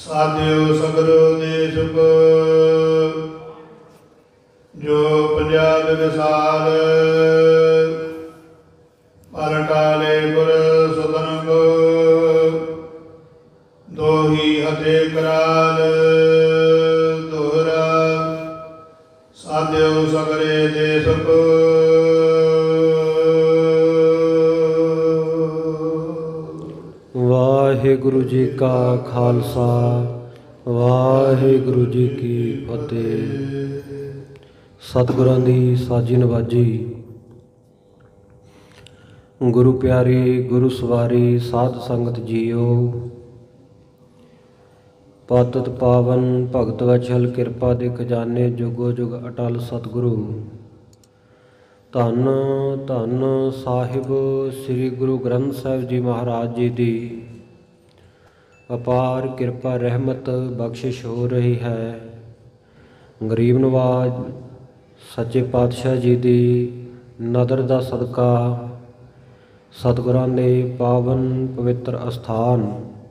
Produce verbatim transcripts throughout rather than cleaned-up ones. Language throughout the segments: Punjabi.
ਸਾਧਿਓ ਸਗਰੋ ਦੇਸ਼ ਕੋ ਜੋ ਪੰਜਾਬ ਵਿਸਾਰ ਪਰ ਟਾਲੇ ਗੁਰ ਸੁਤਨ ਕੋ ਦੋਹੀ ਹਤੇ ਕਰਾਲ ਦੋਹਰਾ ਸਾਧਿਓ ਸਗਰੇ ਦੇਸ਼ ਕੋ। ਵਾਹਿਗੁਰੂ ਜੀ ਕਾ ਖਾਲਸਾ ਵਾਹਿਗੁਰੂ ਜੀ ਕੀ ਫਤਿਹ। ਸਤਿਗੁਰਾਂ ਦੀ ਸਾਜੀ ਨਵਾਜੀ। ਗੁਰੂ ਪਿਆਰੀ ਗੁਰੂ ਸਵਾਰੀ ਸਾਧ ਸੰਗਤ ਜੀਓ। ਪਤਿਤ ਪਾਵਨ ਭਗਤ ਵਛਲ ਕਿਰਪਾ ਦੇ ਖਜ਼ਾਨੇ ਜੁਗੋ ਜੁਗ ਅਟਲ ਸਤਿਗੁਰੂ। ਧੰਨ ਧੰਨ ਸਾਹਿਬ ਸ੍ਰੀ ਗੁਰੂ ਗ੍ਰੰਥ ਸਾਹਿਬ ਜੀ ਮਹਾਰਾਜ ਜੀ ਦੀ ਅਪਾਰ ਕਿਰਪਾ ਰਹਿਮਤ ਬਖਸ਼ਿਸ਼ ਹੋ ਰਹੀ ਹੈ। ਗਰੀਬ ਨਵਾਜ ਸੱਚੇ ਪਾਤਸ਼ਾਹ ਜੀ ਦੀ ਨਦਰ ਦਾ ਸਦਕਾ ਸਤਿਗੁਰਾਂ ਦੇ ਪਾਵਨ ਪਵਿੱਤਰ ਅਸਥਾਨ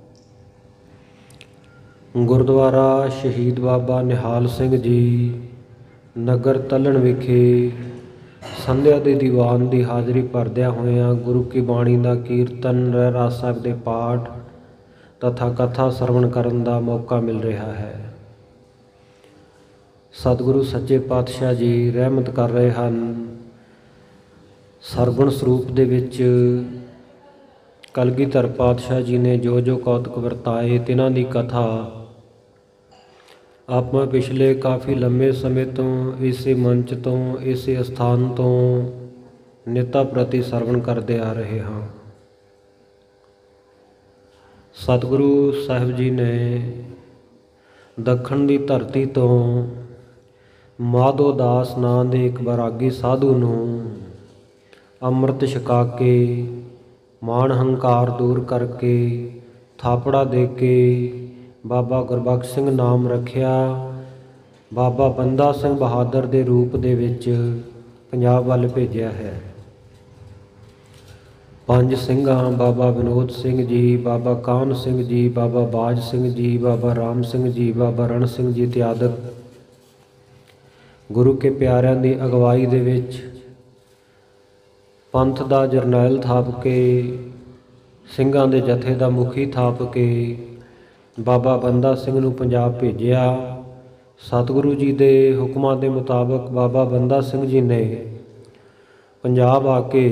ਗੁਰਦੁਆਰਾ ਸ਼ਹੀਦ ਬਾਬਾ ਨਿਹਾਲ ਸਿੰਘ ਜੀ ਨਗਰ ਤਲਣ ਵਿਖੇ ਸੰਧਿਆ ਦੇ ਦੀਵਾਨ ਦੀ ਹਾਜ਼ਰੀ ਭਰਦਿਆਂ ਹੋਇਆਂ ਗੁਰੂ ਕੀ ਬਾਣੀ ਦਾ ਕੀਰਤਨ, ਰਹਿਰਾਸ ਸਾਹਿਬ ਦੇ ਪਾਠ ਤਥਾ ਕਥਾ ਸਰਵਣ ਕਰਨ ਦਾ ਮੌਕਾ ਮਿਲ ਰਿਹਾ ਹੈ। ਸਤਿਗੁਰੂ ਸੱਚੇ ਪਾਤਸ਼ਾਹ ਜੀ ਰਹਿਮਤ ਕਰ ਰਹੇ ਹਨ। ਸਰਗੁਣ ਸਰੂਪ ਦੇ ਵਿੱਚ ਕਲਗੀਧਰ ਪਾਤਸ਼ਾਹ ਜੀ ਨੇ ਜੋ ਜੋ ਕੌਤਕ ਵਰਤਾਏ ਤਿਨਾਂ ਦੀ ਕਥਾ ਆਪਾਂ ਪਿਛਲੇ ਕਾਫੀ ਲੰਮੇ ਸਮੇਂ ਤੋਂ ਇਸੇ ਮੰਚ ਤੋਂ ਇਸੇ ਅਸਥਾਨ ਤੋਂ ਨਿਤਾ ਪ੍ਰਤੀ ਸਰਵਣ ਕਰਦੇ ਆ ਰਹੇ ਹਾਂ। ਸਤਿਗੁਰੂ ਸਾਹਿਬ ਜੀ ਨੇ ਦੱਖਣ ਦੀ ਧਰਤੀ ਤੋਂ ਮਾਧੋ ਦਾਸ ਨਾਂ ਦੇ ਇੱਕ ਬੈਰਾਗੀ ਸਾਧੂ ਨੂੰ ਅੰਮ੍ਰਿਤ ਛਕਾ ਕੇ ਮਾਣ ਹੰਕਾਰ ਦੂਰ ਕਰਕੇ ਥਾਪੜਾ ਦੇ ਕੇ ਬਾਬਾ ਗੁਰਬਖਸ਼ ਸਿੰਘ ਨਾਮ ਰੱਖਿਆ। ਬਾਬਾ ਬੰਦਾ ਸਿੰਘ ਬਹਾਦਰ ਦੇ ਰੂਪ ਦੇ ਵਿੱਚ ਪੰਜਾਬ ਵੱਲ ਭੇਜਿਆ ਹੈ। ਪੰਜ ਸਿੰਘਾਂ ਬਾਬਾ ਵਿਨੋਦ ਸਿੰਘ ਜੀ, ਬਾਬਾ ਕਾਹਨ ਸਿੰਘ ਜੀ, ਬਾਬਾ ਬਾਜ ਸਿੰਘ ਜੀ, ਬਾਬਾ ਰਾਮ ਸਿੰਘ ਜੀ, ਬਾਬਾ ਰਣ ਸਿੰਘ ਜੀ ਇਤਿਆਦਿਕ ਗੁਰੂ ਕੇ ਪਿਆਰਿਆਂ ਦੀ ਅਗਵਾਈ ਦੇ ਵਿੱਚ ਪੰਥ ਦਾ ਜਰਨੈਲ ਥਾਪ ਕੇ ਸਿੰਘਾਂ ਦੇ ਜਥੇ ਦਾ ਮੁਖੀ ਥਾਪ ਕੇ ਬਾਬਾ ਬੰਦਾ ਸਿੰਘ ਨੂੰ ਪੰਜਾਬ ਭੇਜਿਆ। ਸਤਿਗੁਰੂ ਜੀ ਦੇ ਹੁਕਮਾਂ ਦੇ ਮੁਤਾਬਕ ਬਾਬਾ ਬੰਦਾ ਸਿੰਘ ਜੀ ਨੇ ਪੰਜਾਬ ਆ ਕੇ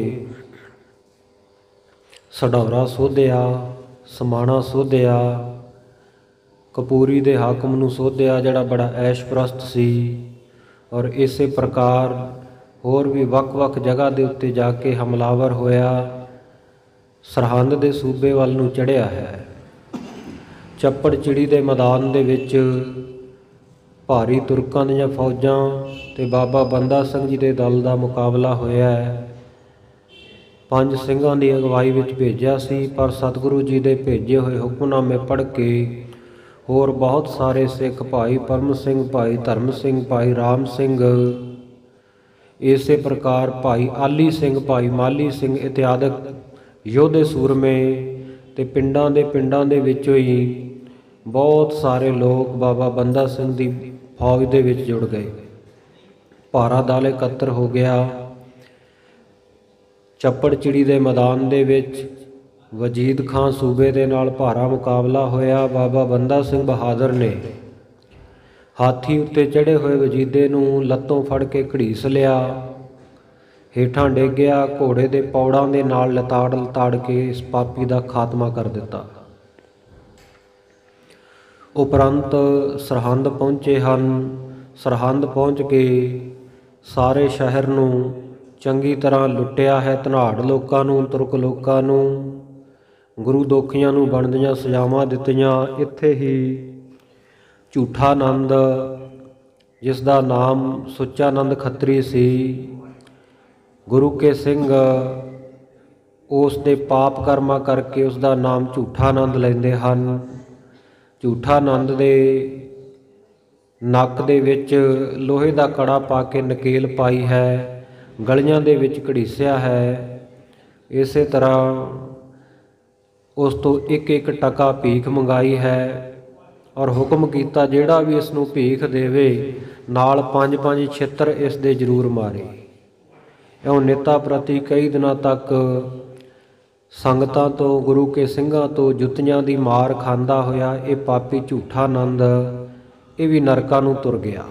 ਸਢੌਰਾ ਸੋਧਿਆ, ਸਮਾਣਾ ਸੋਧਿਆ, ਕਪੂਰੀ ਦੇ ਹਾਕਮ ਨੂੰ ਸੋਧਿਆ ਜਿਹੜਾ ਬੜਾ ਐਸ਼ਪ੍ਰਸਤ ਸੀ। ਔਰ ਇਸੇ ਪ੍ਰਕਾਰ ਹੋਰ ਵੀ ਵੱਖ-ਵੱਖ ਜਗ੍ਹਾ ਦੇ ਉੱਤੇ ਜਾ ਕੇ ਹਮਲਾਵਰ ਹੋਇਆ। ਸਰਹੰਦ ਦੇ ਸੂਬੇ ਵੱਲ ਨੂੰ ਚੜ੍ਹਿਆ ਹੈ। ਚੱਪੜ ਚਿੜੀ ਦੇ ਮੈਦਾਨ ਦੇ ਵਿੱਚ ਭਾਰੀ ਤੁਰਕਾਂ ਦੀਆਂ ਫੌਜਾਂ ਅਤੇ ਬਾਬਾ ਬੰਦਾ ਸਿੰਘ ਜੀ ਦੇ ਦਲ ਦਾ ਮੁਕਾਬਲਾ ਹੋਇਆ ਹੈ। ਪੰਜ ਸਿੰਘਾਂ ਦੀ ਅਗਵਾਈ ਵਿੱਚ ਭੇਜਿਆ ਸੀ, ਪਰ ਸਤਿਗੁਰੂ ਜੀ ਦੇ ਭੇਜੇ ਹੋਏ ਹੁਕਮਨਾਮੇ ਪੜ੍ਹ ਕੇ ਹੋਰ ਬਹੁਤ ਸਾਰੇ ਸਿੱਖ ਭਾਈ ਪਰਮ ਸਿੰਘ, ਭਾਈ ਧਰਮ ਸਿੰਘ, ਭਾਈ ਰਾਮ ਸਿੰਘ, ਇਸੇ ਪ੍ਰਕਾਰ ਭਾਈ ਆਲੀ ਸਿੰਘ, ਭਾਈ ਮਾਲੀ ਸਿੰਘ ਇਤਿਆਦਿਕ ਯੋਧੇ ਸੂਰਮੇ ਅਤੇ ਪਿੰਡਾਂ ਦੇ ਪਿੰਡਾਂ ਦੇ ਵਿੱਚੋਂ ਹੀ ਬਹੁਤ ਸਾਰੇ ਲੋਕ ਬਾਬਾ ਬੰਦਾ ਸਿੰਘ ਦੀ ਫੌਜ ਦੇ ਵਿੱਚ ਜੁੜ ਗਏ। ਭਾਰਾ ਦਲ ਇਕੱਤਰ ਹੋ ਗਿਆ। ਚੱਪੜ ਚਿੜੀ ਦੇ ਮੈਦਾਨ ਦੇ ਵਿੱਚ ਵਜੀਦ ਖਾਂ ਸੂਬੇ ਦੇ ਨਾਲ ਭਾਰਾ ਮੁਕਾਬਲਾ ਹੋਇਆ। ਬਾਬਾ ਬੰਦਾ ਸਿੰਘ ਬਹਾਦਰ ਨੇ ਹਾਥੀ ਉੱਤੇ ਚੜ੍ਹੇ ਹੋਏ ਵਜੀਦੇ ਨੂੰ ਲੱਤੋਂ ਫੜ ਕੇ ਘੜੀਸ ਲਿਆ, ਹੇਠਾਂ ਡੇਗਿਆ, ਘੋੜੇ ਦੇ ਪੌੜਾਂ ਦੇ ਨਾਲ ਲਤਾੜ ਲਤਾੜ ਕੇ ਇਸ ਪਾਪੀ ਦਾ ਖਾਤਮਾ ਕਰ ਦਿੱਤਾ। ਉਪਰੰਤ ਸਰਹੰਦ ਪਹੁੰਚੇ ਹਨ। ਸਰਹੰਦ ਪਹੁੰਚ ਕੇ ਸਾਰੇ ਸ਼ਹਿਰ ਨੂੰ ਚੰਗੀ ਤਰ੍ਹਾਂ ਲੁੱਟਿਆ ਹੈ। ਧਨਾੜ ਲੋਕਾਂ ਨੂੰ, ਤੁਰਕ ਲੋਕਾਂ ਨੂੰ, ਗੁਰੂ ਦੋਖੀਆਂ ਨੂੰ ਬਣਦੀਆਂ ਸਜ਼ਾਵਾਂ ਦਿੱਤੀਆਂ। ਇੱਥੇ ਹੀ ਝੂਠਾਨੰਦ, ਜਿਸ ਦਾ ਨਾਮ ਸੁੱਚਾਨੰਦ ਖੱਤਰੀ ਸੀ, ਗੁਰੂ ਕੇ ਸਿੰਘ ਉਸ ਦੇ ਪਾਪ ਕਰਮਾਂ ਕਰਕੇ ਉਸ ਦਾ ਨਾਮ ਝੂਠਾਨੰਦ ਲੈਂਦੇ ਹਨ। ਝੂਠਾਨੰਦ ਦੇ ਨੱਕ ਦੇ ਵਿੱਚ ਲੋਹੇ ਦਾ ਕੜਾ ਪਾ ਕੇ ਨਕੇਲ ਪਾਈ ਹੈ, ਗਲੀਆਂ ਦੇ ਵਿੱਚ ਘੜੀਸਿਆ ਹੈ। ਇਸੇ ਤਰ੍ਹਾਂ ਉਸ ਤੋਂ ਇੱਕ ਇੱਕ ਟਕਾ ਭੀਖ ਮੰਗਾਈ ਹੈ ਔਰ ਹੁਕਮ ਕੀਤਾ ਜਿਹੜਾ ਵੀ ਇਸ ਨੂੰ ਭੀਖ ਦੇਵੇ ਨਾਲ ਪੰਜ ਪੰਜ ਛਿੱਤਰ ਇਸ ਦੇ ਜ਼ਰੂਰ ਮਾਰੇ। ਇਉਂ ਨਿੱਤਾ ਪ੍ਰਤੀ ਕਈ ਦਿਨਾਂ ਤੱਕ ਸੰਗਤਾਂ ਤੋਂ, ਗੁਰੂ ਕੇ ਸਿੰਘਾਂ ਤੋਂ ਜੁੱਤੀਆਂ ਦੀ ਮਾਰ ਖਾਂਦਾ ਹੋਇਆ ਇਹ ਪਾਪੀ ਝੂਠਾ ਨੰਦ ਇਹ ਵੀ ਨਰਕਾਂ ਨੂੰ ਤੁਰ ਗਿਆ।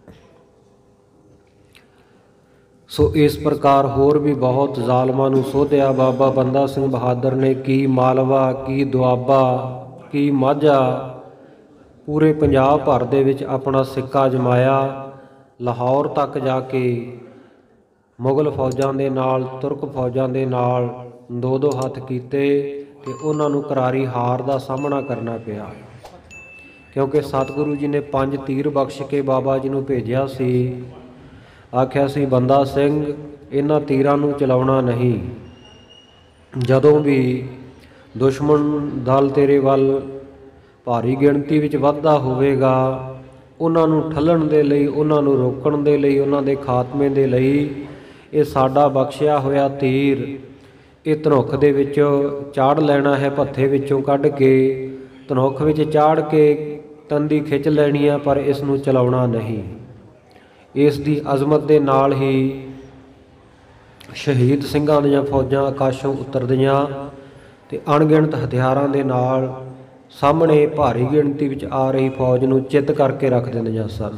ਸੋ ਇਸ ਪ੍ਰਕਾਰ ਹੋਰ ਵੀ ਬਹੁਤ ਜ਼ਾਲਮਾਂ ਨੂੰ ਸੋਧਿਆ ਬਾਬਾ ਬੰਦਾ ਸਿੰਘ ਬਹਾਦਰ ਨੇ। ਕੀ ਮਾਲਵਾ, ਕੀ ਦੁਆਬਾ, ਕੀ ਮਾਝਾ, ਪੂਰੇ ਪੰਜਾਬ ਭਰ ਦੇ ਵਿੱਚ ਆਪਣਾ ਸਿੱਕਾ ਜਮਾਇਆ। ਲਾਹੌਰ ਤੱਕ ਜਾ ਕੇ ਮੁਗਲ ਫੌਜਾਂ ਦੇ ਨਾਲ, ਤੁਰਕ ਫੌਜਾਂ ਦੇ ਨਾਲ ਦੋ ਦੋ ਹੱਥ ਕੀਤੇ ਤੇ ਉਹਨਾਂ ਨੂੰ ਕਰਾਰੀ ਹਾਰ ਦਾ ਸਾਹਮਣਾ ਕਰਨਾ ਪਿਆ, ਕਿਉਂਕਿ ਸਤਿਗੁਰੂ ਜੀ ਨੇ ਪੰਜ ਤੀਰ ਬਖਸ਼ ਕੇ ਬਾਬਾ ਜੀ ਨੂੰ ਭੇਜਿਆ ਸੀ। ਆਖਿਆ ਸੀ ਬੰਦਾ ਸਿੰਘ ਇਹਨਾਂ ਤੀਰਾਂ ਨੂੰ ਚਲਾਉਣਾ ਨਹੀਂ। ਜਦੋਂ ਵੀ ਦੁਸ਼ਮਣ ਦਲ ਤੇਰੇ ਵੱਲ ਭਾਰੀ ਗਿਣਤੀ ਵਿੱਚ ਵੱਧਦਾ ਹੋਵੇਗਾ, ਉਹਨਾਂ ਨੂੰ ਠੱਲਣ ਦੇ ਲਈ, ਉਹਨਾਂ ਨੂੰ ਰੋਕਣ ਦੇ ਲਈ, ਉਹਨਾਂ ਦੇ ਖਾਤਮੇ ਦੇ ਲਈ ਇਹ ਸਾਡਾ ਬਖਸ਼ਿਆ ਹੋਇਆ ਤੀਰ ਇਹ ਧਨੁੱਖ ਦੇ ਵਿੱਚ ਚਾੜ ਲੈਣਾ ਹੈ। ਭੱਥੇ ਵਿੱਚੋਂ ਕੱਢ ਕੇ ਧਨੁੱਖ ਵਿੱਚ ਚਾੜ ਕੇ ਤੰਦੀ ਖਿੱਚ ਲੈਣੀ ਆ, ਪਰ ਇਸ ਨੂੰ ਚਲਾਉਣਾ ਨਹੀਂ। ਇਸ ਦੀ ਅਜ਼ਮਤ ਦੇ ਨਾਲ ਹੀ ਸ਼ਹੀਦ ਸਿੰਘਾਂ ਦੀਆਂ ਫੌਜਾਂ ਆਕਾਸ਼ੋਂ ਉਤਰਦੀਆਂ ਤੇ ਅਣਗਿਣਤ ਹਥਿਆਰਾਂ ਦੇ ਨਾਲ ਸਾਹਮਣੇ ਭਾਰੀ ਗਿਣਤੀ ਵਿੱਚ ਆ ਰਹੀ ਫੌਜ ਨੂੰ ਚਿੱਤ ਕਰਕੇ ਰੱਖ ਦਿੰਦੀਆਂ ਸਨ।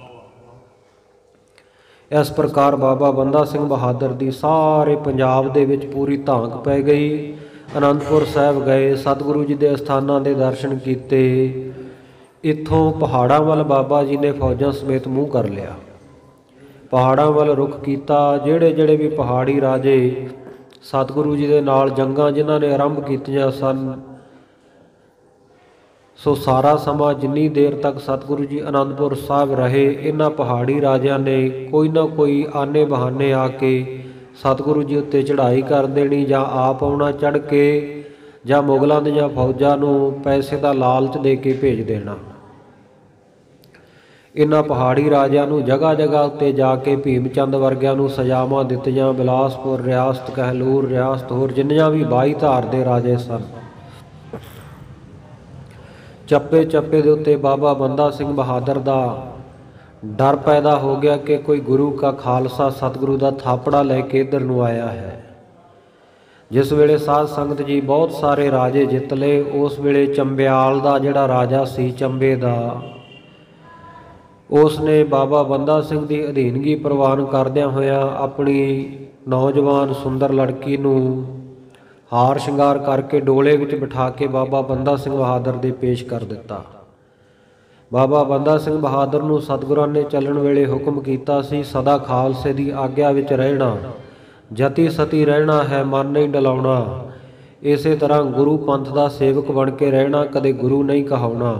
ਇਸ ਪ੍ਰਕਾਰ ਬਾਬਾ ਬੰਦਾ ਸਿੰਘ ਬਹਾਦਰ ਦੀ ਸਾਰੇ ਪੰਜਾਬ ਦੇ ਵਿੱਚ ਪੂਰੀ ਧਾਂਕ ਪੈ ਗਈ। ਅਨੰਦਪੁਰ ਸਾਹਿਬ ਗਏ, ਸਤਿਗੁਰੂ ਜੀ ਦੇ ਅਸਥਾਨਾਂ ਦੇ ਦਰਸ਼ਨ ਕੀਤੇ। ਇੱਥੋਂ ਪਹਾੜਾਂ ਵੱਲ ਬਾਬਾ ਜੀ ਨੇ ਫੌਜਾਂ ਸਮੇਤ ਮੂੰਹ ਕਰ ਲਿਆ। ਪਹਾੜਾਂ ਵੱਲ ਰੁਖ ਕੀਤਾ। ਜਿਹੜੇ ਜਿਹੜੇ ਵੀ ਪਹਾੜੀ ਰਾਜੇ ਸਤਿਗੁਰੂ ਜੀ ਦੇ ਨਾਲ ਜੰਗਾਂ ਜਿਨ੍ਹਾਂ ਨੇ ਆਰੰਭ ਕੀਤੀਆਂ ਸਨ, ਸੋ ਸਾਰਾ ਸਮਾਂ ਜਿੰਨੀ ਦੇਰ ਤੱਕ ਸਤਿਗੁਰੂ ਜੀ ਅਨੰਦਪੁਰ ਸਾਹਿਬ ਰਹੇ, ਇਹਨਾਂ ਪਹਾੜੀ ਰਾਜਿਆਂ ਨੇ ਕੋਈ ਨਾ ਕੋਈ ਆਨੇ ਬਹਾਨੇ ਆ ਕੇ ਸਤਿਗੁਰੂ ਜੀ ਉੱਤੇ ਚੜ੍ਹਾਈ ਕਰ ਦੇਣੀ, ਜਾਂ ਆਪ ਆਉਣਾ ਚੜ੍ਹ ਕੇ, ਜਾਂ ਮੁਗਲਾਂ ਦੀਆਂ ਫੌਜਾਂ ਨੂੰ ਪੈਸੇ ਦਾ ਲਾਲਚ ਦੇ ਕੇ ਭੇਜ ਦੇਣਾ। ਇਹਨਾਂ ਪਹਾੜੀ ਰਾਜਿਆਂ ਨੂੰ ਜਗ੍ਹਾ ਜਗ੍ਹਾ ਉੱਤੇ ਜਾ ਕੇ ਭੀਮ ਚੰਦ ਵਰਗਿਆਂ ਨੂੰ ਸਜ਼ਾਵਾਂ ਦਿੱਤੀਆਂ। ਬਿਲਾਸਪੁਰ ਰਿਆਸਤ, ਕਹਿਲੂਰ ਰਿਆਸਤ, ਹੋਰ ਜਿੰਨੀਆਂ ਵੀ ਬਾਈ ਧਾਰ ਦੇ ਰਾਜੇ ਸਨ, ਚੱਪੇ ਚੱਪੇ ਦੇ ਉੱਤੇ ਬਾਬਾ ਬੰਦਾ ਸਿੰਘ ਬਹਾਦਰ ਦਾ ਡਰ ਪੈਦਾ ਹੋ ਗਿਆ ਕਿ ਕੋਈ ਗੁਰੂ ਕਾ ਖਾਲਸਾ ਸਤਿਗੁਰੂ ਦਾ ਥਾਪੜਾ ਲੈ ਕੇ ਇੱਧਰ ਨੂੰ ਆਇਆ ਹੈ। ਜਿਸ ਵੇਲੇ ਸਾਧ ਸੰਗਤ ਜੀ ਬਹੁਤ ਸਾਰੇ ਰਾਜੇ ਜਿੱਤ ਲਏ, ਉਸ ਵੇਲੇ ਚੰਬਿਆਲ ਦਾ ਜਿਹੜਾ ਰਾਜਾ ਸੀ, ਚੰਬੇ ਦਾ, ਉਸ ਨੇ ਬਾਬਾ ਬੰਦਾ ਸਿੰਘ ਦੀ ਅਧੀਨਗੀ ਪ੍ਰਵਾਨ ਕਰਦਿਆਂ ਹੋਇਆਂ ਆਪਣੀ ਨੌਜਵਾਨ ਸੁੰਦਰ ਲੜਕੀ ਨੂੰ ਹਾਰ ਸ਼ਿੰਗਾਰ ਕਰਕੇ ਡੋਲੇ ਵਿੱਚ ਬਿਠਾ ਕੇ ਬਾਬਾ ਬੰਦਾ ਸਿੰਘ ਬਹਾਦਰ ਦੇ ਪੇਸ਼ ਕਰ ਦਿੱਤਾ। ਬਾਬਾ ਬੰਦਾ ਸਿੰਘ ਬਹਾਦਰ ਨੂੰ ਸਤਿਗੁਰਾਂ ਨੇ ਚੱਲਣ ਵੇਲੇ ਹੁਕਮ ਕੀਤਾ ਸੀ, ਸਦਾ ਖਾਲਸੇ ਦੀ ਆਗਿਆ ਵਿੱਚ ਰਹਿਣਾ, ਜਤੀ ਸਤੀ ਰਹਿਣਾ ਹੈ, ਮਨ ਨਹੀਂ ਡਲਾਉਣਾ। ਇਸੇ ਤਰ੍ਹਾਂ ਗੁਰੂ ਪੰਥ ਦਾ ਸੇਵਕ ਬਣ ਕੇ ਰਹਿਣਾ, ਕਦੇ ਗੁਰੂ ਨਹੀਂ ਕਹਾਉਣਾ।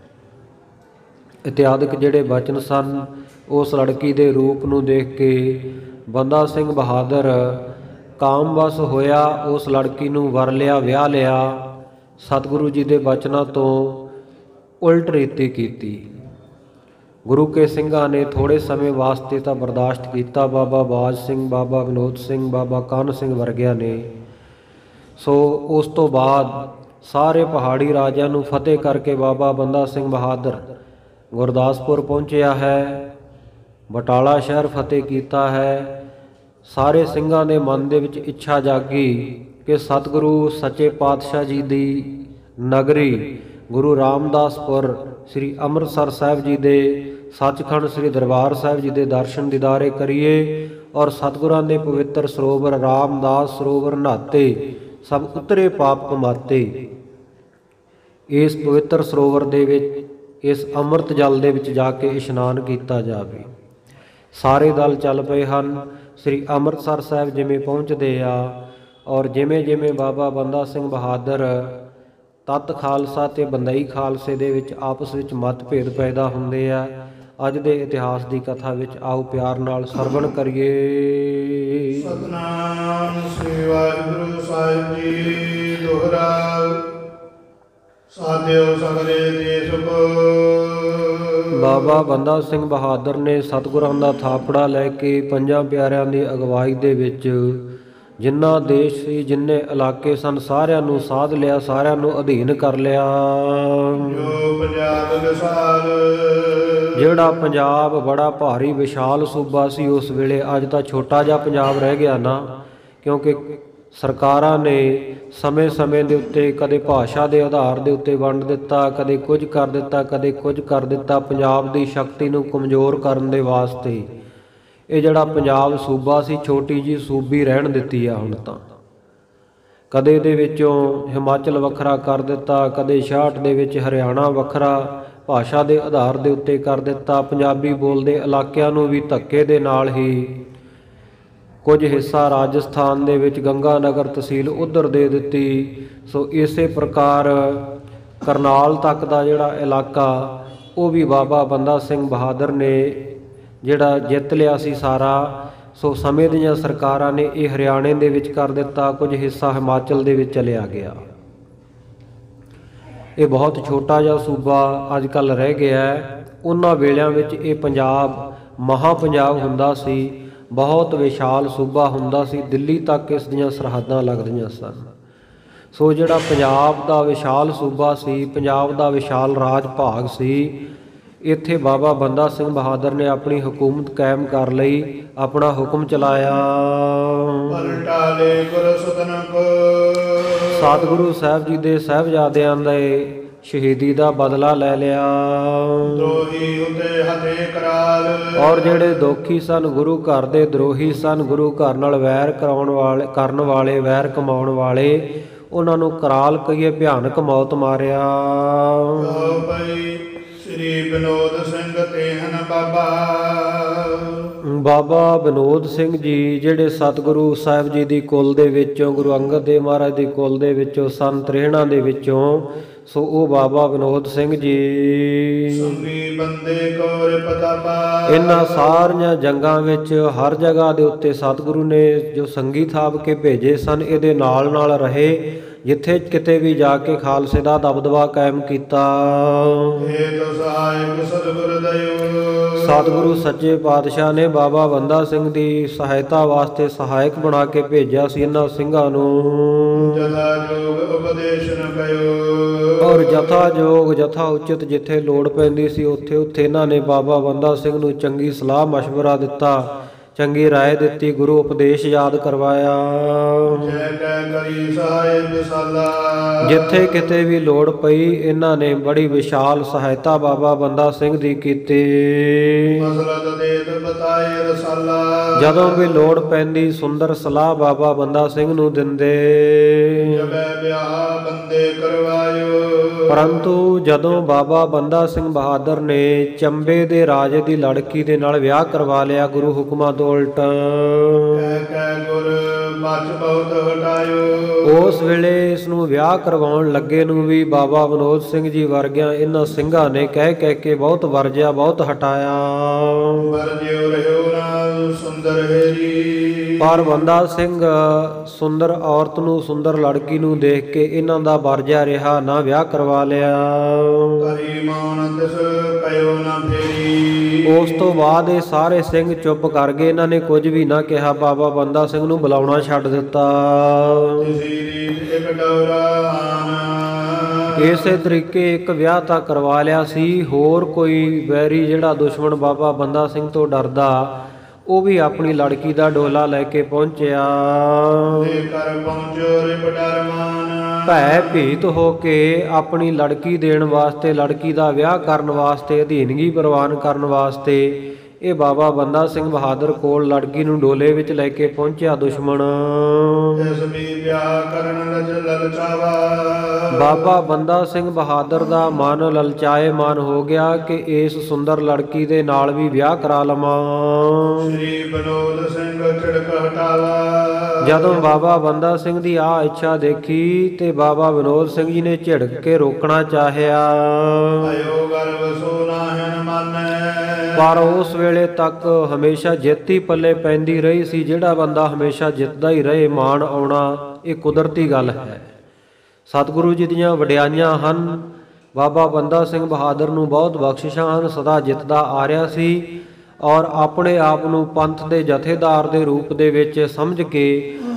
ਇਤਿਆਦਿਕ ਜਿਹੜੇ ਬਚਨ ਸਨ। ਉਸ ਲੜਕੀ ਦੇ ਰੂਪ ਨੂੰ ਦੇਖ ਕੇ ਬੰਦਾ ਸਿੰਘ ਬਹਾਦਰ ਕਾਮਵਸ ਹੋਇਆ, ਉਸ ਲੜਕੀ ਨੂੰ ਵਰ ਲਿਆ, ਵਿਆਹ ਲਿਆ। ਸਤਿਗੁਰੂ ਜੀ ਦੇ ਬਚਨਾਂ ਤੋਂ ਉਲਟ ਰੀਤੀ ਕੀਤੀ। ਗੁਰੂ ਕੇ ਸਿੰਘਾਂ ਨੇ ਥੋੜ੍ਹੇ ਸਮੇਂ ਵਾਸਤੇ ਤਾਂ ਬਰਦਾਸ਼ਤ ਕੀਤਾ, ਬਾਬਾ ਬਾਜ ਸਿੰਘ, ਬਾਬਾ ਵਿਨੋਦ ਸਿੰਘ, ਬਾਬਾ ਕਾਨ੍ਹ ਸਿੰਘ ਵਰਗਿਆਂ ਨੇ। ਸੋ ਉਸ ਤੋਂ ਬਾਅਦ ਸਾਰੇ ਪਹਾੜੀ ਰਾਜਿਆਂ ਨੂੰ ਫਤਿਹ ਕਰਕੇ ਬਾਬਾ ਬੰਦਾ ਸਿੰਘ ਬਹਾਦਰ ਗੁਰਦਾਸਪੁਰ ਪਹੁੰਚਿਆ ਹੈ, ਬਟਾਲਾ ਸ਼ਹਿਰ ਫਤਿਹ ਕੀਤਾ ਹੈ। ਸਾਰੇ ਸਿੰਘਾਂ ਦੇ ਮਨ ਦੇ ਵਿੱਚ ਇੱਛਾ ਜਾਗੀ ਕਿ ਸਤਿਗੁਰੂ ਸੱਚੇ ਪਾਤਸ਼ਾਹ ਜੀ ਦੀ ਨਗਰੀ ਗੁਰੂ ਰਾਮਦਾਸਪੁਰ, ਸ੍ਰੀ ਅੰਮ੍ਰਿਤਸਰ ਸਾਹਿਬ ਜੀ ਦੇ ਸੱਚਖੰਡ ਸ੍ਰੀ ਦਰਬਾਰ ਸਾਹਿਬ ਜੀ ਦੇ ਦਰਸ਼ਨ ਦੀਦਾਰੇ ਕਰੀਏ, ਔਰ ਸਤਿਗੁਰਾਂ ਦੇ ਪਵਿੱਤਰ ਸਰੋਵਰ ਰਾਮਦਾਸ ਸਰੋਵਰ ਨਹਾਤੇ ਸਭ ਉਤਰੇ ਪਾਪ ਕਮਾਤੇ। ਇਸ ਪਵਿੱਤਰ ਸਰੋਵਰ ਦੇ ਵਿੱਚ, ਇਸ ਅੰਮ੍ਰਿਤ ਜਲ ਦੇ ਵਿੱਚ ਜਾ ਕੇ ਇਸ਼ਨਾਨ ਕੀਤਾ ਜਾਵੇ। ਸਾਰੇ ਦਲ ਚੱਲ ਪਏ ਹਨ। ਸ੍ਰੀ ਅੰਮ੍ਰਿਤਸਰ ਸਾਹਿਬ ਜਿਵੇਂ ਪਹੁੰਚਦੇ ਆ, ਔਰ ਜਿਵੇਂ ਜਿਵੇਂ ਬਾਬਾ ਬੰਦਾ ਸਿੰਘ ਬਹਾਦਰ ਤਤ ਖਾਲਸਾ ਤੇ ਬੰਦਈ ਖਾਲਸੇ ਦੇ ਵਿੱਚ ਆਪਸ ਵਿੱਚ ਮਤਭੇਦ ਪੈਦਾ ਹੁੰਦੇ ਆ, ਅੱਜ ਦੇ ਇਤਿਹਾਸ ਦੀ ਕਥਾ ਵਿੱਚ ਆਓ ਪਿਆਰ ਨਾਲ ਸਰਵਣ ਕਰੀਏ। ਸਤਿਨਾਮ ਸ੍ਰੀ ਵਾਹਿਗੁਰੂ ਸਾਹਿਬ ਜੀ। ਦੋਹਰਾ ਸਾਧਿਓ ਸਗਲੇ ਦੇ ਸੁਖ। ਬਾਬਾ ਬੰਦਾ ਸਿੰਘ ਬਹਾਦਰ ਨੇ ਸਤਿਗੁਰਾਂ ਦਾ ਥਾਪੜਾ ਲੈ ਕੇ ਪੰਜਾਂ ਪਿਆਰਿਆਂ ਦੀ ਅਗਵਾਈ ਦੇ ਵਿੱਚ ਜਿੰਨਾ ਦੇਸ਼ ਸੀ, ਜਿੰਨੇ ਇਲਾਕੇ ਸਨ, ਸਾਰਿਆਂ ਨੂੰ ਸਾਧ ਲਿਆ, ਸਾਰਿਆਂ ਨੂੰ ਅਧੀਨ ਕਰ ਲਿਆ। ਜੋ ਪੰਜਾਬ ਜਿਹੜਾ ਪੰਜਾਬ ਬੜਾ ਭਾਰੀ ਵਿਸ਼ਾਲ ਸੂਬਾ ਸੀ ਉਸ ਵੇਲੇ, ਅੱਜ ਤਾਂ ਛੋਟਾ ਜਿਹਾ ਪੰਜਾਬ ਰਹਿ ਗਿਆ ਨਾ, ਕਿਉਂਕਿ ਸਰਕਾਰਾਂ ਨੇ ਸਮੇਂ-ਸਮੇਂ ਦੇ ਉੱਤੇ ਕਦੇ ਭਾਸ਼ਾ ਦੇ ਆਧਾਰ ਦੇ ਉੱਤੇ ਵੰਡ ਦਿੱਤਾ, ਕਦੇ ਕੁਝ ਕਰ ਦਿੱਤਾ, ਕਦੇ ਕੁਝ ਕਰ ਦਿੱਤਾ, ਪੰਜਾਬ ਦੀ ਸ਼ਕਤੀ ਨੂੰ ਕਮਜ਼ੋਰ ਕਰਨ ਦੇ ਵਾਸਤੇ। ਇਹ ਜਿਹੜਾ ਪੰਜਾਬ ਸੂਬਾ ਸੀ, ਛੋਟੀ ਜਿਹੀ ਸੂਬੀ ਰਹਿਣ ਦਿੱਤੀ ਆ ਹੁਣ ਤਾਂ। ਕਦੇ ਇਹਦੇ ਵਿੱਚੋਂ ਹਿਮਾਚਲ ਵੱਖਰਾ ਕਰ ਦਿੱਤਾ, ਕਦੇ ਛਿਆਹਠ ਦੇ ਵਿੱਚ ਹਰਿਆਣਾ ਵੱਖਰਾ ਭਾਸ਼ਾ ਦੇ ਆਧਾਰ ਦੇ ਉੱਤੇ ਕਰ ਦਿੱਤਾ। ਪੰਜਾਬੀ ਬੋਲਦੇ ਇਲਾਕਿਆਂ ਨੂੰ ਵੀ ਧੱਕੇ ਦੇ ਨਾਲ ਹੀ ਕੁਝ ਹਿੱਸਾ ਰਾਜਸਥਾਨ ਦੇ ਵਿੱਚ ਗੰਗਾ ਨਗਰ ਤਹਿਸੀਲ ਉੱਧਰ ਦੇ ਦਿੱਤੀ। ਸੋ ਇਸੇ ਪ੍ਰਕਾਰ ਕਰਨਾਲ ਤੱਕ ਦਾ ਜਿਹੜਾ ਇਲਾਕਾ ਉਹ ਵੀ ਬਾਬਾ ਬੰਦਾ ਸਿੰਘ ਬਹਾਦਰ ਨੇ ਜਿਹੜਾ ਜਿੱਤ ਲਿਆ ਸੀ ਸਾਰਾ। ਸੋ ਸਮੇਂ ਦੀਆਂ ਸਰਕਾਰਾਂ ਨੇ ਇਹ ਹਰਿਆਣੇ ਦੇ ਵਿੱਚ ਕਰ ਦਿੱਤਾ, ਕੁਝ ਹਿੱਸਾ ਹਿਮਾਚਲ ਦੇ ਵਿੱਚ ਚਲਿਆ ਗਿਆ। ਇਹ ਬਹੁਤ ਛੋਟਾ ਜਿਹਾ ਸੂਬਾ ਅੱਜ ਕੱਲ੍ਹ ਰਹਿ ਗਿਆ ਹੈ। ਉਹਨਾਂ ਵੇਲਿਆਂ ਵਿੱਚ ਇਹ ਪੰਜਾਬ ਮਹਾ ਪੰਜਾਬ ਹੁੰਦਾ ਸੀ, ਬਹੁਤ ਵਿਸ਼ਾਲ ਸੂਬਾ ਹੁੰਦਾ ਸੀ, ਦਿੱਲੀ ਤੱਕ ਇਸ ਦੀਆਂ ਸਰਹੱਦਾਂ ਲੱਗਦੀਆਂ ਸਨ। ਸੋ ਜਿਹੜਾ ਪੰਜਾਬ ਦਾ ਵਿਸ਼ਾਲ ਸੂਬਾ ਸੀ, ਪੰਜਾਬ ਦਾ ਵਿਸ਼ਾਲ ਰਾਜ ਭਾਗ ਸੀ, ਇੱਥੇ ਬਾਬਾ ਬੰਦਾ ਸਿੰਘ ਬਹਾਦਰ ਨੇ ਆਪਣੀ ਹਕੂਮਤ ਕਾਇਮ ਕਰ ਲਈ, ਆਪਣਾ ਹੁਕਮ ਚਲਾਇਆ। ਸਤਿਗੁਰੂ ਸਾਹਿਬ ਜੀ ਦੇ ਸਾਹਿਬਜ਼ਾਦਿਆਂ ਦੇ ਸ਼ਹੀਦੀ ਦਾ ਬਦਲਾ ਲੈ ਲਿਆ। ਔਰ ਜਿਹੜੇ ਦੋਖੀ ਸਨ, ਗੁਰੂ ਘਰ ਦੇ ਦਰੋਹੀ ਸਨ, ਗੁਰੂ ਘਰ ਨਾਲ ਵੈਰ ਕਰਾਉਣ ਵਾਲੇ ਕਰਨ ਵਾਲੇ ਵੈਰ ਕਮਾਉਣ ਵਾਲੇ, ਉਹਨਾਂ ਨੂੰ ਕਰਾਲ ਕਹੀਏ ਭਿਆਨਕ ਮੌਤ ਮਾਰਿਆ। ਸ੍ਰੀ ਵਿਨੋਦ ਸਿੰਘ ਤੇਹਨ ਬਾਬਾ ਬਾਬਾ ਵਿਨੋਦ ਸਿੰਘ ਜੀ ਜਿਹੜੇ ਸਤਿਗੁਰੂ ਸਾਹਿਬ ਜੀ ਦੀ ਕੁਲ ਦੇ ਵਿੱਚੋਂ, ਗੁਰੂ ਅੰਗਦ ਦੇਵ ਮਹਾਰਾਜ ਦੀ ਕੁਲ ਦੇ ਵਿੱਚੋਂ ਸਨ, ਤਰੇਹਣਾਂ ਦੇ ਵਿੱਚੋਂ। ਸੋ ਉਹ ਬਾਬਾ ਵਿਨੋਦ ਸਿੰਘ ਜੀ ਸੰਗੀ ਬੰਦੇ ਕੋਰ ਪਤਾਪਾ। ਇਹਨਾਂ ਸਾਰੀਆਂ ਜੰਗਾਂ ਵਿੱਚ ਹਰ ਜਗ੍ਹਾ ਦੇ ਉੱਤੇ ਸਤਿਗੁਰੂ ਨੇ ਜੋ ਸੰਗੀ ਥਾਪ ਕੇ ਭੇਜੇ ਸਨ, ਇਹਦੇ ਨਾਲ ਨਾਲ ਰਹੇ। ਜਿੱਥੇ ਕਿਤੇ ਵੀ ਜਾ ਕੇ ਖਾਲਸੇ ਦਾ ਦਬਦਬਾ ਕਾਇਮ ਕੀਤਾ। ਸਤਿਗੁਰੂ ਸੱਚੇ ਪਾਤਸ਼ਾਹ ਨੇ ਬਾਬਾ ਬੰਦਾ ਸਿੰਘ ਦੀ ਸਹਾਇਤਾ ਵਾਸਤੇ ਸਹਾਇਕ ਬਣਾ ਕੇ ਭੇਜਿਆ ਸੀ ਇਹਨਾਂ ਸਿੰਘਾਂ ਨੂੰ। ਔਰ ਜਥਾ ਜੋਗ ਜਥਾ ਉਚਿਤ ਜਿੱਥੇ ਲੋੜ ਪੈਂਦੀ ਸੀ ਉੱਥੇ ਉੱਥੇ ਇਹਨਾਂ ਨੇ ਬਾਬਾ ਬੰਦਾ ਸਿੰਘ ਨੂੰ ਚੰਗੀ ਸਲਾਹ ਮਸ਼ਵਰਾ ਦਿੱਤਾ, ਚੰਗੀ ਰਾਏ ਦਿੱਤੀ, ਗੁਰੂ ਉਪਦੇਸ਼ ਯਾਦ ਕਰਵਾਇਆ। ਜਿੱਥੇ ਕਿਤੇ ਵੀ ਲੋੜ ਪਈ ਇਹਨਾਂ ਨੇ ਬੜੀ ਵਿਸ਼ਾਲ ਸਹਾਇਤਾ ਬਾਬਾ ਬੰਦਾ ਸਿੰਘ ਦੀ ਕੀਤੀ। ਜਦੋਂ ਵੀ ਲੋੜ ਪੈਂਦੀ ਸੁੰਦਰ ਸਲਾਹ ਬਾਬਾ ਬੰਦਾ ਸਿੰਘ ਨੂੰ ਦਿੰਦੇ। ਪਰੰਤੂ ਜਦੋਂ ਬਾਬਾ ਬੰਦਾ ਸਿੰਘ ਬਹਾਦਰ ਨੇ ਚੰਬੇ ਦੇ ਰਾਜੇ ਦੀ ਲੜਕੀ ਦੇ ਨਾਲ ਵਿਆਹ ਕਰਵਾ ਲਿਆ ਗੁਰੂ ਹੁਕਮਾਂ ਤੋਂ ਉਲਟ, ਉਸ ਵੇਲੇ ਇਸ ਨੂੰ ਵਿਆਹ ਕਰਵਾਉਣ ਲੱਗੇ ਨੂੰ ਵੀ ਬਾਬਾ ਵਿਨੋਦ ਸਿੰਘ ਜੀ ਵਰਗਿਆਂ ਇਹਨਾਂ ਸਿੰਘਾਂ ਨੇ ਕਹਿ ਕਹਿ ਕੇ ਬਹੁਤ ਵਰਜਿਆ, ਬਹੁਤ ਹਟਾਇਆ। ਪਰ ਬੰਦਾ ਸਿੰਘ ਸੁੰਦਰ ਔਰਤ ਨੂੰ, ਸੁੰਦਰ ਲੜਕੀ ਨੂੰ ਦੇਖ ਕੇ ਇਹਨਾਂ ਦਾ ਵਰਜਿਆ ਰਿਹਾ, ਨਾ ਵਿਆਹ ਕਰਵਾ ਲਿਆ। ਉਸ ਤੋਂ ਬਾਅਦ ਇਹ ਸਾਰੇ ਸਿੰਘ ਚੁੱਪ ਕਰ ਗਏ, ਇਹਨਾਂ ਨੇ ਕੁਝ ਵੀ ਨਾ ਕਿਹਾ। ਬਾਬਾ ਬੰਦਾ ਸਿੰਘ ਨੂੰ ਬੁਲਾਉਣਾ ਛੱਡ ਦਿੱਤਾ। ਇਸੇ ਤਰੀਕੇ ਇੱਕ ਵਿਆਹ ਤਾਂ ਕਰਵਾ ਲਿਆ ਸੀ। ਹੋਰ ਕੋਈ ਵੈਰੀ ਜਿਹੜਾ ਦੁਸ਼ਮਣ ਬਾਬਾ ਬੰਦਾ ਸਿੰਘ ਤੋਂ ਡਰਦਾ, ਉਹ ਵੀ ਆਪਣੀ ਲੜਕੀ ਦਾ ਡੋਲਾ ਲੈ ਕੇ ਪਹੁੰਚਿਆ। ਭੈ ਭੀਤ ਹੋ ਕੇ ਆਪਣੀ ਲੜਕੀ ਦੇਣ ਵਾਸਤੇ, ਲੜਕੀ ਦਾ ਵਿਆਹ ਕਰਨ ਵਾਸਤੇ, ਅਧੀਨਗੀ ਪ੍ਰਵਾਨ ਕਰਨ ਵਾਸਤੇ ਇਹ ਬਾਬਾ ਬੰਦਾ ਸਿੰਘ ਬਹਾਦਰ ਕੋਲ ਲੜਕੀ ਨੂੰ ਡੋਲੇ ਵਿੱਚ ਲੈ ਕੇ ਪਹੁੰਚਿਆ ਦੁਸ਼ਮਣ। ਬਾਬਾ ਬੰਦਾ ਸਿੰਘ ਬਹਾਦਰ ਦਾ ਮਨ ਲਲਚਾਏ ਮਨ ਹੋ ਗਿਆ ਕਿ ਇਸ ਸੁੰਦਰ ਲੜਕੀ ਦੇ ਨਾਲ ਵੀ ਵਿਆਹ ਕਰਾ ਲਵਾਂ। ਸ੍ਰੀ ਵਿਨੋਦ ਸਿੰਘ ਝਿੜਕ ਹਟਾਵਾ। ਜਦੋਂ ਬਾਬਾ ਬੰਦਾ ਸਿੰਘ ਦੀ ਆ ਇੱਛਾ ਦੇਖੀ ਤੇ ਬਾਬਾ ਵਿਨੋਦ ਸਿੰਘ ਜੀ ਨੇ ਝਿੜਕ ਕੇ ਰੋਕਣਾ ਚਾਹਿਆ, ਪਰ ਉਸ ਵੇਲੇ ਤੱਕ ਹਮੇਸ਼ਾ ਜਿੱਤ ਹੀ ਪੱਲੇ ਪੈਂਦੀ ਰਹੀ ਸੀ। ਜਿਹੜਾ ਬੰਦਾ ਹਮੇਸ਼ਾ ਜਿੱਤਦਾ ਹੀ ਰਹੇ, ਮਾਣ ਆਉਣਾ ਇਹ ਕੁਦਰਤੀ ਗੱਲ ਹੈ। ਸਤਿਗੁਰੂ ਜੀ ਦੀਆਂ ਵਡਿਆਈਆਂ ਹਨ। ਬਾਬਾ ਬੰਦਾ ਸਿੰਘ ਬਹਾਦਰ ਨੂੰ ਬਹੁਤ ਬਖਸ਼ਿਸ਼ਾਂ ਹਨ, ਸਦਾ ਜਿੱਤਦਾ ਆ ਰਿਹਾ ਸੀ। ਔਰ ਆਪਣੇ ਆਪ ਨੂੰ ਪੰਥ ਦੇ ਜਥੇਦਾਰ ਦੇ ਰੂਪ ਦੇ ਵਿੱਚ ਸਮਝ ਕੇ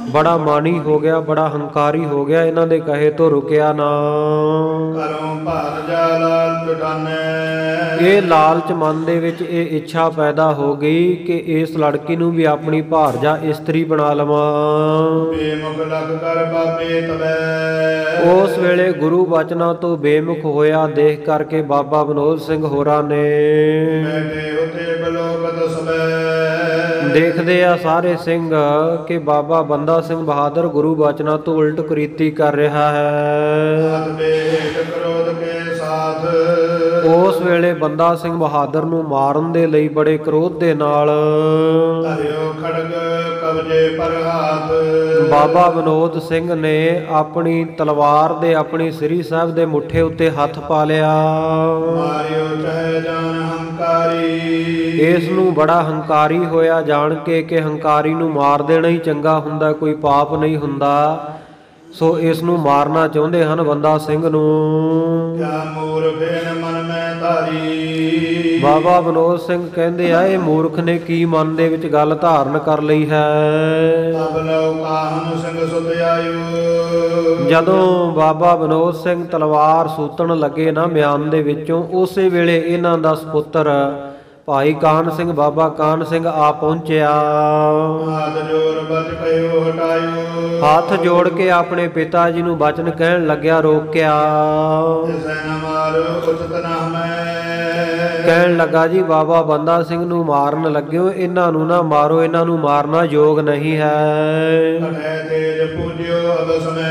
ਬੜਾ ਮਾਨੀ ਹੋ ਗਿਆ, ਬੜਾ ਹੰਕਾਰੀ ਹੋ ਗਿਆ, ਇਹਨਾਂ ਦੇ ਕਹੇ ਤੋਂ ਰੁਕਿਆ ਨਾ। ਕਰੋ ਭਾਰ ਜਾ ਲਾਲ ਟੁਟਾਨੇ। ਇਹ ਲਾਲਚ ਮਨ ਦੇ ਵਿੱਚ ਇਹ ਇੱਛਾ ਪੈਦਾ ਹੋ ਗਈ ਕਿ ਇਸ ਲੜਕੀ ਨੂੰ ਵੀ ਆਪਣੀ ਭਾਰਜਾ ਇਸਤਰੀ ਬਣਾ ਲਵਾਂ। ਬੇਮੁਖ ਲਗ ਕਰ ਬਾਬੇ ਤਬੈ। ਉਸ ਵੇਲੇ ਗੁਰੂ ਬਚਨਾਂ ਤੋਂ ਬੇਮੁਖ ਹੋਇਆ ਦੇਖ ਕਰਕੇ ਬਾਬਾ ਵਿਨੋਦ ਸਿੰਘ ਹੋਰਾਂ ਨੇ ਬੈਠੇ ਉਤੇ ਬਲੋਕਤ ਸਬੈ। ਦੇਖਦੇ ਆ ਸਾਰੇ ਸਿੰਘ ਕਿ ਬਾਬਾ ਬੰਦਾ ਸਿੰਘ ਬਹਾਦਰ ਗੁਰੂ ਬਚਨਾਂ ਤੋਂ ਉਲਟ ਕੁਰੀਤੀ ਕਰ ਰਿਹਾ ਹੈ। ਆਦ ਬੇਟ ਕ੍ਰੋਧ ਕੇ ਸਾਥ। ਉਸ ਵੇਲੇ ਬੰਦਾ ਸਿੰਘ ਬਹਾਦਰ ਨੂੰ ਮਾਰਨ ਦੇ ਲਈ ਬੜੇ ਕ੍ਰੋਧ ਦੇ ਨਾਲ ਧਰਿਓ ਖੜਗ ਕਬਜੇ ਪਰ ਹਾਥ। ਬਾਬਾ ਵਿਨੋਦ ਸਿੰਘ ਨੇ ਆਪਣੀ ਤਲਵਾਰ ਦੇ ਆਪਣੀ ਸ੍ਰੀ ਸਾਹਿਬ ਦੇ ਮੁੱਠੇ ਉੱਤੇ ਹੱਥ ਪਾ ਲਿਆ। ਮਾਰਿਓ ਚਾਹੇ ਜਾਨ ਹੰਕਾਰੀ। ਇਸ ਨੂੰ ਬੜਾ ਹੰਕਾਰੀ ਹੋਇਆ ਜਾਣ ਕੇ ਕਿ ਹੰਕਾਰੀ ਨੂੰ ਮਾਰ ਦੇਣਾ ਹੀ ਚੰਗਾ ਹੁੰਦਾ, ਕੋਈ ਪਾਪ ਨਹੀਂ ਹੁੰਦਾ। ਸੋ ਇਸ ਨੂੰ ਮਾਰਨਾ ਚਾਹੁੰਦੇ ਹਨ ਬੰਦਾ ਸਿੰਘ ਨੂੰ। ਕਿਆ ਮੂਰ ਫੇਨ ਮਨ ਮੈਂ ਧਾਰੀ। ਬਾਬਾ ਵਿਨੋਦ ਸਿੰਘ ਕਹਿੰਦੇ ਆ ਇਹ ਮੂਰਖ ਨੇ ਕੀ ਮਨ ਦੇ ਵਿੱਚ ਗੱਲ ਧਾਰਨ ਕਰ ਲਈ ਹੈ। ਤਬ ਲਉ ਕਾਹਨ ਸਿੰਘ ਸੁਤ ਆਇਓ। ਜਦੋਂ ਬਾਬਾ ਵਿਨੋਦ ਸਿੰਘ ਤਲਵਾਰ ਸੂਤਣ ਲੱਗੇ ਨਾ ਮਿਆਨ ਦੇ ਵਿੱਚੋਂ, ਉਸੇ ਵੇਲੇ ਇਹਨਾਂ ਦਾ ਸਪੁੱਤਰ ਭਾਈ ਕਾਹਨ ਸਿੰਘ ਬਾਬਾ ਕਾਹਨ ਸਿੰਘ ਆ ਪਹੁੰਚਿਆ। ਹਾਥ ਜੋਰ ਬਚ ਕਹਿਓ ਹਟਾਇਓ। ਹੱਥ ਜੋੜ ਕੇ ਆਪਣੇ ਪਿਤਾ ਜੀ ਨੂੰ ਬਚਨ ਕਹਿਣ ਲੱਗਿਆ, ਰੋਕਿਆ। ਤਿਸੈ ਨ ਮਾਰੋ ਉਚਿਤ ਨ ਹਮੈ। ਕਹਿਣ ਲੱਗਾ ਜੀ ਬਾਬਾ ਬੰਦਾ ਸਿੰਘ ਨੂੰ ਮਾਰਨ ਲੱਗਿਓ, ਇਹਨਾਂ ਨੂੰ ਨਾ ਮਾਰੋ, ਇਹਨਾਂ ਨੂੰ ਮਾਰਨਾ ਯੋਗ ਨਹੀਂ ਹੈ। ਘਟੈ ਤੇਜ ਪੂਜਿਓ ਅਬ ਸਮੈ।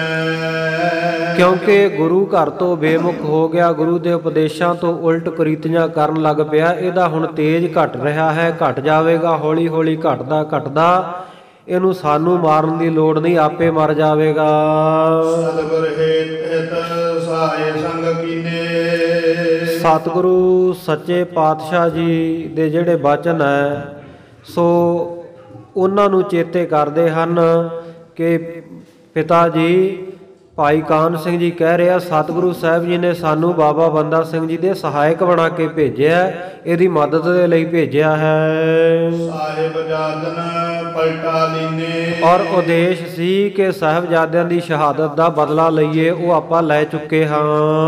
ਕਿਉਂਕਿ ਗੁਰੂ ਘਰ ਤੋਂ ਬੇਮੁਖ ਹੋ ਗਿਆ, ਗੁਰੂ ਦੇ ਉਪਦੇਸ਼ਾਂ ਤੋਂ ਉਲਟ ਕੁਰੀਤੀਆਂ ਕਰਨ ਲੱਗ ਪਿਆ। ਇਹਦਾ ਹੁਣ ਤੇਜ ਘਟ ਰਿਹਾ ਹੈ, ਘਟ ਜਾਵੇਗਾ, ਹੌਲੀ ਹੌਲੀ ਘਟਦਾ ਘਟਦਾ ਇਹਨੂੰ ਸਾਨੂੰ ਮਾਰਨ ਦੀ ਲੋੜ ਨਹੀਂ, ਆਪੇ ਮਰ ਜਾਵੇਗਾ। ਸਤਿਗੁਰ ਹੇਤ ਹਿਤ ਸਹਾਇ ਸੰਗ ਕੀਨੇ। ਸਤਿਗੁਰੂ ਸੱਚੇ ਪਾਤਸ਼ਾਹ ਜੀ ਦੇ ਜਿਹੜੇ ਬਚਨ ਹੈ ਸੋ ਉਹਨਾਂ ਨੂੰ ਚੇਤੇ ਕਰਦੇ ਹਨ ਕਿ ਪਿਤਾ ਜੀ ਭਾਈ ਕਾਹਨ ਸਿੰਘ ਜੀ ਕਹਿ ਰਿਹਾ ਸਤਿਗੁਰੂ ਸਾਹਿਬ ਜੀ ਨੇ ਸਾਨੂੰ ਬਾਬਾ ਬੰਦਾ ਸਿੰਘ ਜੀ ਦੇ ਸਹਾਇਕ ਬਣਾ ਕੇ ਭੇਜਿਆ, ਇਹਦੀ ਮਦਦ ਦੇ ਲਈ ਭੇਜਿਆ ਹੈ। ਸਾਹਿਬ ਜਾਦਨ ਪਲਟਾ ਲੀਨੇ। ਔਰ ਉਦੇਸ਼ ਸੀ ਕਿ ਸਾਹਿਬਜ਼ਾਦਿਆਂ ਦੀ ਸ਼ਹਾਦਤ ਦਾ ਬਦਲਾ ਲਈਏ, ਉਹ ਆਪਾਂ ਲੈ ਚੁੱਕੇ ਹਾਂ।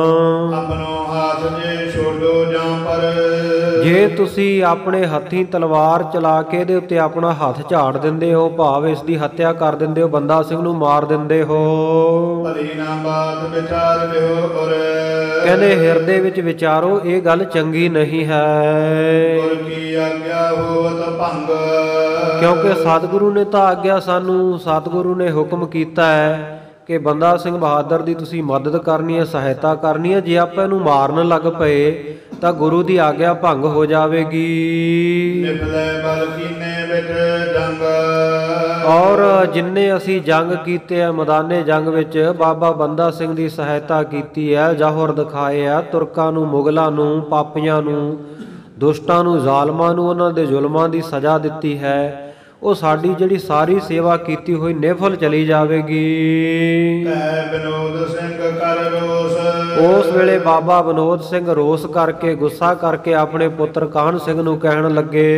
ਆਪਣੋ ਹਾਥ ਜੇ ਛੋਡੋ ਜਾਂ ਪਰ। ਜੇ ਤੁਸੀਂ ਆਪਣੇ ਹੱਥੀਂ ਤਲਵਾਰ ਚਲਾ ਕੇ ਇਹਦੇ ਉੱਤੇ ਆਪਣਾ ਹੱਥ ਝਾੜ ਦਿੰਦੇ ਹੋ, ਭਾਵ ਇਸ ਦੀ ਹੱਤਿਆ ਕਰ ਦਿੰਦੇ ਹੋ, ਬੰਦਾ ਸਿੰਘ ਨੂੰ ਮਾਰ ਦਿੰਦੇ ਹੋ। ਭਲੀ ਨਾ ਬਾਤ ਵਿਚਾਰ ਲਿਓ ਔਰ। ਕਹਿੰਦੇ ਹਿਰਦੇ ਵਿੱਚ ਵਿਚਾਰੋ, ਇਹ ਗੱਲ ਚੰਗੀ ਨਹੀਂ ਹੈ। ਗੁਰ ਕੀ ਆਗਿਆ ਹੋਵਤ ਭੰਗ। ਕਿਉਂਕਿ ਸਤਿਗੁਰੂ ਨੇ ਤਾਂ ਆਗਿਆ ਸਾਨੂੰ, ਸਤਿਗੁਰੂ ਨੇ ਹੁਕਮ ਕੀਤਾ ਹੈ ਕਿ ਬੰਦਾ ਸਿੰਘ ਬਹਾਦਰ ਦੀ ਤੁਸੀਂ ਮਦਦ ਕਰਨੀ ਹੈ, ਸਹਾਇਤਾ ਕਰਨੀ ਹੈ। ਜੇ ਆਪਾਂ ਇਹਨੂੰ ਮਾਰਨ ਲੱਗ ਪਏ ਤਾਂ ਗੁਰੂ ਦੀ ਆਗਿਆ ਭੰਗ ਹੋ ਜਾਵੇਗੀ। ਨਿਫਲੇ ਬਲ ਕੀਨੇ ਵਿੱਚ ਜੰਗ। ਔਰ ਜਿੰਨੇ ਅਸੀਂ ਜੰਗ ਕੀਤੇ ਆ, ਮੈਦਾਨੇ ਜੰਗ ਵਿੱਚ ਬਾਬਾ ਬੰਦਾ ਸਿੰਘ ਦੀ ਸਹਾਇਤਾ ਕੀਤੀ ਹੈ, ਜੌਹਰ ਦਿਖਾਏ ਆ, ਤੁਰਕਾਂ ਨੂੰ, ਮੁਗਲਾਂ ਨੂੰ, ਪਾਪੀਆਂ ਨੂੰ, ਦੁਸ਼ਟਾਂ ਨੂੰ, ਜ਼ਾਲਮਾਂ ਨੂੰ ਉਹਨਾਂ ਦੇ ਜ਼ੁਲਮਾਂ ਦੀ ਸਜ਼ਾ ਦਿੱਤੀ ਹੈ, ਉਹ ਸਾਡੀ ਜਿਹੜੀ ਸਾਰੀ ਸੇਵਾ ਕੀਤੀ ਹੋਈ ਨਿਫਲ ਚਲੀ ਜਾਵੇਗੀ। ਕਹਿ ਵਿਨੋਦ ਸਿੰਘ ਕਰ ਰੋਸ। ਉਸ ਵੇਲੇ ਬਾਬਾ ਵਿਨੋਦ ਸਿੰਘ ਰੋਸ ਕਰਕੇ, ਗੁੱਸਾ ਕਰਕੇ ਆਪਣੇ ਪੁੱਤਰ ਕਾਹਨ ਸਿੰਘ ਨੂੰ ਕਹਿਣ ਲੱਗੇ,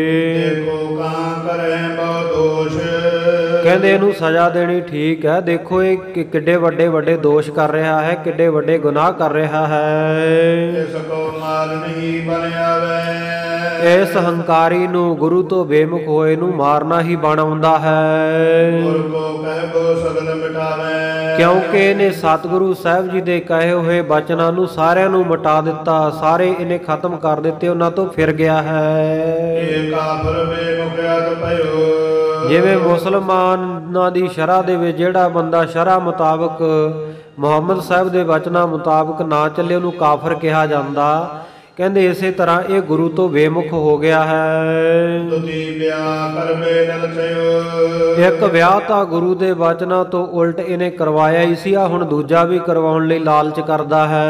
ਦੇਖੋ ਕਾਂ ਕਰੇ ਬਹੁ ਦੋਸ਼। ਕਹਿੰਦੇ ਇਹਨੂੰ ਸਜ਼ਾ ਦੇਣੀ ਠੀਕ ਹੈ। ਦੇਖੋ ਇਹ ਕਿ ਕਿੱਡੇ ਵੱਡੇ ਵੱਡੇ ਦੋਸ਼ ਕਰ ਰਿਹਾ ਹੈ, ਕਿੱਡੇ ਵੱਡੇ ਗੁਨਾਹ ਕਰ ਰਿਹਾ ਹੈ। ਇਸ ਕੋ ਮਾਲ ਨਹੀਂ ਬਣਿਆ ਵੇ। ਇਸ ਹੰਕਾਰੀ ਨੂੰ, ਗੁਰੂ ਤੋਂ ਬੇਮੁਖ ਹੋਏ ਨੂੰ ਮਾਰਨਾ ਹੀ ਬਣ ਆਉਂਦਾ ਹੈ। ਗੁਰ ਕੋ ਕਹਿਬੋ ਸਗਲ ਮਿਟਾਵੇ। ਕਿਉਂਕਿ ਇਹਨੇ ਸਤਿਗੁਰੂ ਸਾਹਿਬ ਜੀ ਦੇ ਕਹੇ ਹੋਏ ਬਚਨਾਂ ਨੂੰ ਸਾਰਿਆਂ ਨੂੰ ਮਿਟਾ ਦਿੱਤਾ, ਸਾਰੇ ਇਹਨੇ ਖਤਮ ਕਰ ਦਿੱਤੇ, ਉਹਨਾਂ ਤੋਂ ਫਿਰ ਗਿਆ ਹੈ। ਇਹ ਕਾਫਰ ਬੇਮੁਖਿਆਤ ਭਇਓ। ਜਿਵੇਂ ਮੁਸਲਮਾਨਾਂ ਦੀ ਸ਼ਰ੍ਹਾ ਦੇ ਵਿੱਚ ਜਿਹੜਾ ਬੰਦਾ ਸ਼ਰ੍ਹਾ ਮੁਤਾਬਕ ਮੁਹੰਮਦ ਸਾਹਿਬ ਦੇ ਬਚਨਾਂ ਮੁਤਾਬਕ ਨਾ ਚੱਲੇ ਉਹਨੂੰ ਕਾਫਰ ਕਿਹਾ ਜਾਂਦਾ, ਕਹਿੰਦੇ ਇਸੇ ਤਰ੍ਹਾਂ ਇਹ ਗੁਰੂ ਤੋਂ ਬੇਮੁਖ ਹੋ ਗਿਆ ਹੈ। ਦੁਤੀ ਵਿਆਹ ਕਰਵੇ ਲਲਚਿਓ। ਇੱਕ ਵਿਆਹ ਤਾਂ ਗੁਰੂ ਦੇ ਬਚਨਾਂ ਤੋਂ ਉਲਟ ਇਹਨੇ ਕਰਵਾਇਆ ਹੀ ਸੀ, ਆ ਹੁਣ ਦੂਜਾ ਵੀ ਕਰਵਾਉਣ ਲਈ ਲਾਲਚ ਕਰਦਾ ਹੈ।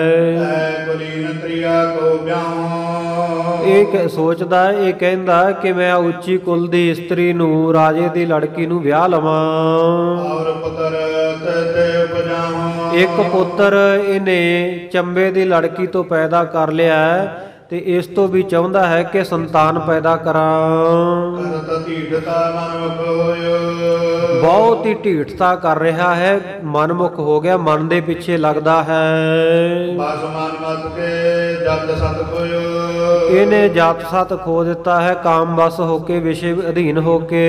ਐ ਕੁਲੀਨ ਤ੍ਰਿਆ ਕੋ ਵਿਆਹ। ਇਹ ਸੋਚਦਾ, ਇਹ ਕਹਿੰਦਾ ਕਿ ਮੈਂ ਉੱਚੀ ਕੁਲ ਦੀ ਇਸਤਰੀ ਨੂੰ, ਰਾਜੇ ਦੀ ਲੜਕੀ ਨੂੰ ਵਿਆਹ ਲਵਾਂ। ਔਰ ਪੁੱਤਰ ਤੇ ਉਪਜਾਵਾਂ। ਇੱਕ ਪੁੱਤਰ ਇਹਨੇ ਚੰਬੇ ਦੀ ਲੜਕੀ ਤੋਂ ਪੈਦਾ ਕਰ ਲਿਆ ਤੇ ਇਸ ਤੋਂ ਵੀ ਚਾਹੁੰਦਾ ਹੈ ਕਿ ਸੰਤਾਨ ਪੈਦਾ ਕਰਾਂ। ਕਰਤ ਧੀਠਤਾ ਮਨੁਖ ਹੋਇਓ। ਬਹੁਤ ਹੀ ਢੀਠਤਾ ਕਰ ਰਿਹਾ ਹੈ, ਮਨਮੁਖ ਹੋ ਗਿਆ, ਮਨ ਦੇ ਪਿੱਛੇ ਲੱਗਦਾ ਹੈ। ਬਸ ਮਨ ਮਤ ਕੇ ਜਤ ਸਤ ਖੋਇਓ। ਇਹਨੇ ਜਤ ਸਤ ਖੋ ਦਿੱਤਾ ਹੈ, ਕਾਮ ਬਸ ਹੋ ਕੇ, ਵਿਸ਼ੇ ਅਧੀਨ ਹੋ ਕੇ।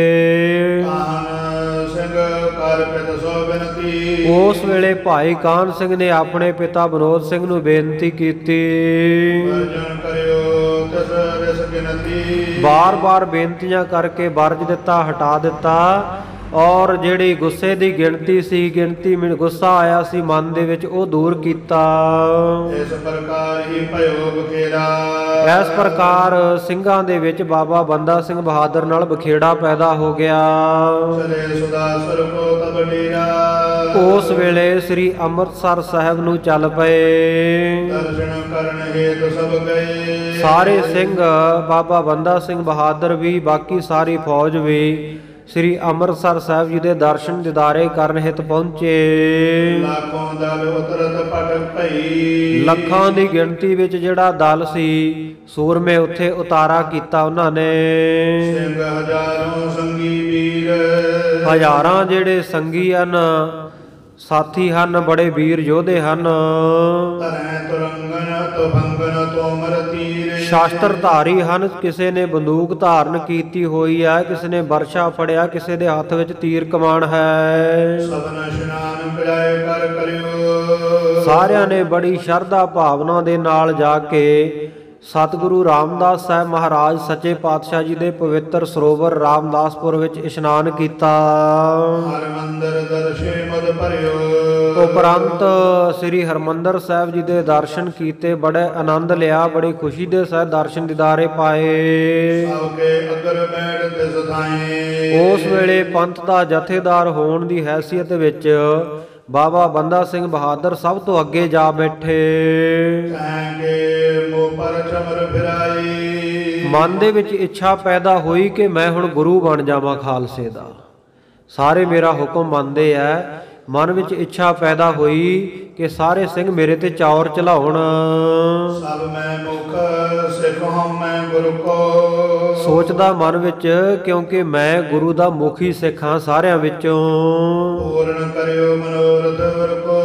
ਕਾਹਨ ਸਿੰਘ ਕਰ ਪਿਤ ਸੋ ਬਿਨਤੀ। ਉਸ ਵੇਲੇ ਭਾਈ ਕਾਹਨ ਸਿੰਘ ਨੇ ਆਪਣੇ ਪਿਤਾ ਵਿਨੋਦ ਸਿੰਘ ਨੂੰ ਬੇਨਤੀ ਕੀਤੀ। ਵਰਜਨ ਕਰਿਓ ਤਿਸ ਰਿਸ ਗਿਨਤੀ। ਬਾਰ-ਬਾਰ ਬੇਨਤੀਆਂ ਕਰਕੇ ਵਰਜ ਦਿੱਤਾ, ਹਟਾ ਦਿੱਤਾ। ਔਰ ਜਿਹੜੀ ਗੁੱਸੇ ਦੀ ਗਿਣਤੀ ਸੀ, ਗਿਣਤੀ ਮੈਨੂੰ ਗੁੱਸਾ ਆਇਆ ਸੀ ਮਨ ਦੇ ਵਿੱਚ, ਉਹ ਦੂਰ ਕੀਤਾ। ਇਸ ਪ੍ਰਕਾਰ ਹੀ ਭਇਓ ਬਖੇੜਾ। ਇਸ ਪ੍ਰਕਾਰ ਸਿੰਘਾਂ ਦੇ ਵਿੱਚ ਬਾਬਾ ਬੰਦਾ ਸਿੰਘ ਬਹਾਦਰ ਨਾਲ ਬਖੇੜਾ ਪੈਦਾ ਹੋ ਗਿਆ। ਚਲੇ ਸੁਦਾਸਰ ਕੋ ਤਬ ਡੇਰਾ। ਉਸ ਵੇਲੇ ਸ੍ਰੀ ਅੰਮ੍ਰਿਤਸਰ ਸਾਹਿਬ ਨੂੰ ਚੱਲ ਪਏ। ਦਰਸ਼ਨ ਕਰਨ ਹੇਤ ਸਭ ਗਏ। ਸਾਰੇ ਸਿੰਘ, ਬਾਬਾ ਬੰਦਾ ਸਿੰਘ ਬਹਾਦਰ ਵੀ, ਬਾਕੀ ਸਾਰੀ ਫੌਜ ਵੀ ਸ੍ਰੀ ਅੰਮ੍ਰਿਤਸਰ ਸਾਹਿਬ ਜੀ ਦੇ ਦਰਸ਼ਨ ਦਿਦਾਰੇ ਕਰਨ ਹਿਤ ਪਹੁੰਚੇ। ਲੱਖੋਂ ਦਲ ਉਤਰਤ ਭਟਕ ਭਈ। ਲੱਖਾਂ ਦੀ ਗਿਣਤੀ ਵਿੱਚ ਜਿਹੜਾ ਦਲ ਸੀ, ਸੂਰਮੇ ਉੱਥੇ ਉਤਾਰਾ ਕੀਤਾ ਉਹਨਾਂ ਨੇ। ਸਿੰਘ ਹਜ਼ਾਰਾਂ ਸੰਗੀ ਵੀਰ। ਹਜ਼ਾਰਾਂ ਜਿਹੜੇ ਸੰਗੀ ਹਨ, ਸਾਥੀ ਹਨ, ਬੜੇ ਵੀਰ ਯੋਧੇ ਹਨ। ਧਰੈ ਤੁਰੰਗਨ ਤੁਫੰਗਨ ਤੋਮਰ ਤੀਰ। ਸ਼ਾਸਤਰ ਧਾਰੀ ਹਨ, ਕਿਸੇ ਨੇ ਬੰਦੂਕ ਧਾਰਨ ਕੀਤੀ ਹੋਈ ਹੈ, ਕਿਸੇ ਨੇ ਵਰਸ਼ਾ ਫੜਿਆ, ਕਿਸੇ ਦੇ ਹੱਥ ਵਿੱਚ ਤੀਰ ਕਮਾਨ ਹੈ। ਸਭਨ ਇਸ਼ਨਾਨ ਪਿਲਾਏ ਕਰ ਕਰਿਓ। ਸਾਰਿਆਂ ਨੇ ਬੜੀ ਸ਼ਰਧਾ ਭਾਵਨਾ ਦੇ ਨਾਲ ਜਾ ਕੇ ਸਤਿਗੁਰੂ ਰਾਮਦਾਸ ਸਾਹਿਬ ਮਹਾਰਾਜ ਸੱਚੇ ਪਾਤਸ਼ਾਹ ਜੀ ਦੇ ਪਵਿੱਤਰ ਸਰੋਵਰ ਰਾਮਦਾਸਪੁਰ ਵਿੱਚ ਇਸ਼ਨਾਨ ਕੀਤਾ। ਹਰਿਮੰਦਰ ਦਰਸ਼ੇ ਮਦ ਭਰਿਓ। ਉਪਰੰਤ ਸ੍ਰੀ ਹਰਿਮੰਦਰ ਸਾਹਿਬ ਜੀ ਦੇ ਦਰਸ਼ਨ ਕੀਤੇ, ਬੜੇ ਆਨੰਦ ਲਿਆ, ਬੜੀ ਖੁਸ਼ੀ ਦੇ ਸਹਿਤ ਦਰਸ਼ਨ ਦਿਦਾਰੇ ਪਾਏ। ਸਭ ਕੇ ਅਗਰ ਬੈਠ ਤਿਸ ਥਾਏ। ਉਸ ਵੇਲੇ ਪੰਥ ਦਾ ਜਥੇਦਾਰ ਹੋਣ ਦੀ ਹੈਸੀਅਤ ਵਿੱਚ ਬਾਬਾ ਬੰਦਾ ਸਿੰਘ ਬਹਾਦਰ ਸਭ ਤੋਂ ਅੱਗੇ ਜਾ ਬੈਠੇ। ਕਹਿ ਮੋ ਪਰ ਚਮਰ ਫਿਰਾਈ। ਮਨ ਦੇ ਵਿੱਚ ਇੱਛਾ ਪੈਦਾ ਹੋਈ ਕਿ ਮੈਂ ਹੁਣ ਗੁਰੂ ਬਣ ਜਾਵਾਂ ਖਾਲਸੇ ਦਾ। ਸਾਰੇ ਮੇਰਾ ਹੁਕਮ ਮੰਨਦੇ ਐ। ਮਨ ਵਿੱਚ ਇੱਛਾ ਪੈਦਾ ਹੋਈ ਕਿ ਸਾਰੇ ਸਿੰਘ ਮੇਰੇ ਤੇ ਚੌਰ ਚਲਾਉਣ। ਸਭ ਮੈਂ ਮੁਖ ਸਿੱਖ ਹਉ ਮੈਂ ਗੁਰੂ ਕੋ। ਸੋਚਦਾ ਮਨ ਵਿੱਚ, ਕਿਉਂਕਿ ਮੈਂ ਗੁਰੂ ਦਾ ਮੁਖੀ ਸਿੱਖ ਹਾਂ ਸਾਰਿਆਂ ਵਿੱਚੋਂ। ਪੂਰਨ ਕਰਿਓ ਮਨੋਰਥ ਵਰ ਕੋ।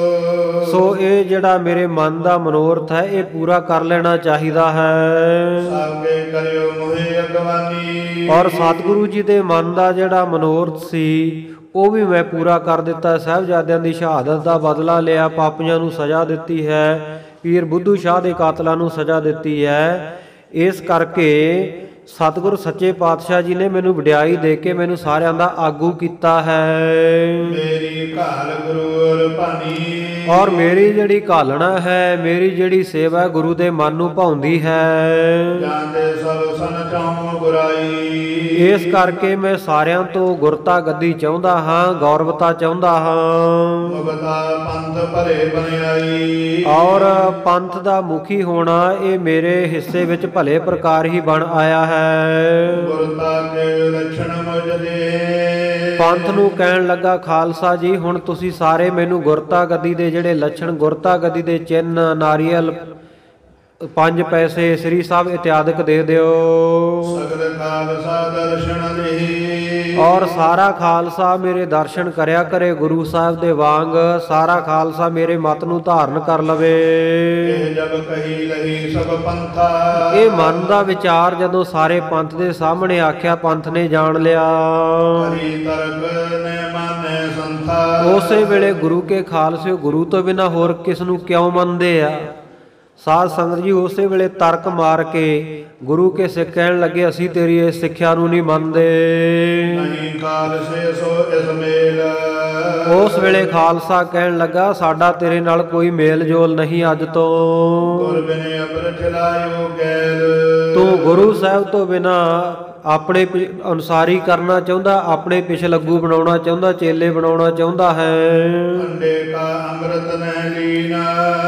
ਸੋ ਇਹ ਜਿਹੜਾ ਮੇਰੇ ਮਨ ਦਾ ਮਨੋਰਥ ਹੈ, ਇਹ ਪੂਰਾ ਕਰ ਲੈਣਾ ਚਾਹੀਦਾ ਹੈ। ਸਭ ਕੇ ਕਰਿਓ ਮੋਹਿ ਅਗਵਾਨੀ। ਔਰ ਸਤਿਗੁਰੂ ਜੀ ਦੇ ਮਨ ਦਾ ਜਿਹੜਾ ਮਨੋਰਥ ਸੀ, ਉਹ ਵੀ ਮੈਂ ਪੂਰਾ ਕਰ ਦਿੱਤਾ। ਸਾਹਿਬਜ਼ਾਦਿਆਂ ਦੀ ਸ਼ਹਾਦਤ ਦਾ ਬਦਲਾ ਲਿਆ, ਪਾਪੀਆਂ ਨੂੰ ਸਜ਼ਾ ਦਿੱਤੀ ਹੈ, ਪੀਰ ਬੁੱਧੂ ਸ਼ਾਹ ਦੇ ਕਾਤਲਾਂ ਨੂੰ ਸਜ਼ਾ ਦਿੱਤੀ ਹੈ। ਇਸ ਕਰਕੇ ਸਤਿਗੁਰ ਸੱਚੇ ਪਾਤਸ਼ਾਹ ਜੀ ਨੇ ਮੈਨੂੰ ਵਡਿਆਈ ਦੇ ਕੇ ਮੈਨੂੰ ਸਾਰਿਆਂ ਦਾ ਆਗੂ ਕੀਤਾ ਹੈ। ਮੇਰੀ ਘਾਲ ਗੁਰੂ ਅਰ ਭਾਨੀ। ਔਰ ਮੇਰੀ ਜਿਹੜੀ ਘਾਲਣਾ ਹੈ, ਮੇਰੀ ਜਿਹੜੀ ਸੇਵਾ ਹੈ, ਗੁਰੂ ਦੇ ਮਨ ਨੂੰ ਭਾਉਂਦੀ ਹੈ। ਜਾਂਦੇ ਸਭ ਸਨ ਚਾਉ ਗੁਰਾਈ। ਇਸ ਕਰਕੇ ਮੈਂ ਸਾਰਿਆਂ ਤੋਂ ਗੁਰਤਾ ਗੱਦੀ ਚਾਹੁੰਦਾ ਹਾਂ, ਗੌਰਵਤਾ ਚਾਹੁੰਦਾ ਹਾਂ। ਮੁਗਤਾ ਪੰਥ ਭਰੇ ਬਣਾਈ। ਔਰ ਪੰਥ ਦਾ ਮੁਖੀ ਹੋਣਾ ਇਹ ਮੇਰੇ ਹਿੱਸੇ ਵਿੱਚ ਭਲੇ ਪ੍ਰਕਾਰ ਹੀ ਬਣ ਆਇਆ ਹੈ। ਗੁਰਤਾ ਕੇ ਲਛਣ ਮੁਝ ਦੇ। ਪੰਥ ਨੂੰ ਕਹਿਣ ਲੱਗਾ, ਖਾਲਸਾ ਜੀ ਹੁਣ ਤੁਸੀਂ ਸਾਰੇ ਮੈਨੂੰ ਗੁਰਤਾ ਗੱਦੀ ਦੇ ਜਿਹੜੇ ਲੱਛਣ, ਗੁਰਤਾ ਗੱਦੀ ਦੇ ਚਿੰਨ੍ਹ, ਨਾਰੀਅਲ, ਪੰਜ ਪੈਸੇ, ਸ੍ਰੀ ਸਾਹਿਬ ਇਤਿਆਦਿਕ ਦੇ ਦਿਓ। ਸਗਲ ਖਾਲਸਾ ਦਰਸ਼ਨ ਦੇ। ਔਰ ਸਾਰਾ ਖਾਲਸਾ ਮੇਰੇ ਦਰਸ਼ਨ ਕਰਿਆ ਕਰੇ ਗੁਰੂ ਸਾਹਿਬ ਦੇ ਵਾਂਗ। ਸਾਰਾ ਖਾਲਸਾ ਮੇਰੇ ਮਤ ਨੂੰ ਧਾਰਨ ਕਰ ਲਵੇ। ਇਹ ਜਬ ਕਹੀ ਲਹੀ ਸਭ ਪੰਥਾ। ਇਹ ਮਨ ਦਾ ਵਿਚਾਰ ਜਦੋਂ ਸਾਰੇ ਪੰਥ ਦੇ ਸਾਹਮਣੇ ਆਖਿਆ, ਪੰਥ ਨੇ ਜਾਣ ਲਿਆ। ਹਰੀ ਤਰਕ ਨੇ ਮਾਨੇ ਸੰਥਾ। ਉਸੇ ਵੇਲੇ ਗੁਰੂ ਕੇ ਖਾਲਸੇ ਗੁਰੂ ਤੋਂ ਬਿਨਾਂ ਹੋਰ ਕਿਸ ਨੂੰ ਕਿਉਂ ਮੰਨਦੇ ਆ? ਸਾਧ ਸੰਗਤ ਜੀ ਉਸੇ ਵੇਲੇ ਤਰਕ ਮਾਰ ਕੇ ਗੁਰੂ ਕੇ ਸਿੱਖ ਕਹਿਣ ਲੱਗੇ, ਅਸੀਂ ਤੇਰੀ ਇਸ ਸਿੱਖਿਆ ਨੂੰ ਨਹੀਂ ਮੰਨਦੇ। ਨਹੀਂ ਖਾਲਸੇ ਸੋ ਇਸ ਮੇਲ। ਉਸ ਵੇਲੇ ਖਾਲਸਾ ਕਹਿਣ ਲੱਗਾ, ਸਾਡਾ ਤੇਰੇ ਨਾਲ ਕੋਈ ਮੇਲ ਜੋਲ ਨਹੀਂ ਅੱਜ ਤੋਂ। ਗੁਰ ਬਿਨੇ ਅਬਰ ਚਲਾਇਓ ਗੈਲ। ਤੂੰ ਗੁਰੂ ਸਾਹਿਬ ਤੋਂ ਬਿਨਾਂ ਆਪਣੇ ਅਨੁਸਾਰੀ ਕਰਨਾ ਚਾਹੁੰਦਾ, ਆਪਣੇ ਪਿਛ ਲੱਗੂ ਬਣਾਉਣਾ ਚਾਹੁੰਦਾ, ਚੇਲੇ ਬਣਾਉਣਾ ਚਾਹੁੰਦਾ ਹੈ। ਅੰਡੇ ਕਾ ਅੰਮ੍ਰਿਤ ਨਹਿ ਲੀਨਾ।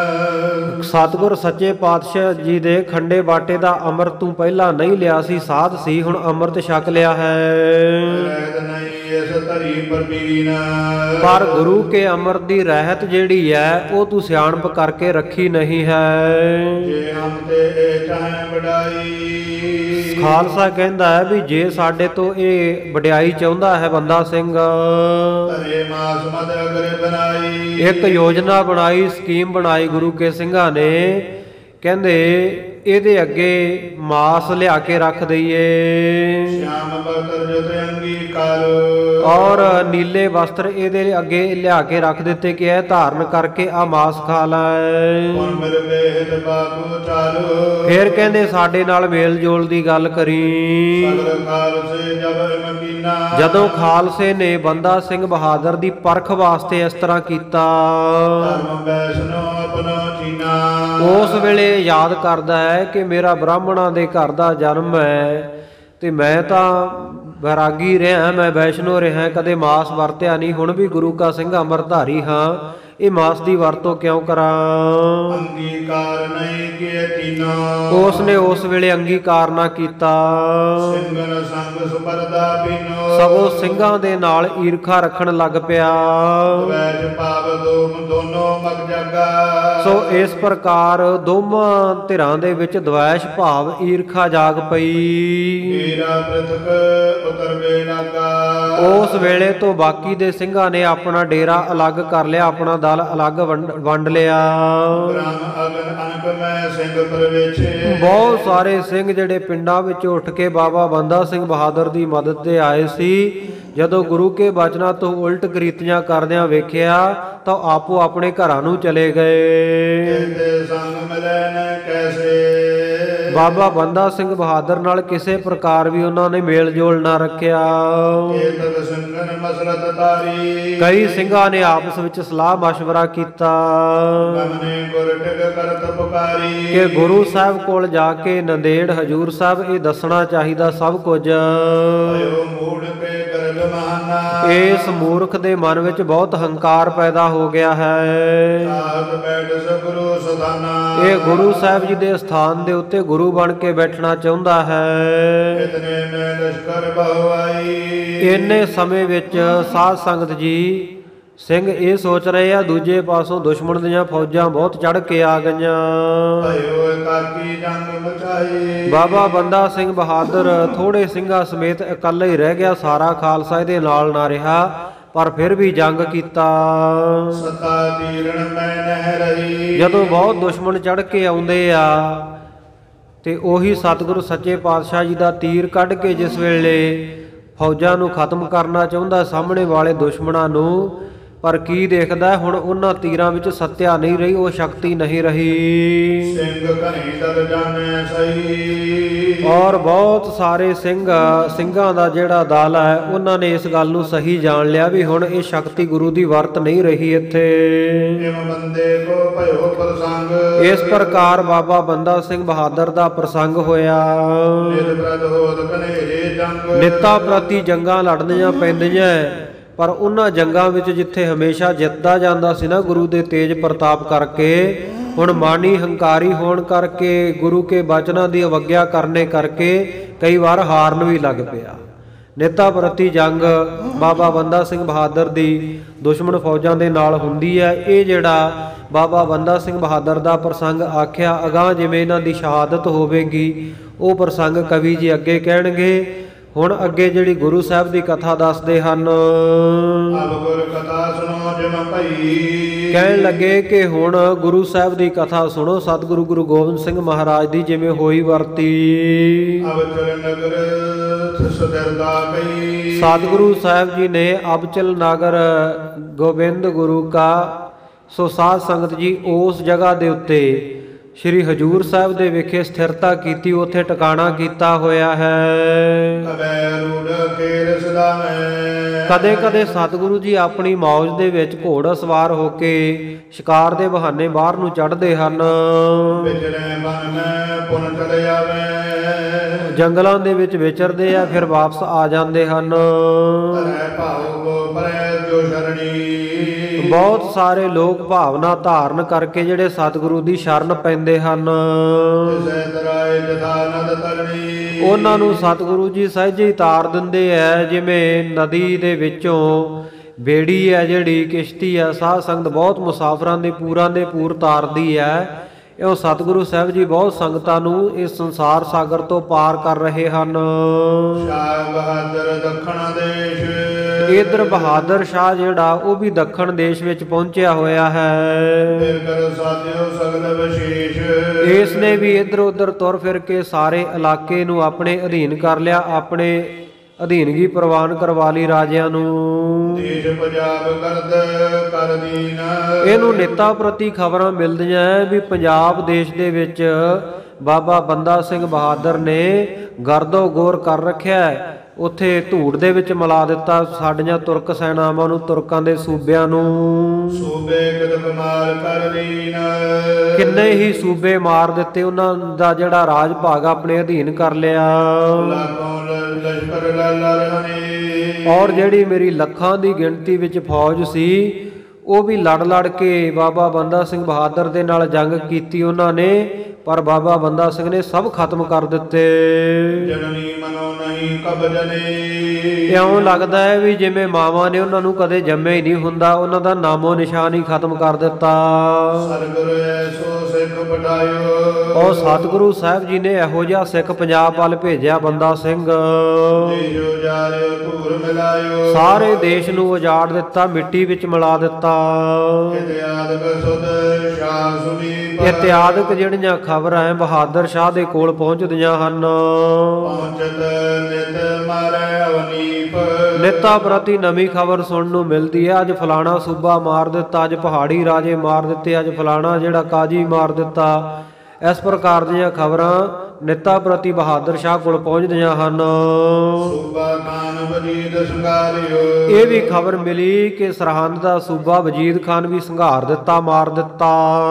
ਸਤਿਗੁਰ ਸੱਚੇ ਪਾਤਸ਼ਾਹ ਜੀ ਦੇ ਖੰਡੇ ਬਾਟੇ ਦਾ ਅੰਮ੍ਰਿਤ ਤੂੰ ਪਹਿਲਾਂ ਨਹੀਂ ਲਿਆ ਸੀ, ਸਾਧ ਸੀ, ਹੁਣ ਅੰਮ੍ਰਿਤ ਛਕ ਲਿਆ ਹੈ। ਰਹਿਤ ਨਹੀਂ ਇਸ ਧਰੀ ਪ੍ਰਬੀਨ। ਪਰ ਗੁਰੂ ਕੇ ਅੰਮ੍ਰਿਤ ਦੀ ਰਹਿਤ ਜਿਹੜੀ ਹੈ ਉਹ ਤੂੰ ਸਿਆਣਪ ਕਰਕੇ ਰੱਖੀ ਨਹੀਂ ਹੈ। ਜੇ ਹਮ ਤੇ ਇਹ ਚਾਹੇ ਵਡਾਈ। ਖਾਲਸਾ ਕਹਿੰਦਾ ਹੈ ਵੀ ਜੇ ਸਾਡੇ ਤੋਂ ਇਹ ਵਡਿਆਈ ਚਾਹੁੰਦਾ ਹੈ ਬੰਦਾ ਸਿੰਘ, ਧਰੇ ਮਾਸ ਮਦ ਅਗਰੇ ਬਣਾਈ। ਇੱਕ ਯੋਜਨਾ ਬਣਾਈ, ਸਕੀਮ ਬਣਾਈ ਗੁਰੂ ਕੇ ਸਿੰਘਾਂ ਨੇ। ਕਹਿੰਦੇ ਇਹਦੇ ਅੱਗੇ ਮਾਸ ਲਿਆ ਕੇ ਰੱਖ ਦਈਏ ਸ਼ਿਆਮ ਬਕਰ ਜਤ ਅੰਗੀਕਾਰ। ਔਰ ਨੀਲੇ ਵਸਤਰ ਇਹਦੇ ਅੱਗੇ ਲਿਆ ਕੇ ਰੱਖ ਦਿੱਤੇ ਕਿ ਇਹ ਧਾਰਨ ਕਰਕੇ ਆ ਮਾਸ ਖਾ ਲੈ। ਹੁਣ ਮਿਲ ਵੇਦ ਬਾਬੂ ਚਾਲੂ। ਫਿਰ ਕਹਿੰਦੇ ਸਾਡੇ ਨਾਲ ਮੇਲ ਜੋਲ ਦੀ ਗੱਲ ਕਰੀ। ਸਗਲ ਖਾਲਸੇ ਜਬਰ ਮਕੀਨਾ। ਜਦੋਂ ਖਾਲਸੇ ਨੇ ਬੰਦਾ ਸਿੰਘ ਬਹਾਦਰ ਦੀ ਪਰਖ ਵਾਸਤੇ ਇਸ ਤਰ੍ਹਾਂ ਕੀਤਾ, ਧਰਮ ਵੈਸ਼ਨੋ ਆਪਣਾ ਚੀਨਾ। ਉਸ ਵੇਲੇ ਯਾਦ ਕਰਦਾ ਹੈ ਕਿ ਮੇਰਾ ਬ੍ਰਾਹਮਣਾਂ ਦੇ ਘਰ ਦਾ ਜਨਮ ਹੈ ਤੇ ਮੈਂ ਤਾਂ ਵੈਰਾਗੀ ਰਿਹਾ, ਮੈਂ ਵੈਸ਼ਨੋ ਰਿਹਾ, ਕਦੇ ਮਾਸ ਵਰਤਿਆ ਨਹੀਂ। ਹੁਣ ਵੀ ਗੁਰੂ ਕਾ ਸਿੰਘ ਅੰਮ੍ਰਿਤਧਾਰੀ ਹਾਂ, ਇਹ ਮਾਸ ਦੀ ਵਰਤੋਂ ਕਿਉਂ ਕਰਾਂ? ਅੰਗੀਕਾਰ ਨਹੀਂ ਕੀਏ ਤੀਨਾ। ਉਸ ਨੇ ਉਸ ਵੇਲੇ ਅੰਗੀਕਾਰ ਨਾ ਕੀਤਾ, ਸਿੰਘਨ ਸੰਗ ਸੁਪਰਦਾ ਪੀਨੋ। ਸਗੋਂ ਸਿੰਘਾਂ ਦੇ ਨਾਲ ਈਰਖਾ ਰੱਖਣ ਲੱਗ ਪਿਆ। ਵੈਜ ਭਾਵ ਦੋਮ ਦੋਨੋਂ ਮਗ ਜਾਗਾ। ਸੋ ਇਸ ਪ੍ਰਕਾਰ ਦੋਵਾਂ ਧਿਰਾਂ ਦੇ ਵਿੱਚ ਦਵੈਸ਼ ਭਾਵ ਈਰਖਾ ਜਾਗ ਪਈ। ਮੇਰਾ ਪ੍ਰਤਕ ਉਤਰ ਵੇ ਲਾਗਾ। ਉਸ ਵੇਲੇ ਤੋਂ ਬਾਕੀ ਦੇ ਸਿੰਘਾਂ ਨੇ ਆਪਣਾ ਡੇਰਾ ਅਲੱਗ ਕਰ ਲਿਆ, ਆਪਣਾ ਦਲ ਅਲੱਗ ਵੰਡ ਵੰਡ ਲਿਆ। ਬ੍ਰਹਮ ਅਗਨ ਅਨਕ ਮੈਂ ਸਿੰਘ ਪ੍ਰਵੇਛੇ। ਬਹੁਤ ਸਾਰੇ ਸਿੰਘ ਜਿਹੜੇ ਪਿੰਡਾਂ ਵਿੱਚ ਉੱਠ ਕੇ ਬਾਬਾ ਬੰਦਾ ਸਿੰਘ ਬਹਾਦਰ ਦੀ ਮਦਦ ਤੇ ਆਏ ਸੀ, ਜਦੋਂ ਗੁਰੂ ਕੇ ਬਚਨਾਂ ਤੋਂ ਉਲਟ ਕ੍ਰੀਤੀਆਂ ਕਰਦਿਆਂ ਵੇਖਿਆ ਤਾਂ ਆਪੋ ਆਪਣੇ ਘਰਾਂ ਨੂੰ ਚਲੇ ਗਏ। ਤੇ ਸੰਗ ਮਿਲੇ ਨ ਕੈਸੇ। ਬਾਬਾ ਬੰਦਾ ਸਿੰਘ ਬਹਾਦਰ ਨਾਲ ਕਿਸੇ ਪ੍ਰਕਾਰ ਵੀ ਉਹਨਾਂ ਨੇ ਮੇਲ ਜੋਲ ਨਾ ਰੱਖਿਆ। ਏਤਕ ਸਿੰਘਨ ਮਸਲਤ ਤਾਰੀ। ਕਈ ਸਿੰਘਾਂ ਨੇ ਆਪਸ ਵਿੱਚ ਸਲਾਹ ਮਸ਼ਵਰਾ ਕੀਤਾ ਗਮਨੇ ਗੁਰ ਟਿਕ ਕਰਤ ਪੁਕਾਰੀ। ਕਿ ਗੁਰੂ ਸਾਹਿਬ ਕੋਲ ਜਾ ਕੇ ਨੰਦੇੜ ਹਜੂਰ ਸਾਹਿਬ ਇਹ ਦੱਸਣਾ ਚਾਹੀਦਾ ਸਭ ਕੁਝ। ਭਇਓ ਮੂੜ ਕੇ ਗਰਗ ਮਹਾਨਾ। ਇਸ ਮੂਰਖ ਦੇ ਮਨ ਵਿੱਚ ਬਹੁਤ ਹੰਕਾਰ ਪੈਦਾ ਹੋ ਗਿਆ ਹੈ। ਸਾਧ ਬੈਠ ਸਗੁਰੂ ਸਦਾਨਾ। ਇਹ ਗੁਰੂ ਸਾਹਿਬ ਜੀ ਦੇ ਸਥਾਨ ਦੇ ਉੱਤੇ ਗੁਰੂ ਬਣ ਕੇ ਬੈਠਣਾ ਚਾਹੁੰਦਾ ਹੈ। ਇਤਨੇ ਮੈਂ ਲਸ਼ਕਰ ਬਹੁ ਆਈ। ਇੰਨੇ ਸਮੇਂ ਵਿੱਚ ਸਾਧ ਸੰਗਤ ਜੀ ਸਿੰਘ ਇਹ ਸੋਚ ਰਹੇ ਆ ਦੂਜੇ ਪਾਸੋਂ ਦੁਸ਼ਮਣ ਦੀਆਂ ਫੌਜਾਂ ਬਹੁਤ ਚੜ੍ਹ ਕੇ ਆ ਗਈਆਂ। ਭਇਓ ਕਾਕੀ ਜੰਗ ਮਚਾਈ। ਬਾਬਾ ਬੰਦਾ ਸਿੰਘ ਬਹਾਦਰ ਥੋੜੇ ਸਿੰਘਾਂ ਸਮੇਤ ਇਕੱਲਾ ਹੀ ਰਹਿ ਗਿਆ, ਸਾਰਾ ਖਾਲਸਾ ਇਹਦੇ ਨਾਲ ਨਾ ਰਿਹਾ, ਪਰ ਫਿਰ ਵੀ ਜੰਗ ਕੀਤਾ। ਸਤਾ ਤੀਰਣ ਮੈਂ ਨਹਿ ਰਹੀ। ਜਦੋਂ ਬਹੁਤ ਦੁਸ਼ਮਣ ਚੜ੍ਹ ਕੇ ਆਉਂਦੇ ਆ ਤੇ ਉਹੀ ਸਤਿਗੁਰੂ ਸੱਚੇ ਪਾਤਸ਼ਾਹ ਜੀ ਦਾ ਤੀਰ ਕੱਢ ਕੇ ਜਿਸ ਵੇਲੇ ਫੌਜਾਂ ਨੂੰ ਖਤਮ ਕਰਨਾ ਚਾਹੁੰਦਾ ਸਾਹਮਣੇ ਵਾਲੇ ਦੁਸ਼ਮਣਾਂ ਨੂੰ, ਪਰ ਕੀ ਦੇਖਦਾ ਹੁਣ ਉਹਨਾਂ ਤੀਰਾਂ ਵਿੱਚ ਸੱਤਿਆ ਨਹੀਂ ਰਹੀ, ਉਹ ਸ਼ਕਤੀ ਨਹੀਂ ਰਹੀ। ਸਿੰਘ ਘਣੀ ਦਰ ਜਾਣੈ ਸਹੀ। ਔਰ ਬਹੁਤ ਸਾਰੇ ਸਿੰਘ ਸਿੰਘਾਂ ਦਾ ਜਿਹੜਾ ਦਲ ਹੈ ਉਹਨਾਂ ਨੇ ਇਸ ਗੱਲ ਨੂੰ ਸਹੀ ਜਾਣ ਲਿਆ ਵੀ ਹੁਣ ਇਹ ਸ਼ਕਤੀ ਗੁਰੂ ਦੀ ਵਰਤ ਨਹੀਂ ਰਹੀ ਇੱਥੇ। ਇਮ ਬੰਦੇ ਕੋ ਭਇਓ ਪ੍ਰਸੰਗ। ਇਸ ਪ੍ਰਕਾਰ ਬਾਬਾ ਬੰਦਾ ਸਿੰਘ ਬਹਾਦਰ ਦਾ ਪ੍ਰਸੰਗ ਹੋਇਆ। ਨਿਰਬ੍ਰਤ ਹੋਤ ਕਨੇਰੇ ਜੰਗ। ਨਿੱਤਾ ਪ੍ਰਤੀ ਜੰਗਾਂ ਲੜਨੀਆਂ ਪੈਂਦੀਆਂ, ਪਰ ਉਹਨਾਂ ਜੰਗਾਂ ਵਿੱਚ ਜਿੱਥੇ ਹਮੇਸ਼ਾ ਜਿੱਤਦਾ ਜਾਂਦਾ ਸੀ ਨਾ ਗੁਰੂ ਦੇ ਤੇਜ ਪ੍ਰਤਾਪ ਕਰਕੇ, ਹੁਣ ਮਾਨੀ ਹੰਕਾਰੀ ਹੋਣ ਕਰਕੇ, ਗੁਰੂ ਕੇ ਬਚਨਾਂ ਦੀ ਅਵੱਗਿਆ ਕਰਨੇ ਕਰਕੇ ਕਈ ਵਾਰ ਹਾਰਨ ਵੀ ਲੱਗ ਪਿਆ। ਨਿੱਤਾ ਪ੍ਰਤੀ ਜੰਗ ਬਾਬਾ ਬੰਦਾ ਸਿੰਘ ਬਹਾਦਰ ਦੀ ਦੁਸ਼ਮਣ ਫੌਜਾਂ ਦੇ ਨਾਲ ਹੁੰਦੀ ਹੈ। ਇਹ ਜਿਹੜਾ ਬਾਬਾ ਬੰਦਾ ਸਿੰਘ ਬਹਾਦਰ ਦਾ ਪ੍ਰਸੰਗ ਆਖਿਆ, ਅਗਾਂਹ ਜਿਵੇਂ ਇਹਨਾਂ ਦੀ ਸ਼ਹਾਦਤ ਹੋਵੇਗੀ ਉਹ ਪ੍ਰਸੰਗ ਕਵੀ ਜੀ ਅੱਗੇ ਕਹਿਣਗੇ। ਹੁਣ ਅੱਗੇ ਜਿਹੜੀ ਗੁਰੂ ਸਾਹਿਬ ਦੀ ਕਥਾ ਦੱਸਦੇ ਹਨ। ਅਬ ਗੁਰ ਕਥਾ ਸੁਣੋ ਜਿਮ ਭਈ। ਕਹਿਣ ਲੱਗੇ ਕਿ ਹੁਣ ਗੁਰੂ ਸਾਹਿਬ ਦੀ ਕਥਾ ਸੁਣੋ ਸਤਿਗੁਰੂ ਗੁਰੂ ਗੋਬਿੰਦ ਸਿੰਘ ਮਹਾਰਾਜ ਦੀ ਜਿਵੇਂ ਹੋਈ ਵਰਤੀ। ਅਬਚਲ ਨਗਰ ਸੁਦਰਦਾ ਕਈ। ਸਤਿਗੁਰੂ ਸਾਹਿਬ ਜੀ ਨੇ ਅਬਚਲ ਨਗਰ ਗੋਬਿੰਦ ਗੁਰੂ ਕਾ, ਸੋ ਸਾਧ ਸੰਗਤ ਜੀ ਉਸ ਜਗ੍ਹਾ ਦੇ ਉੱਤੇ ਸ਼੍ਰੀ ਹਜੂਰ ਸਾਹਿਬ ਦੇ ਵਿਖੇ ਸਥਿਰਤਾ ਕੀਤੀ, ਉੱਥੇ ਟਿਕਾਣਾ ਕੀਤਾ ਹੋਇਆ ਹੈ। ਕਦੇ ਕਦੇ ਸਤਿਗੁਰੂ ਜੀ ਆਪਣੀ ਮੌਜ ਦੇ ਵਿੱਚ ਘੋੜਾ ਸਵਾਰ ਹੋ ਕੇ ਸ਼ਿਕਾਰ ਦੇ ਬਹਾਨੇ ਬਾਹਰ ਨੂੰ ਚੜ੍ਹਦੇ ਹਨ। ਜੰਗਲਾਂ ਦੇ ਵਿੱਚ ਵਿਚਰਦੇ ਆ, ਫਿਰ ਵਾਪਸ ਆ ਜਾਂਦੇ ਹਨ। ਬਹੁਤ ਸਾਰੇ ਲੋਕ ਭਾਵਨਾ ਧਾਰਨ ਕਰਕੇ ਜਿਹੜੇ ਸਤਿਗੁਰੂ ਦੀ ਸ਼ਰਨ ਪੈਂਦੇ ਹਨ, ਤਿਸੈ ਤਰਾਏ ਜਥਾ ਨਦ ਤਰਣੀ। ਉਹਨਾਂ ਨੂੰ ਸਤਿਗੁਰੂ ਜੀ ਸਹਿਜੇ ਹੀ ਤਾਰ ਦਿੰਦੇ ਐ। ਜਿਵੇਂ ਨਦੀ ਦੇ ਵਿੱਚੋਂ ਬੇੜੀ ਹੈ, ਜਿਹੜੀ ਕਿਸ਼ਤੀ ਹੈ, ਸਾਧ ਸੰਗਤ ਬਹੁਤ ਮੁਸਾਫਰਾਂ ਦੇ ਪੂਰਾਂ ਦੇ ਪੂਰ ਤਾਰਦੀ ਹੈ। ਇਹ ਸਤਿਗੁਰੂ ਸਾਹਿਬ ਜੀ ਬਹੁਤ ਸੰਗਤਾਂ ਨੂੰ ਇਸ ਸੰਸਾਰ ਸਾਗਰ ਤੋਂ ਪਾਰ ਕਰ ਰਹੇ ਹਨ। ਸ਼ਾਹ ਬਹਾਦਰ ਦੱਖਣ ਦੇਸ਼। ਇਧਰ ਬਹਾਦਰ ਸ਼ਾਹ ਜਿਹੜਾ ਉਹ ਵੀ ਦੱਖਣ ਦੇਸ਼ ਵਿੱਚ ਪਹੁੰਚਿਆ ਹੋਇਆ ਹੈ। ਫਿਰ ਕਰ ਸਾਧਿਓ ਸਗਲ ਵਿਸ਼ੇਸ਼। ਇਸ ਨੇ ਵੀ ਇਧਰ ਉਧਰ ਤੁਰ ਫਿਰ ਕੇ ਸਾਰੇ ਇਲਾਕੇ ਨੂੰ ਆਪਣੇ ਅਧੀਨ ਕਰ ਲਿਆ, ਆਪਣੇ ਅਧੀਨਗੀ ਪ੍ਰਵਾਨ ਕਰਵਾ ਲਈ ਰਾਜਿਆਂ ਨੂੰ। ਦੇਸ਼ ਪੰਜਾਬ ਕਰਦ ਕਰ ਦੀਨ। ਇਹਨੂੰ ਨੇਤਾ ਪ੍ਰਤੀ ਖਬਰਾਂ ਮਿਲਦੀਆਂ ਵੀ ਪੰਜਾਬ ਦੇਸ਼ ਦੇ ਵਿੱਚ ਬਾਬਾ ਬੰਦਾ ਸਿੰਘ ਬਹਾਦਰ ਨੇ ਗਰਦੋ ਗੋਰ ਕਰ ਰੱਖਿਆ। ਉੱਥੇ ਧੂੜ ਦੇ ਵਿੱਚ ਮਿਲਾ ਦਿੱਤਾ ਸਾਡੀਆਂ ਤੁਰਕ ਸੈਨਾਵਾਂ ਨੂੰ, ਤੁਰਕਾਂ ਦੇ ਸੂਬਿਆਂ ਨੂੰ। ਸੂਬੇ ਕਦ ਕਮਾਲ ਕਰ ਦੀਨ। ਕਿੰਨੇ ਹੀ ਸੂਬੇ ਮਾਰ ਦਿੱਤੇ, ਉਹਨਾਂ ਦਾ ਜਿਹੜਾ ਰਾਜ ਭਾਗ ਆਪਣੇ ਅਧੀਨ ਕਰ ਲਿਆ। ਲਾਖੋਂ ਲਸ਼ਕਰ ਲਲਰ ਹਨੀ। ਔਰ ਜਿਹੜੀ ਮੇਰੀ ਲੱਖਾਂ ਦੀ ਗਿਣਤੀ ਵਿੱਚ ਫੌਜ ਸੀ, ਉਹ ਵੀ ਲੜ ਲੜ ਕੇ ਬਾਬਾ ਬੰਦਾ ਸਿੰਘ ਬਹਾਦਰ ਦੇ ਨਾਲ ਜੰਗ ਕੀਤੀ ਉਹਨਾਂ ਨੇ, ਪਰ ਬਾਬਾ ਬੰਦਾ ਸਿੰਘ ਨੇ ਸਭ ਖਤਮ ਕਰ ਦਿੱਤੇ। ਜਨਨੀ ਮਨੋ ਨਹੀਂ ਕਬਜਨੇ। ਇਉਂ ਲੱਗਦਾ ਹੈ ਵੀ ਜਿਵੇਂ ਮਾਵਾਂ ਨੇ ਉਹਨਾਂ ਨੂੰ ਕਦੇ ਜੰਮਿਆ ਹੀ ਨਹੀਂ ਹੁੰਦਾ, ਉਹਨਾਂ ਦਾ ਨਾਮੋ ਨਿਸ਼ਾਨ ਹੀ ਖਤਮ ਕਰ ਦਿੱਤਾ। ਸਤਿਗੁਰੂ ਐਸੋ ਸਿੱਖ ਪਟਾਇਓ। ਔਰ ਸਤਿਗੁਰੂ ਸਾਹਿਬ ਜੀ ਨੇ ਇਹੋ ਜਿਹਾ ਸਿੱਖ ਪੰਜਾਬ ਵੱਲ ਭੇਜਿਆ ਬੰਦਾ ਸਿੰਘ। ਦੇਜੋ ਜਾਰਿਓ ਧੂਰ ਮਿਲਾਇਓ। ਸਾਰੇ ਦੇਸ਼ ਨੂੰ ਉਜਾੜ ਦਿੱਤਾ, ਮਿੱਟੀ ਵਿੱਚ ਮਿਲਾ ਦਿੱਤਾ। ਇਤਿਆਦਿਕ ਸੁਧ ਸ਼ਾਹ ਸੁਣੀ। ਇਤਿਆਦਿਕ ਜਿਹੜੀਆਂ ਖਬਰਾਂ ਹੈ ਬਹਾਦਰ ਸ਼ਾਹ ਦੇ ਕੋਲ ਪਹੁੰਚਦੀਆਂ ਹਨ। ਪਹੁੰਚਤ ਨਿਤ ਮਾਰੇ ਅਵਨੀਪ। ਨਿੱਤਾ ਪ੍ਰਤੀ ਨਵੀਂ ਖਬਰ ਸੁਣਨ ਨੂੰ ਮਿਲਦੀ ਹੈ। ਅੱਜ ਫਲਾਣਾ ਸੂਬਾ ਮਾਰ ਦਿੱਤਾ, ਅੱਜ ਪਹਾੜੀ ਰਾਜੇ ਮਾਰ ਦਿੱਤੇ, ਅੱਜ ਫਲਾਣਾ ਜਿਹੜਾ ਕਾਜੀ ਮਾਰ ਦਿੱਤਾ। ਇਸ ਪ੍ਰਕਾਰ ਦੀਆਂ ਖਬਰਾਂ ਨਿੱਤਾ ਪ੍ਰਤੀ ਬਹਾਦਰ ਸ਼ਾਹ ਕੋਲ ਪਹੁੰਚਦੀਆਂ ਹਨ। ਸੂਬਾ ਖਾਨ ਵਜੀਦ ਸੰਘਾਰਿਓ। ਇਹ ਵੀ ਖਬਰ ਮਿਲੀ ਕਿ ਸਰਹੰਦ ਦਾ ਸੂਬਾ ਵਜੀਦ ਖਾਨ ਵੀ ਸੰਘਾਰ ਦਿੱਤਾ, ਮਾਰ ਦਿੱਤਾ।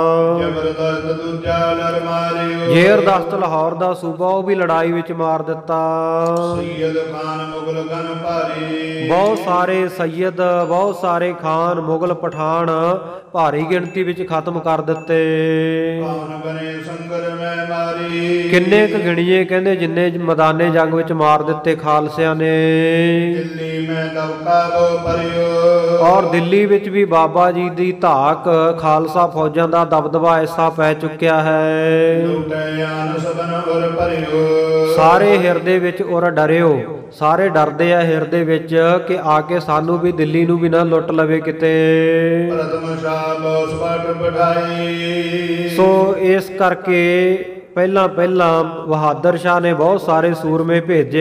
ਜ਼ਬਰਦਸਤ ਦੂਜਾ ਲੜ ਮਾਰਿਓ। ਜ਼ੇਰਦਸਤ ਲਾਹੌਰ ਦਾ ਸੂਬਾ ਉਹ ਵੀ ਲੜਾਈ ਵਿੱਚ ਮਾਰ ਦਿੱਤਾ। ਸੈਯਦ ਖਾਨ ਮੁਗਲ ਗਨ ਭਾਰੀ। ਬਹੁਤ ਸਾਰੇ ਸੈਯਦ, ਬਹੁਤ ਸਾਰੇ ਖਾਨ, ਮੁਗਲ, ਪਠਾਨ ਭਾਰੀ ਗਿਣਤੀ ਵਿੱਚ ਖਤਮ ਕਰ ਦਿੱਤੇ। ਕੌਣ ਬਨੇ ਸੰਗਰ ਮੈਂ ਮਾਰੀ। ਕਿੰਨੇ ਕੁ ਗਿਣੀਏ, ਕਹਿੰਦੇ ਜਿੰਨੇ ਮੈਦਾਨੇ ਜੰਗ ਵਿੱਚ ਮਾਰ ਦਿੱਤੇ ਖਾਲਸਿਆਂ ਨੇ। ਦਿੱਲੀ ਮੈਂ ਦਵਕਾ ਬੋ ਪਰਿਓ। ਔਰ ਦਿੱਲੀ ਵਿੱਚ ਵੀ ਬਾਬਾ ਜੀ ਦੀ ਧਾਕ, ਖਾਲਸਾ ਫੌਜਾਂ ਦਾ ਦਬਦਬਾ ਐਸਾ ਪੈ ਚੁੱਕਿਆ ਹੈ। ਲੁਟੇ ਆਨ ਸਬਨ ਉਰ ਭਰਿਓ। ਸਾਰੇ ਹਿਰਦੇ ਵਿੱਚ ਉਰ ਡਰਿਓ, ਸਾਰੇ ਡਰਦੇ ਆ ਹਿਰਦੇ ਵਿੱਚ ਕਿ ਆ ਕੇ ਸਾਨੂੰ ਵੀ ਦਿੱਲੀ ਨੂੰ ਵੀ ਨਾ ਲੁੱਟ ਲਵੇ ਕਿਤੇ। ਪ੍ਰਥਮ ਸ਼ਾਹ ਬੋਸ ਬਾਟ ਬਿਠਾਈ। ਸੋ ਇਸ ਕਰਕੇ ਪਹਿਲਾਂ ਪਹਿਲਾਂ ਬਹਾਦਰ ਸ਼ਾਹ ਨੇ ਬਹੁਤ ਸਾਰੇ ਸੂਰਮੇ ਭੇਜੇ।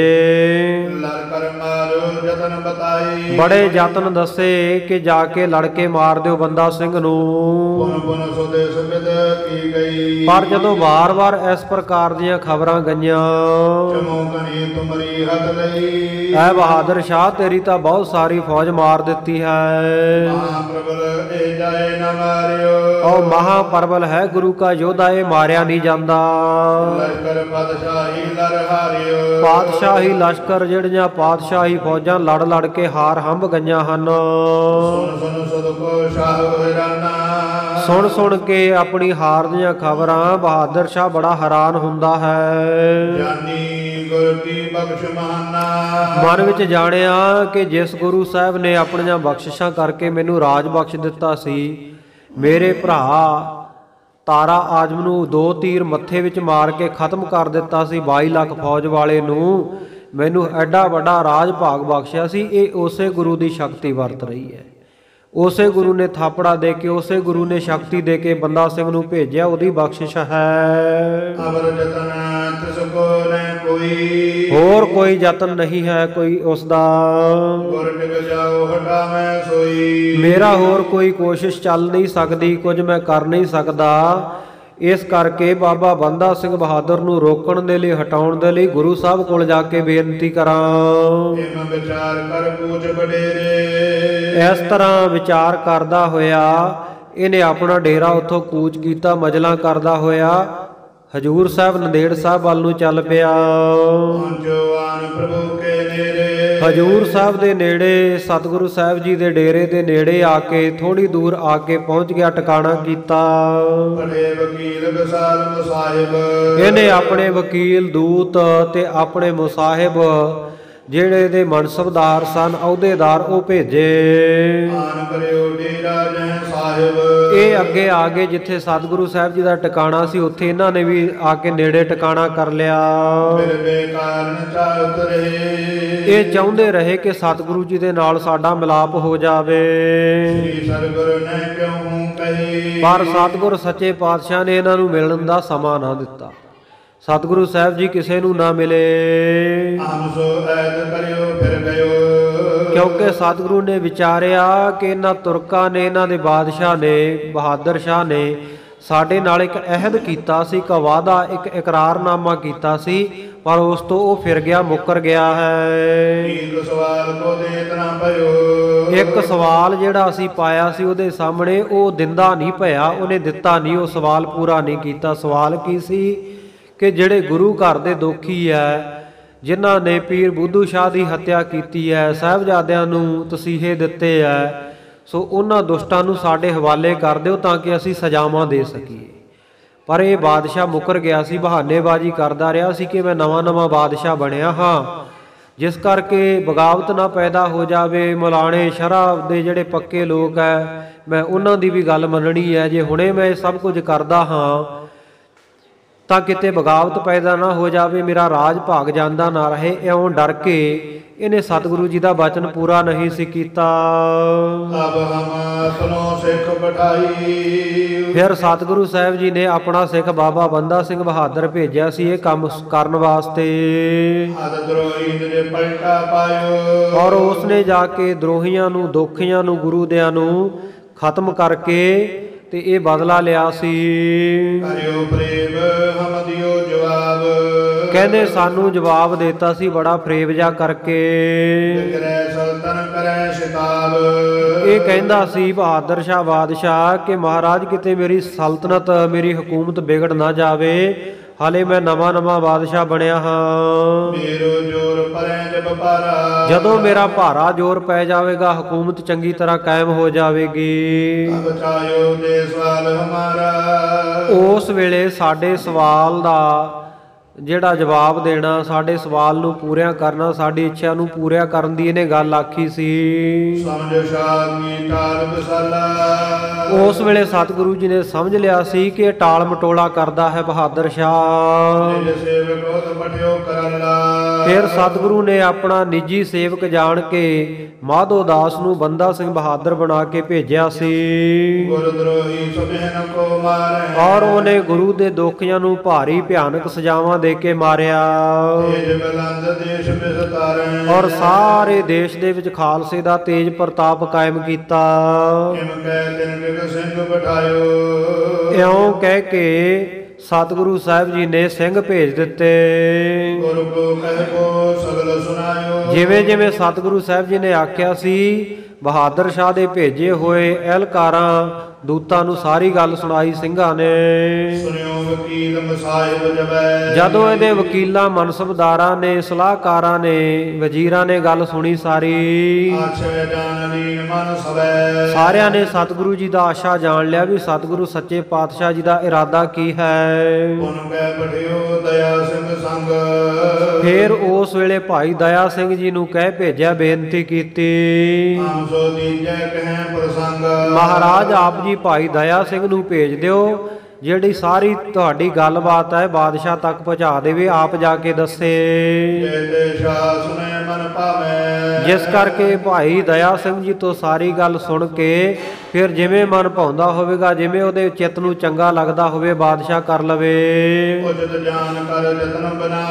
ਲੜ ਕਰ ਮਾਰੋ ਜਤਨ ਬਤਾਈ। ਬੜੇ ਯਤਨ ਦੱਸੇ ਕਿ ਜਾ ਕੇ ਲੜ ਕੇ ਮਾਰ ਦਿਓ ਬੰਦਾ ਸਿੰਘ ਨੂੰ। ਪੁਨ ਪੁਨ ਸੁਦੇ ਸੁਬਿਦ ਕੀ ਗਈ। ਪਰ ਜਦੋਂ ਵਾਰ-ਵਾਰ ਇਸ ਪ੍ਰਕਾਰ ਦੀਆਂ ਖਬਰਾਂ ਗਈਆਂ, ਚਮੋ ਕਨੀ ਤੁਮਰੀ ਹੱਥ ਲਈ। ਐ ਬਹਾਦਰ ਸ਼ਾਹ ਤੇਰੀ ਤਾਂ ਬਹੁਤ ਸਾਰੀ ਫੌਜ ਮਾਰ ਦਿੱਤੀ ਹੈ। ਮਹਾਪ੍ਰਬਲ ਇਹ ਜਾਏ ਨਾ ਮਾਰਿਓ। ਉਹ ਮਹਾਪਰਬਲ ਹੈ ਗੁਰੂ ਕਾ ਯੋਧਾ, ਇਹ ਮਾਰਿਆ ਨਹੀਂ ਜਾਂਦਾ। ਲਸ਼ਕਰ ਪਾਤਸ਼ਾਹੀ ਲੜ ਹਾਰਿਓ। ਪਾਤਸ਼ਾਹੀ ਲਸ਼ਕਰ ਜਿਹੜੀਆਂ ਪਾਤਸ਼ਾਹੀ ਫੌਜਾਂ ਲੜ ਲੜ ਕੇ ਹਾਰ ਹੰਭ ਗਈਆਂ ਹਨ। ਸੁਣ ਸੁਣ ਸੁਧ ਕੋ ਸ਼ਾਹ ਹੈਰਾਨਾ। ਸੁਣ ਸੁਣ ਕੇ ਆਪਣੀ ਹਾਰ ਦੀਆਂ ਖਬਰਾਂ ਬਹਾਦਰ ਸ਼ਾਹ ਬੜਾ ਹੈਰਾਨ ਹੁੰਦਾ ਹੈ। ਜਾਨੀ ਗੁਰ ਕੀ ਬਖਸ਼ ਮਹਾਨਾ। ਮਨ ਵਿੱਚ ਜਾਣਿਆ ਕਿ ਜਿਸ ਗੁਰੂ ਸਾਹਿਬ ਨੇ ਆਪਣੀਆਂ ਬਖਸ਼ਿਸ਼ਾਂ ਕਰਕੇ ਮੈਨੂੰ ਰਾਜ ਬਖਸ਼ ਦਿੱਤਾ ਸੀ, ਮੇਰੇ ਭਰਾ ਤਾਰਾ ਆਜਮ ਨੂੰ ਦੋ ਤੀਰ ਮੱਥੇ ਵਿੱਚ ਮਾਰ ਕੇ ਖਤਮ ਕਰ ਦਿੱਤਾ ਸੀ, ਬਾਈ ਲੱਖ ਫੌਜ ਵਾਲੇ ਨੂੰ ਮੈਨੂੰ ਐਡਾ ਵੱਡਾ ਰਾਜ ਭਾਗ ਬਖਸ਼ਿਆ ਸੀ, ਇਹ ਉਸੇ ਗੁਰੂ ਦੀ ਸ਼ਕਤੀ ਵਰਤ ਰਹੀ ਹੈ। ਉਸੇ ਗੁਰੂ ਨੇ ਥਾਪੜਾ ਦੇ ਕੇ, ਉਸੇ ਗੁਰੂ ਨੇ ਸ਼ਕਤੀ ਦੇ ਕੇ ਬੰਦਾ ਸਿੰਘ ਨੂੰ ਭੇਜਿਆ, ਉਹਦੀ ਬਖਸ਼ਿਸ਼ ਹੈ। ਅਵਰ ਜਤਨ ਤਿਸ ਕੋ ਨ ਕੋਈ। ਹੋਰ ਕੋਈ ਯਤਨ ਨਹੀਂ ਹੈ ਕੋਈ ਉਸ ਦਾ। ਗੁਰ ਟਿਕ ਜਾਓ ਹਟਾਵੇਂ ਸੋਈ। ਮੇਰਾ ਹੋਰ ਕੋਈ ਕੋਸ਼ਿਸ਼ ਚੱਲ ਨਹੀਂ ਸਕਦੀ, ਕੁਝ ਮੈਂ ਕਰ ਨਹੀਂ ਸਕਦਾ। ਇਸ ਕਰਕੇ ਬਾਬਾ ਬੰਦਾ ਸਿੰਘ ਬਹਾਦਰ ਨੂੰ ਰੋਕਣ ਦੇ ਲਈ, ਹਟਾਉਣ ਦੇ ਲਈ ਗੁਰੂ ਸਾਹਿਬ ਕੋਲ ਜਾ ਕੇ ਬੇਨਤੀ ਕਰਾਂ। ਇਮ ਵਿਚਾਰ ਕਰ ਕੂਚ ਬਡੇਰੇ। ਇਸ ਤਰ੍ਹਾਂ ਵਿਚਾਰ ਕਰਦਾ ਹੋਇਆ ਇਹਨੇ ਆਪਣਾ ਡੇਰਾ ਉੱਥੋਂ ਕੂਚ ਕੀਤਾ। ਮਜਲਾਂ ਕਰਦਾ ਹੋਇਆ ਹਜੂਰ ਸਾਹਿਬ ਨੰਦੇੜ ਸਾਹਿਬ ਵੱਲ ਨੂੰ ਚੱਲ ਪਿਆ। ਜਵਾਨ ਪ੍ਰਭੂ ਕੇ ਨੇੜੇ। ਹਜੂਰ ਸਾਹਿਬ ਦੇ ਨੇੜੇ ਸਤਿਗੁਰੂ ਸਾਹਿਬ ਜੀ ਦੇ ਡੇਰੇ ਦੇ ਨੇੜੇ ਆ ਕੇ ਥੋੜੀ ਦੂਰ ਆ ਕੇ ਪਹੁੰਚ ਗਿਆ, ਟਿਕਾਣਾ ਕੀਤਾ। ਬੜੇ ਵਕੀਲ ਵਿਸਾਲ ਮੁਸਾਹਿਬ, ਇਹਨੇ ਆਪਣੇ ਵਕੀਲ ਦੂਤ ਤੇ ਆਪਣੇ ਮੁਸਾਹਿਬ ਜਿਹੜੇ ਦੇ ਮਨਸਬਦਾਰ ਸਨ, ਅਹੁਦੇਦਾਰ, ਉਹ ਭੇਜੇ। ਆਨ ਕਰਿਓ ਡੇਰਾ ਜੈ ਸਾਹਿਬ, ਇਹ ਅੱਗੇ ਆ ਗਏ ਜਿੱਥੇ ਸਤਿਗੁਰੂ ਸਾਹਿਬ ਜੀ ਦਾ ਟਿਕਾਣਾ ਸੀ, ਉੱਥੇ ਇਹਨਾਂ ਨੇ ਵੀ ਆ ਕੇ ਨੇੜੇ ਟਿਕਾਣਾ ਕਰ ਲਿਆ। ਫਿਰ ਬੇਕਾਰਨ ਚਾਹਤ ਰਹੇ, ਇਹ ਚਾਹੁੰਦੇ ਰਹੇ ਕਿ ਸਤਿਗੁਰੂ ਜੀ ਦੇ ਨਾਲ ਸਾਡਾ ਮਿਲਾਪ ਹੋ ਜਾਵੇ, ਸ੍ਰੀ ਸਤਿਗੁਰ ਨੇ ਕਿਉਂ ਕਹੀ। ਪਰ ਸਤਿਗੁਰ ਸੱਚੇ ਪਾਤਸ਼ਾਹ ਨੇ ਇਹਨਾਂ ਨੂੰ ਮਿਲਣ ਦਾ ਸਮਾਂ ਨਾ ਦਿੱਤਾ। ਸਤਿਗੁਰੂ ਸਾਹਿਬ ਜੀ ਕਿਸੇ ਨੂੰ ਨਾ ਮਿਲੇ, ਆਮ ਸੋ ਐਦ ਕਰਿਓ ਫਿਰ ਗਇਓ। ਕਿਉਂਕਿ ਸਤਿਗੁਰੂ ਨੇ ਵਿਚਾਰਿਆ ਕਿ ਇਹਨਾਂ ਤੁਰਕਾਂ ਨੇ, ਇਹਨਾਂ ਦੇ ਬਾਦਸ਼ਾਹ ਨੇ, ਬਹਾਦਰ ਸ਼ਾਹ ਨੇ ਸਾਡੇ ਨਾਲ ਇੱਕ ਅਹਿਦ ਕੀਤਾ ਸੀ, ਇੱਕ ਵਾਅਦਾ, ਇੱਕ ਇਕਰਾਰਨਾਮਾ ਕੀਤਾ ਸੀ, ਪਰ ਉਸ ਤੋਂ ਉਹ ਫਿਰ ਗਿਆ, ਮੁੱਕਰ ਗਿਆ ਹੈ। ਇੱਕ ਸਵਾਲ ਕੋ ਦੇਤ ਨਾ ਭਇਓ, ਇੱਕ ਸਵਾਲ ਜਿਹੜਾ ਅਸੀਂ ਪਾਇਆ ਸੀ ਉਹਦੇ ਸਾਹਮਣੇ, ਉਹ ਦਿੰਦਾ ਨਹੀਂ ਭਇਆ, ਉਹਨੇ ਦਿੱਤਾ ਨਹੀਂ, ਉਹ ਸਵਾਲ ਪੂਰਾ ਨਹੀਂ ਕੀਤਾ। ਸਵਾਲ ਕੀ ਸੀ ਕਿ ਜਿਹੜੇ ਗੁਰੂ ਘਰ ਦੇ ਦੋਖੀ ਹੈ, ਜਿਨ੍ਹਾਂ ਨੇ ਪੀਰ ਬੁੱਧੂ ਸ਼ਾਹ ਦੀ ਹੱਤਿਆ ਕੀਤੀ ਹੈ, ਸਾਹਿਬਜ਼ਾਦਿਆਂ ਨੂੰ ਤਸੀਹੇ ਦਿੱਤੇ ਹੈ, ਸੋ ਉਹਨਾਂ ਦੁਸ਼ਟਾਂ ਨੂੰ ਸਾਡੇ ਹਵਾਲੇ ਕਰ ਦਿਓ ਤਾਂ ਕਿ ਅਸੀਂ ਸਜ਼ਾਵਾਂ ਦੇ ਸਕੀਏ। ਪਰ ਇਹ ਬਾਦਸ਼ਾਹ ਮੁੱਕਰ ਗਿਆ ਸੀ, ਬਹਾਨੇਬਾਜ਼ੀ ਕਰਦਾ ਰਿਹਾ ਸੀ ਕਿ ਮੈਂ ਨਵਾਂ ਨਵਾਂ ਬਾਦਸ਼ਾਹ ਬਣਿਆ ਹਾਂ, ਜਿਸ ਕਰਕੇ ਬਗਾਵਤ ਨਾ ਪੈਦਾ ਹੋ ਜਾਵੇ। ਮੌਲਾਣੇ ਸ਼ਰਾਬ ਦੇ ਜਿਹੜੇ ਪੱਕੇ ਲੋਕ ਹੈ, ਮੈਂ ਉਹਨਾਂ ਦੀ ਵੀ ਗੱਲ ਮੰਨਣੀ ਹੈ। ਜੇ ਹੁਣੇ ਮੈਂ ਇਹ ਸਭ ਕੁਝ ਕਰਦਾ ਹਾਂ ਤਾਂ ਕਿਤੇ ਬਗਾਵਤ ਪੈਦਾ ਨਾ ਹੋ ਜਾਵੇ, ਮੇਰਾ ਰਾਜ ਭਾਗ ਜਾਂਦਾ ਨਾ ਰਹੇ। ਇਉਂ ਡਰ ਕੇ ਇਹਨੇ ਸਤਿਗੁਰੂ ਜੀ ਦਾ ਬਚਨ ਪੂਰਾ ਨਹੀਂ ਸੀ ਕੀਤਾ। ਅਬ ਹਮ ਆਪਣੋ ਸਿੱਖ ਬਿਠਾਈ, ਫਿਰ ਸਤਿਗੁਰੂ ਸਾਹਿਬ ਜੀ ਨੇ ਆਪਣਾ ਸਿੱਖ ਬਾਬਾ ਬੰਦਾ ਸਿੰਘ ਬਹਾਦਰ ਭੇਜਿਆ ਸੀ ਇਹ ਕੰਮ ਕਰਨ ਵਾਸਤੇ, ਅਦ ਦਰੋਹੀ ਦੇ ਪਲਟਾ ਪਾਇਓ। ਔਰ ਉਸਨੇ ਜਾ ਕੇ ਦਰੋਹੀਆਂ ਨੂੰ, ਦੋਖੀਆਂ ਨੂੰ, ਗੁਰੂ ਦਿਆਂ ਨੂੰ ਖਤਮ ਕਰਕੇ ਤੇ ਇਹ ਬਦਲਾ ਲਿਆ ਸੀ। ਕਰਿਓ ਪ੍ਰੇਮ ਹਮ ਦਿਓ ਜਵਾਬ, ਕਹਿੰਦੇ ਸਾਨੂੰ ਜਵਾਬ ਦੇਤਾ ਸੀ ਬੜਾ ਫਰੇਬ ਜਾ ਕਰਕੇ। ਬਿਗੜੈ ਸਲਤਨ ਕਰੈ ਸ਼ਿਤਾਬ, ਇਹ ਕਹਿੰਦਾ ਸੀ ਬਹਾਦਰ ਸ਼ਾਹ ਬਾਦਸ਼ਾਹ ਕਿ ਮਹਾਰਾਜ ਕਿਤੇ ਮੇਰੀ ਸਲਤਨਤ, ਮੇਰੀ ਹਕੂਮਤ ਵਿਗੜ ਨਾ ਜਾਵੇ, ਹਾਲੇ ਮੈਂ ਨਵਾਂ ਨਵਾਂ ਬਾਦਸ਼ਾਹ ਬਣਿਆ ਹਾਂ। ਮੇਰੋ ਜੋਰ ਪਰੈ ਜਬ ਪਾਰਾ, ਜਦੋਂ ਮੇਰਾ ਭਾਰਾ ਜ਼ੋਰ ਪੈ ਜਾਵੇਗਾ, ਹਕੂਮਤ ਚੰਗੀ ਤਰ੍ਹਾਂ ਕਾਇਮ ਹੋ ਜਾਵੇਗੀ। ਅਬ ਚਾਹਿਓ ਦੇ ਸਵਾਲ ਹਮਾਰਾ, ਉਸ ਵੇਲੇ ਸਾਡੇ ਸਵਾਲ ਦਾ ਜਿਹੜਾ ਜਵਾਬ ਦੇਣਾ, ਸਾਡੇ ਸਵਾਲ ਨੂੰ ਪੂਰਿਆਂ ਕਰਨਾ, ਸਾਡੀ ਇੱਛਾ ਨੂੰ ਪੂਰਿਆ ਕਰਨ ਦੀ ਇਹਨੇ ਗੱਲ ਆਖੀ ਸੀ। ਸਮਝ ਸ਼ਾਹ ਕੀ ਟਾਲ ਬਸਾਲਾ, ਉਸ ਵੇਲੇ ਸਤਿਗੁਰੂ ਜੀ ਨੇ ਸਮਝ ਲਿਆ ਸੀ ਕਿ ਇਹ ਟਾਲ ਮਟੋਲਾ ਕਰਦਾ ਹੈ ਬਹਾਦਰ ਸ਼ਾਹ। ਨਿਜ ਸੇਵਕ ਉਤ ਪਠਿਓ ਕਰਨ ਲਾ, ਫਿਰ ਸਤਿਗੁਰੂ ਨੇ ਆਪਣਾ ਨਿੱਜੀ ਸੇਵਕ ਜਾਣ ਕੇ ਮਾਧੋ ਦਾਸ ਨੂੰ ਬੰਦਾ ਸਿੰਘ ਬਹਾਦਰ ਬਣਾ ਕੇ ਭੇਜਿਆ ਸੀ, ਗੁਰ ਦਰੋਹੀ ਸਭੇਨ ਕੋ ਮਾਰੇ। ਔਰ ਉਹਨੇ ਗੁਰੂ ਦੇ ਦੋਖੀਆਂ ਨੂੰ ਭਾਰੀ ਭਿਆਨਕ ਸਜ਼ਾਵਾਂ ਦੇ ਕੇ ਮਾਰਿਆ, ਤੇਜ ਬਲੰਦ ਦੇਸ਼ ਵਿਸਤਾਰੈ, ਔਰ ਸਾਰੇ ਦੇਸ਼ ਦੇ ਵਿੱਚ ਖਾਲਸੇ ਦਾ ਤੇਜ ਪ੍ਰਤਾਪ ਕਾਇਮ ਕੀਤਾ। ਕਿਮ ਕਹਿ ਤਿਨ ਬਿਗ ਸਿੰਘ ਬਿਠਾਇਓ, ਇਉਂ ਕਹਿ ਕੇ ਸਤਿਗੁਰੂ ਸਾਹਿਬ ਜੀ ਨੇ ਸਿੰਘ ਭੇਜ ਦਿੱਤੇ। ਗੁਰ ਕੋ ਕਹਿ ਕੋ ਸਗਲ ਸੁਨਾਇਓ, ਜਿਵੇਂ ਜਿਵੇਂ ਸਤਿਗੁਰੂ ਸਾਹਿਬ ਜੀ ਨੇ ਆਖਿਆ ਸੀ, ਬਹਾਦਰ ਸ਼ਾਹ ਦੇ ਭੇਜੇ ਹੋਏ ਅਹਿਲਕਾਰਾਂ ਦੂਤਾਂ ਨੂੰ ਸਾਰੀ ਗੱਲ ਸੁਣਾਈ ਸਿੰਘਾਂ ਨੇ। ਸੁਨਿਓ ਵਕੀਲ ਮਸਾਹਿਬ ਜਬੈ, ਜਦੋਂ ਇਹਦੇ ਵਕੀਲਾਂ, ਮਨਸਬਦਾਰਾਂ ਨੇ, ਸਲਾਹਕਾਰਾਂ ਨੇ, ਵਜ਼ੀਰਾਂ ਨੇ ਗੱਲ ਸੁਣੀ ਸਾਰੀ, ਆਛੈ ਜਾਣ ਲੀਨ ਮਨ ਸਵੈ। ਸਾਰਿਆਂ ਨੇ ਸਤਿਗੁਰੂ ਜੀ ਦਾ ਆਸ਼ਾ ਜਾਣ ਲਿਆ ਵੀ ਸਤਿਗੁਰੂ ਸੱਚੇ ਪਾਤਸ਼ਾਹ ਜੀ ਦਾ ਇਰਾਦਾ ਕੀ ਹੈ। ਪੁਨ ਕਹਿ ਪਠਿਓ ਦਇਆ ਸਿੰਘ ਸੰਗ, ਫਿਰ ਉਸ ਵੇਲੇ ਭਾਈ ਦਇਆ ਸਿੰਘ ਜੀ ਨੂੰ ਕਹਿ ਭੇਜਿਆ, ਬੇਨਤੀ ਕੀਤੀ, ਆਮ ਸੋ ਦੀਜੈ ਕਹਿ ਪ੍ਰਸੰਗ। ਮਹਾਰਾਜ ਆਪ ਜੀ ਭਾਈ ਦਇਆ ਸਿੰਘ ਨੂੰ ਭੇਜ ਦਿਓ, ਜਿਹੜੀ ਸਾਰੀ ਤੁਹਾਡੀ ਗੱਲਬਾਤ ਹੈ ਬਾਦਸ਼ਾਹ ਤੱਕ ਪਹੁੰਚਾ ਦੇਵੇ, ਆਪ ਜਾ ਕੇ ਦੱਸੇ। ਜੇ ਤੇ ਸ਼ਾਹ ਸੁਨੇ ਮਨ ਭਾਵੇਂ, ਜਿਸ ਕਰਕੇ ਭਾਈ ਦਇਆ ਸਿੰਘ ਜੀ ਤੋਂ ਸਾਰੀ ਗੱਲ ਸੁਣ ਕੇ ਫਿਰ ਜਿਵੇਂ ਮਨ ਭਾਉਂਦਾ ਹੋਵੇਗਾ, ਜਿਵੇਂ ਉਹਦੇ ਚਿੱਤ ਨੂੰ ਚੰਗਾ ਲੱਗਦਾ ਹੋਵੇ, ਬਾਦਸ਼ਾਹ ਕਰ ਲਵੇ। ਉਚਿਤ ਜਾਣ ਕਰ ਯਤਨ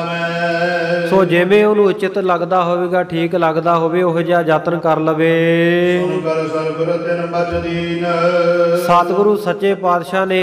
ਬਣਾਵੇ, ਸੋ ਜਿਵੇਂ ਉਹਨੂੰ ਉਚਿਤ ਲੱਗਦਾ ਹੋਵੇਗਾ, ਠੀਕ ਲੱਗਦਾ ਹੋਵੇ, ਉਹ ਜਿਹਾ ਯਤਨ ਕਰ ਲਵੇ। ਸੁਨ ਕਰ ਸਰਬਰ ਤਿਨ ਬਚ ਦੀਨ, ਸਤਿਗੁਰੂ ਸੱਚੇ ਪਾਤਸ਼ਾਹ ਨੇ ਉਹ ਨਿਮਰਤ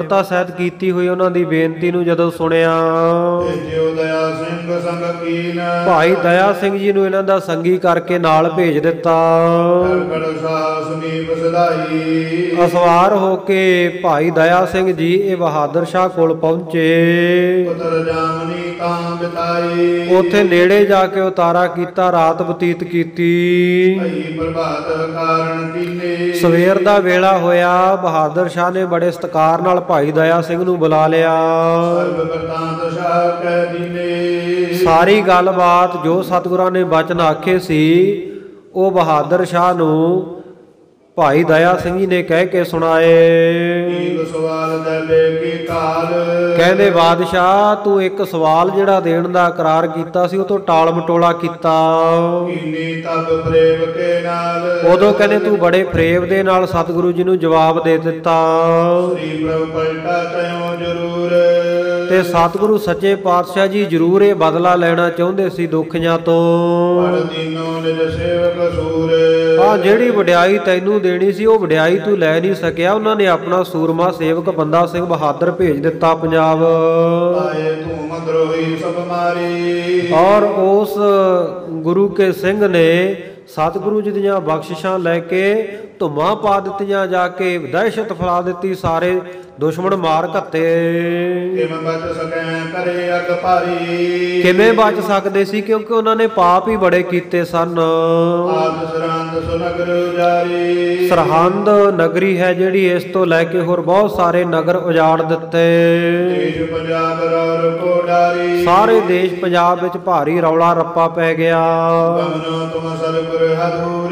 ਨਿਮਰਤਾ ਸਹਿਤ ਕੀਤੀ ਹੋਈ ਉਹਨਾਂ ਦੀ ਬੇਨਤੀ ਨੂੰ ਜਦੋਂ ਸੁਣਿਆ, ਭੇਜਿਓ ਦਇਆ ਸਿੰਘ ਸੰਗ ਕੀਨ, ਭਾਈ ਦਇਆ ਸਿੰਘ ਜੀ ਨੂੰ ਇਹਨਾਂ ਦਾ ਸੰਗੀ ਕਰਕੇ ਨਾਲ ਭੇਜ ਦਿੱਤਾ। ਕੜਕੜ ਸਾਹ ਸਮੀਪ ਸਦਾਈ, ਅਸਵਾਰ ਹੋ ਕੇ ਭਾਈ ਦਇਆ ਸਿੰਘ ਜੀ ਇਹ ਬਹਾਦਰ ਸ਼ਾਹ ਕੋਲ ਪਹੁੰਚੇ। ਪੁੱਤਰ ਜਾਮਨੀ ਤਾਂ ਬਿਤਾਈ, ਉੱਥੇ ਨੇੜੇ ਜਾ ਕੇ ਉਤਾਰਾ ਕੀਤਾ, ਰਾਤ ਬਤੀਤ ਕੀਤੀ। ਭਈ ਪ੍ਰਭਾਤ ਕਾਰਨ ਕੀਨੇ, ਸਵੇਰ ਦਾ ਵੇਲਾ ਹੋਇਆ। ਬਹਾਦਰ ਸ਼ਾਹ ਨੇ ਬੜੇ ਸਤਿਕਾਰ ਨਾਲ ਭਾਈ ਦਇਆ ਸਿੰਘ ਨੂੰ ਬੁਲਾ ਲਿਆ। ਸਰਬ ਬਰਤਾਂਤ ਸ਼ਾਹ ਕਹਿ ਦੀਨੇ, ਸਾਰੀ ਗੱਲਬਾਤ ਜੋ ਸਤਿਗੁਰਾਂ ਨੇ ਬਚਨ ਆਖੇ ਸੀ ਉਹ ਬਹਾਦਰ ਸ਼ਾਹ ਨੂੰ ਭਾਈ ਦਇਆ ਸਿੰਘ ਜੀ ਨੇ ਕਹਿ ਕੇ ਸੁਣਾਏ। ਇੱਕ ਸਵਾਲ ਦੇਵੇ ਕੀ ਕਾਲ, ਕਹਿੰਦੇ ਬਾਦਸ਼ਾਹ ਤੂੰ ਇੱਕ ਸਵਾਲ ਜਿਹੜਾ ਦੇਣ ਦਾ ਇਕਰਾਰ ਕੀਤਾ ਸੀ ਉਹ ਤੋਂ ਟਾਲ ਮਟੋਲਾ ਕੀਤਾ। ਕੀਨੀ ਤਬ ਪ੍ਰੇਮ ਕੇ ਨਾਲ, ਉਦੋਂ ਕਹਿੰਦੇ ਤੂੰ ਬੜੇ ਫਰੇਬ ਦੇ ਨਾਲ ਸਤਿਗੁਰੂ ਜੀ ਨੂੰ ਜਵਾਬ ਦੇ ਦਿੱਤਾ। ਸ੍ਰੀ ਪ੍ਰਭ ਪਲਟਾ ਤਯੋ ਜਰੂਰ, ਤੇ ਸਤਿਗੁਰੂ ਸੱਚੇ ਪਾਤਸ਼ਾਹ ਜੀ ਜ਼ਰੂਰ ਇਹ ਬਦਲਾ ਲੈਣਾ ਚਾਹੁੰਦੇ ਸੀ ਦੁੱਖੀਆਂ ਤੋਂ। ਪੜ ਦੀਨੋ ਨਿਜ ਸੇਵਕ ਸੂਰ, ਆ ਜਿਹੜੀ ਵਡਿਆਈ ਤੈਨੂੰ ਦੇਣੀ ਸੀ ਉਹ ਵਡਿਆਈ ਤੂੰ ਲੈ ਨਹੀਂ ਸਕਿਆ। ਉਹਨਾਂ ਨੇ ਆਪਣਾ ਸੂਰਮਾ ਸੇਵਕ ਬੰਦਾ ਸਿੰਘ ਬਹਾਦਰ ਭੇਜ ਦਿੱਤਾ ਪੰਜਾਬ। ਆਏ ਧੂਮ ਦਰੋਹੀ ਸਭ ਮਾਰੀ, ਔਰ ਉਸ ਗੁਰੂ ਕੇ ਸਿੰਘ ਨੇ ਸਤਿਗੁਰੂ ਜੀ ਦੀਆਂ ਬਖਸ਼ਿਸ਼ਾਂ ਲੈ ਕੇ ਧੁੰਮਾਂ ਪਾ ਦਿੱਤੀਆਂ, ਜਾ ਕੇ ਦਹਿਸ਼ਤ ਫੈਲਾ ਦਿੱਤੀ, ਸਾਰੇ ਦੁਸ਼ਮਣ ਮਾਰ ਘੱਤੇ। ਕਿਵੇਂ ਬਚ ਸਕੈ ਕਰੇ ਅਗ ਭਾਰੀ, ਕਿਵੇਂ ਬਚ ਸਕਦੇ ਸੀ ਕਿਉਂਕਿ ਉਹਨਾਂ ਨੇ ਪਾਪ ਹੀ ਬੜੇ ਕੀਤੇ ਸਨ। ਆਦ ਸਰੰਦ ਸੁਨਗਰ ਜਾਰੀ, ਸਰਹੰਦ ਨਗਰੀ ਹੈ ਜਿਹੜੀ, ਇਸ ਤੋਂ ਲੈ ਕੇ ਹੋਰ ਬਹੁਤ ਸਾਰੇ ਨਗਰ ਉਜਾੜ ਦਿੱਤੇ। ਦੇਸ਼ ਪੰਜਾਬ ਰੌਰ ਕੋ ਡਾਰੀ, ਸਾਰੇ ਦੇਸ਼ ਪੰਜਾਬ ਵਿੱਚ ਭਾਰੀ ਰੌਲਾ ਰੱਪਾ ਪੈ ਗਿਆ। ਗਮਨੋ ਤੁਮ ਸਰਗੁਰ ਹਦੂਰ,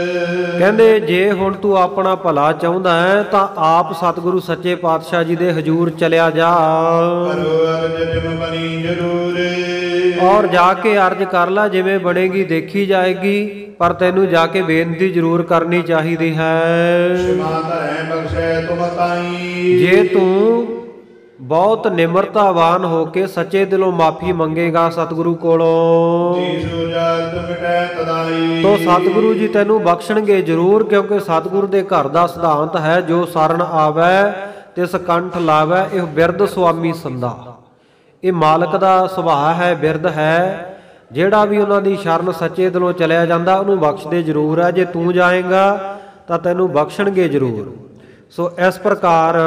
ਕਹਿੰਦੇ ਜੇ ਹੁਣ ਤੂੰ ਆਪਣਾ ਭਲਾ ਚਾਹੁੰਦਾ ਹੈ ਤਾਂ ਆਪ ਸਤਿਗੁਰੂ ਸੱਚੇ ਪਾਤਸ਼ਾਹ ਜੀ ਦੇ ਹਜ਼ੂਰ ਚਲਿਆ ਜਾ, ਕਰੋ ਅਰਜ ਜਿਮ ਬਣੀ ਜਰੂਰ, ਔਰ ਜਾ ਕੇ ਅਰਜ ਕਰ ਲੈ, ਜਿਵੇਂ ਬਣੇਗੀ ਦੇਖੀ ਜਾਏਗੀ, ਪਰ ਤੈਨੂੰ ਜਾ ਕੇ ਬੇਨਤੀ ਜ਼ਰੂਰ ਕਰਨੀ ਚਾਹੀਦੀ ਹੈ। ਸ਼ਿਮਾ ਧਰੈ ਬਖਸ਼ੈ ਤੁਮ ਤਾਈ, ਜੇ ਤੂੰ ਬਹੁਤ ਨਿਮਰਤਾਵਾਨ ਹੋ ਕੇ ਸੱਚੇ ਦਿਲੋਂ ਮਾਫੀ ਮੰਗੇਗਾ ਸਤਿਗੁਰੂ ਕੋਲੋਂ, ਜੀਸੂ ਜਾਤ ਮਿਟੈ ਤਦਾਈ, ਤੋ ਸਤਿਗੁਰੂ ਜੀ ਤੈਨੂੰ ਬਖਸ਼ਣਗੇ ਜ਼ਰੂਰ। ਕਿਉਂਕਿ ਸਤਿਗੁਰੂ ਦੇ ਘਰ ਦਾ ਸਿਧਾਂਤ ਹੈ, ਜੋ ਸਰਣ ਆਵੈ ਤਿਸ ਕੰਠ ਲਾਵੈ, ਇਹ ਬਿਰਧ ਸੁਆਮੀ ਸੰਦਾ। ਇਹ ਮਾਲਕ ਦਾ ਸੁਭਾਅ ਹੈ, ਬਿਰਧ ਹੈ। ਜਿਹੜਾ ਵੀ ਉਹਨਾਂ ਦੀ ਸ਼ਰਨ ਸੱਚੇ ਦਿਲੋਂ ਚਲਿਆ ਜਾਂਦਾ ਉਹਨੂੰ ਬਖਸ਼ਦੇ ਜ਼ਰੂਰ ਹੈ। ਜੇ ਤੂੰ ਜਾਏਗਾ ਤਾਂ ਤੈਨੂੰ ਬਖਸ਼ਣਗੇ ਜ਼ਰੂਰ। ਸੋ ਇਸ ਪ੍ਰਕਾਰ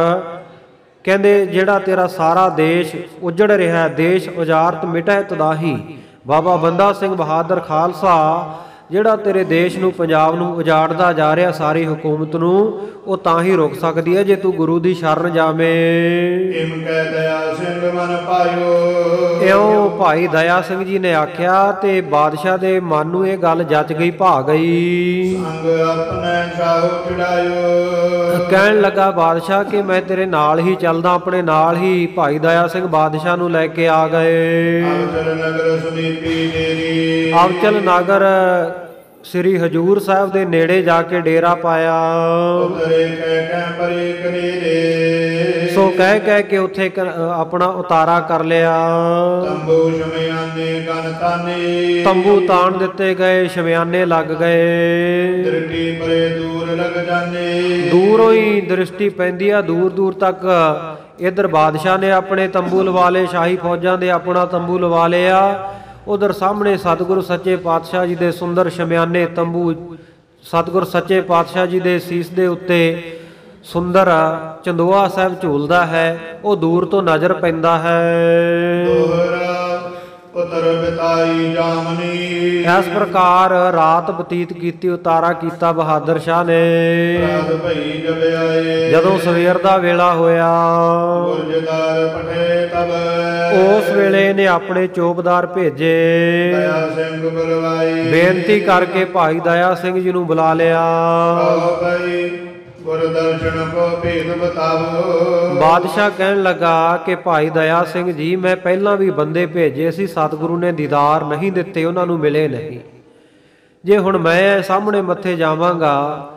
ਕਹਿੰਦੇ ਜਿਹੜਾ ਤੇਰਾ ਸਾਰਾ ਦੇਸ਼ ਉਜੜ ਰਿਹਾ, ਦੇਸ਼ ਉਜਾਰਤ ਮਿਟੈ ਤਦਾਹੀ, ਬਾਬਾ ਬੰਦਾ ਸਿੰਘ ਬਹਾਦਰ ਖਾਲਸਾ ਜਿਹੜਾ ਤੇਰੇ ਦੇਸ਼ ਨੂੰ, ਪੰਜਾਬ ਨੂੰ ਉਜਾੜਦਾ ਜਾ ਰਿਹਾ, ਸਾਰੀ ਹਕੂਮਤ ਨੂੰ, ਉਹ ਤਾਂ ਹੀ ਰੁਕ ਸਕਦੀ ਹੈ ਜੇ ਤੂੰ ਗੁਰੂ ਦੀ ਸ਼ਰਨ ਜਾਵੇਂ। ਇਮ ਕਹਿ ਦਇਆ ਸਿੰਘ ਮਨ ਪਾਇਓ, ਇਉਂ ਭਾਈ ਦਇਆ ਸਿੰਘ ਜੀ ਨੇ ਆਖਿਆ ਤੇ ਬਾਦਸ਼ਾਹ ਦੇ ਮਨ ਨੂੰ ਇਹ ਗੱਲ ਜੱਚ ਗਈ, ਭਾ ਗਈ। ਸੰਗ ਆਪਣੇ ਸ਼ਾਹੋ ਚੜਾਇਓ, ਕਹਿਣ ਲੱਗਾ ਬਾਦਸ਼ਾਹ ਕਿ ਮੈਂ ਤੇਰੇ ਨਾਲ ਹੀ ਚੱਲਦਾ। ਆਪਣੇ ਨਾਲ ਹੀ ਭਾਈ ਦਇਆ ਸਿੰਘ ਬਾਦਸ਼ਾਹ ਨੂੰ ਲੈ ਕੇ ਆ ਗਏ। ਅਵਚਲ ਨਗਰ ਸੁਨੀਪੀ ਡੇਰੀ, ਅਵਚਲ ਨਗਰ ਸ੍ਰੀ ਹਜੂਰ ਸਾਹਿਬ ਦੇ ਨੇੜੇ ਜਾ ਕੇ ਡੇਰਾ ਪਾਇਆ। ਉਤਰੇ ਕਹਿ ਕਹਿ ਪਰੇ ਕਨੇਰੇ, ਸੋ ਕਹਿ ਕਹਿ ਕੇ ਉੱਥੇ ਕ- ਆਪਣਾ ਉਤਾਰਾ ਕਰ ਲਿਆ। ਤੰਬੂ ਸ਼ਮਿਆਨੇ ਗਨ ਤਾਨੇ, ਤੰਬੂ ਤਾਣ ਦਿੱਤੇ ਗਏ, ਸ਼ਮਿਆਨੇ ਲੱਗ ਗਏ। ਦ੍ਰਿਟੀ ਪਰੇ ਦੂਰ ਲਗ ਜਾਣੇ, ਦੂਰੋਂ ਹੀ ਦ੍ਰਿਸ਼ਟੀ ਪੈਂਦੀ ਆ, ਦੂਰ ਦੂਰ ਤੱਕ। ਇਧਰ ਬਾਦਸ਼ਾਹ ਨੇ ਆਪਣੇ ਤੰਬੂ ਲਵਾ ਲਏ, ਸ਼ਾਹੀ ਫੌਜਾਂ ਦੇ ਆਪਣਾ ਤੰਬੂ ਲਵਾ ਲਿਆ। ਉਧਰ ਸਾਹਮਣੇ ਸਤਿਗੁਰੂ ਸੱਚੇ ਪਾਤਸ਼ਾਹ ਜੀ ਦੇ ਸੁੰਦਰ ਸ਼ਮਿਆਨੇ ਤੰਬੂ, ਸਤਿਗੁਰ ਸੱਚੇ ਪਾਤਸ਼ਾਹ ਜੀ ਦੇ ਸੀਸ ਦੇ ਉੱਤੇ ਸੁੰਦਰ ਚੰਦੋਆ ਸਾਹਿਬ ਝੂਲਦਾ ਹੈ, ਉਹ ਦੂਰ ਤੋਂ ਨਜ਼ਰ ਪੈਂਦਾ ਹੈ। ਦੋਹਰਾ ਪੁੱਤਰ ਬਿਤਾਈ ਜਾਮਨੀ, ਇਸ ਪ੍ਰਕਾਰ ਰਾਤ ਬਤੀਤ ਕੀਤੀ, ਉਤਾਰਾ ਕੀਤਾ ਬਹਾਦਰ ਸ਼ਾਹ ਨੇ। ਰਾਤ ਭਈ ਜਬ ਆਏ, ਜਦੋਂ ਸਵੇਰ ਦਾ ਵੇਲਾ ਹੋਇਆ, ਗੁਰਜਦਾਰ ਪਠੇ ਤਬ, ਉਸ ਵੇਲੇ ਨੇ ਆਪਣੇ ਚੌਬਦਾਰ ਭੇਜੇ। ਦਇਆ ਸਿੰਘ ਬੁਲਵਾਈ, ਬੇਨਤੀ ਕਰਕੇ ਭਾਈ ਦਇਆ ਸਿੰਘ ਜੀ ਨੂੰ ਬੁਲਾ ਲਿਆ। ਕਹੋ ਭਈ ਗੁਰ ਦਰਸ਼ਨ ਕੋ ਭੇਦ ਬਤਾਵੋ, ਬਾਦਸ਼ਾਹ ਕਹਿਣ ਲੱਗਾ ਕਿ ਭਾਈ ਦਇਆ ਸਿੰਘ ਜੀ, ਮੈਂ ਪਹਿਲਾਂ ਵੀ ਬੰਦੇ ਭੇਜੇ ਸੀ, ਸਤਿਗੁਰੂ ਨੇ ਦੀਦਾਰ ਨਹੀਂ ਦਿੱਤੇ, ਉਹਨਾਂ ਨੂੰ ਮਿਲੇ ਨਹੀਂ। ਜੇ ਹੁਣ ਮੈਂ ਸਾਹਮਣੇ ਮੱਥੇ ਜਾਵਾਂਗਾ